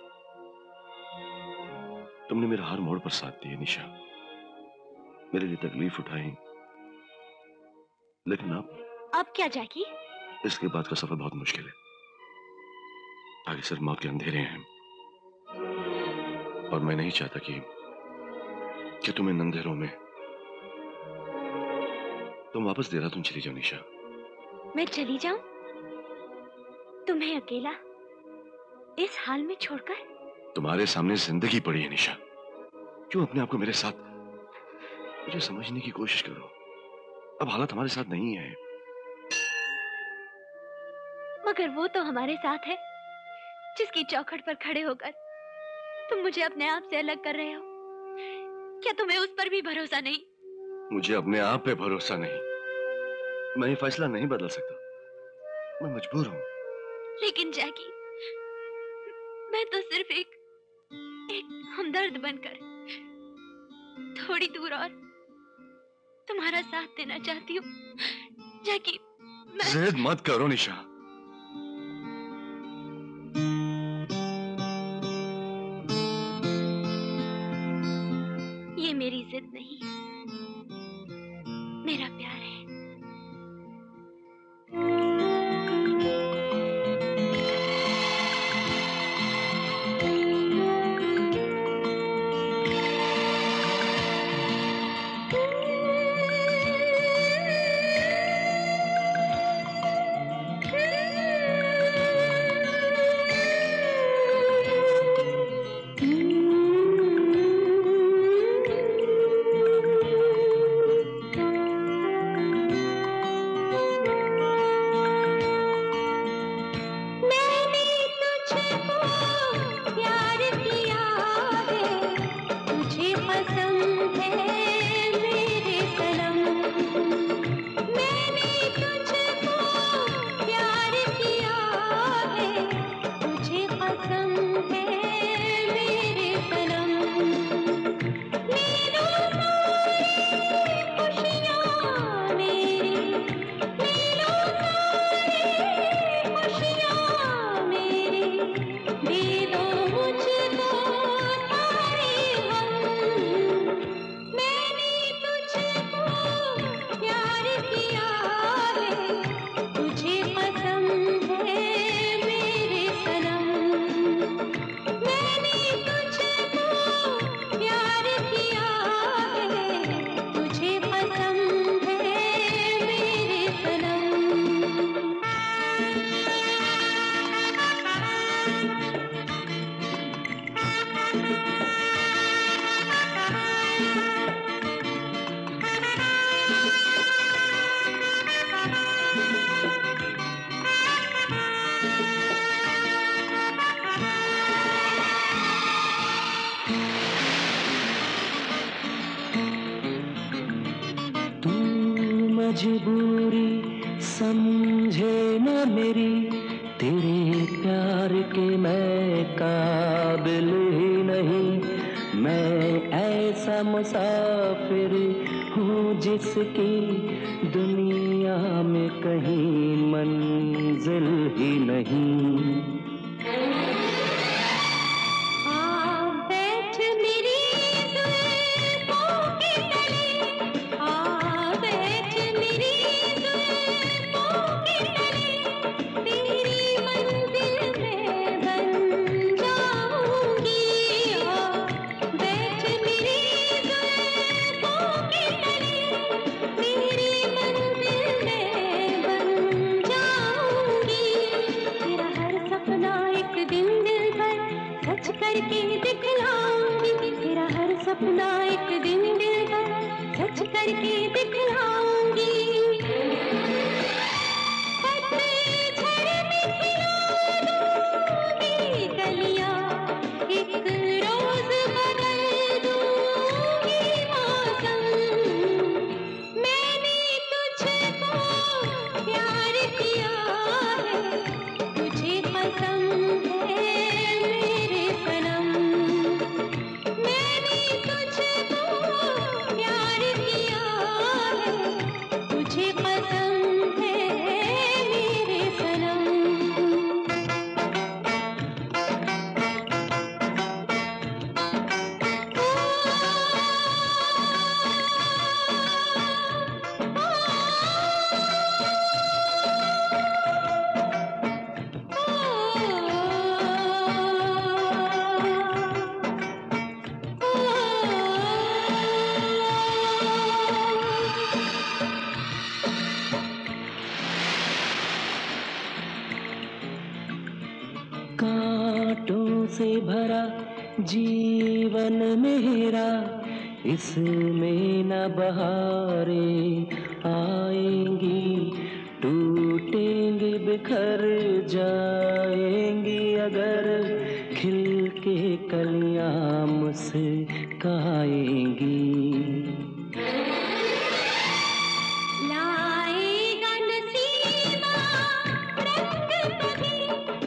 तुमने मेरा हर मोड़ पर साथ दिया निशा, मेरे लिए तकलीफ उठाई, लेकिन अब क्या जैकी? इसके बाद का सफर बहुत मुश्किल है। आगे सिर्फ मौत के अंधेरे हैं, और मैं नहीं चाहता कि तुम इन अंधेरों में तुम वापस देहरादून चली जाओ निशा। मैं चली जाऊं? तुम्हें अकेला इस हाल में छोड़कर? तुम्हारे सामने जिंदगी पड़ी है निशा, क्यों अपने आप को मेरे साथ? मुझे समझने की कोशिश करो, अब हालत हमारे साथ नहीं है। मगर वो तो हमारे साथ है, जिसकी चौखट पर खड़े होकर तुम मुझे अपने आप से अलग कर रहे हो। क्या तुम्हें उस पर भी भरोसा नहीं? मुझे अपने आप पे भरोसा नहीं। मैं ये फैसला नहीं बदल सकता, मैं मजबूर हूं। लेकिन जैकी, मैं तो सिर्फ एक हमदर्द बनकर थोड़ी दूर और तुम्हारा साथ देना चाहती हूँ। जैकी, जिद मत करो निशा। ये मेरी जिद नहीं, मेरा प्यार है। मजबूरी समझे न मेरी, तेरे प्यार के मैं काबिल ही नहीं। मैं ऐसा मुसाफिर हूँ जिसकी दुनिया में कहीं मंजिल ही नहीं। जीवन मेरा इसमें न बहारें आएंगी, टूटेंगे बिखर जाएंगी अगर खिल के कलियां मुस्काएंगी। लाएगा नसीबा रंग कभी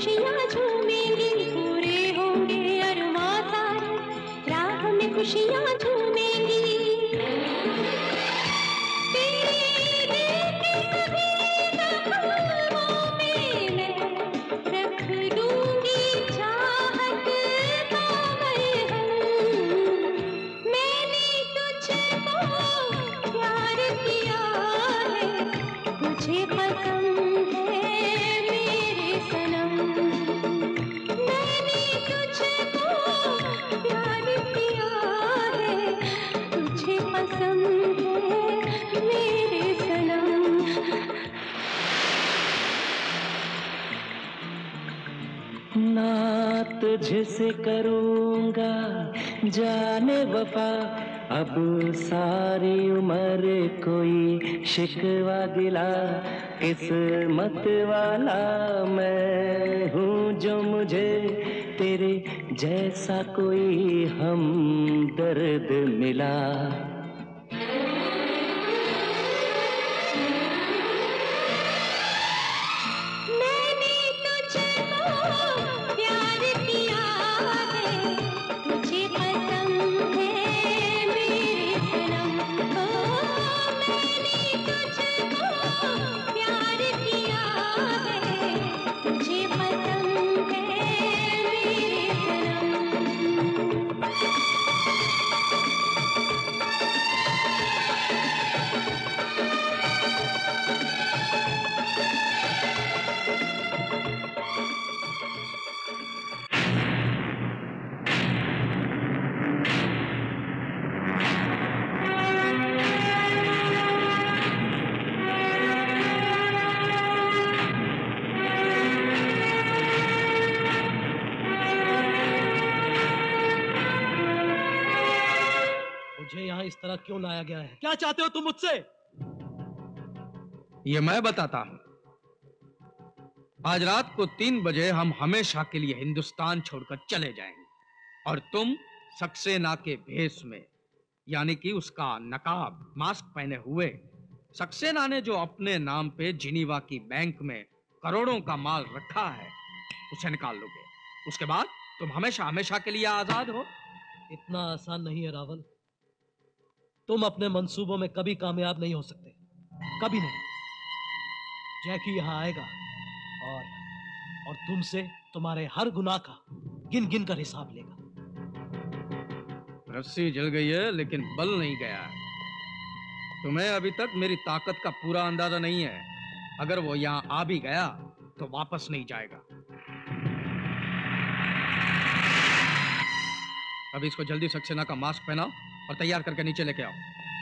खुशियाँ झूमेंगी, पूरे होंगे अरमां सारे, राह में खुशियाँ झूमेंगी। नात तुझसे करूँगा जाने वफा, अब सारी उम्र कोई शिकवा गिला, किस्मत वाला मैं हूँ जो मुझे तेरे जैसा कोई हमदर्द मिला। इस तरह क्यों लाया गया है? क्या चाहते हो तुम मुझसे? ये मैं बताता हूं। आज रात को 3 बजे हम हमेशा के लिए हिंदुस्तान छोड़कर चले जाएंगे और तुम सक्सेना के भेष में, यानी कि उसका नकाब मास्क पहने हुए, सक्सेना ने जो अपने नाम पे जिनीवा की बैंक में करोड़ों का माल रखा है उसे निकाल लोगे। उसके बाद तुम हमेशा हमेशा के लिए आजाद हो। इतना आसान नहीं है रावल। तुम अपने मंसूबों में कभी कामयाब नहीं हो सकते, कभी नहीं। जैकी यहां आएगा और तुमसे तुम्हारे हर गुनाह का गिन गिन कर हिसाब लेगा। रस्सी जल गई है लेकिन बल नहीं गया है। तुम्हें अभी तक मेरी ताकत का पूरा अंदाजा नहीं है। अगर वो यहाँ आ भी गया तो वापस नहीं जाएगा। अभी इसको जल्दी सक्सेना का मास्क पहनाओ और तैयार करके नीचे लेके आओ।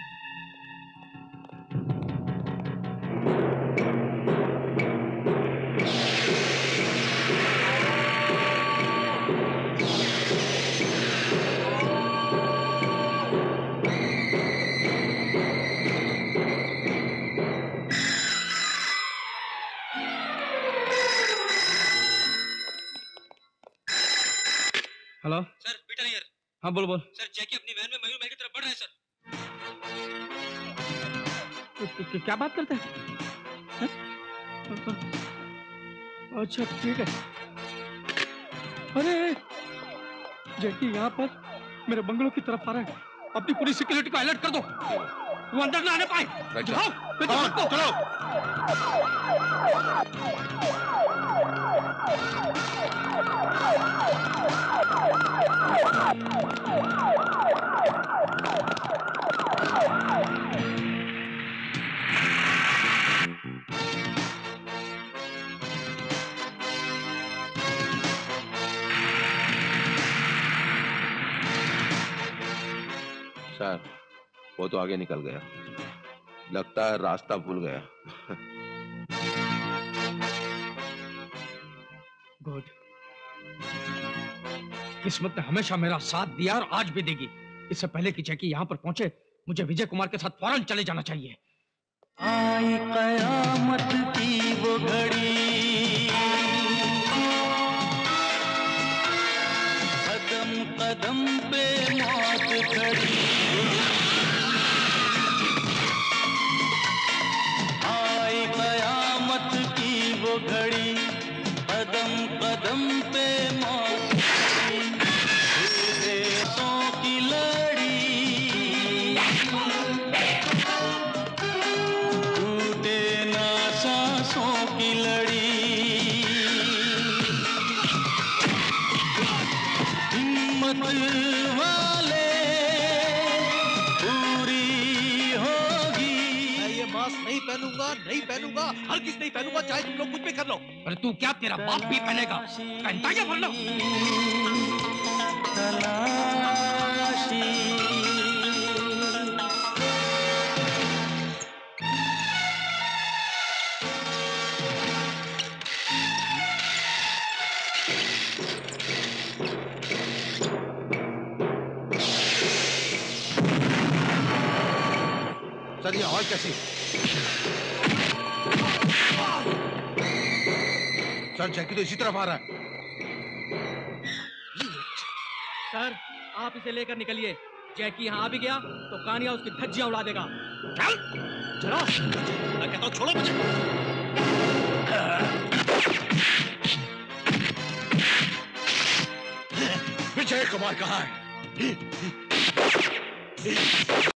Hello sir, Peter here. हाँ बोल बोल। सर, जैकी अपनी वैन में मयूर महल की तरफ बढ़ रहा है सर। क्या बात करते हैं? अच्छा ठीक है। अरे जैकी यहाँ पर मेरे बंगलों की तरफ आ रहा है। अपनी पूरी सिक्योरिटी को अलर्ट कर दो, वो अंदर ना आने पाए। जाओ, चलो। सर, वो तो आगे निकल गया। लगता है रास्ता भूल गया। गुड। किस्मत ने हमेशा मेरा साथ दिया और आज भी देगी। इससे पहले कि जैकी यहाँ पर पहुंचे, मुझे विजय कुमार के साथ फौरन चले जाना चाहिए। आई कयामत की वो घड़ी, कदम कदम पे मौत खड़ी। आई कयामत की वो घड़ी, कदम कदम पे मौत देशों की लड़ी टूटे ना सांसों की लड़ी हिम्मत वाले पूरी होगी। मैं ये मास्क नहीं पहनूंगा, नहीं पहनूंगा, हर किस नहीं पहनूंगा, चाहे तुम लोग कुछ भी कर लो। अरे तू क्या, तेरा बाप भी पहनेगा, घंटा क्या भर लो। तलाशी सर ये हॉल कैसी? सर जैकी तो इसी तरफ आ रहा है। सर आप इसे लेकर निकलिए। जैकी यहाँ आ भी गया तो कानिया उसकी धज्जियां उड़ा देगा। चल चलो, मैं कहता हूँ छोड़ो मुझे। विजय कुमार कहाँ है?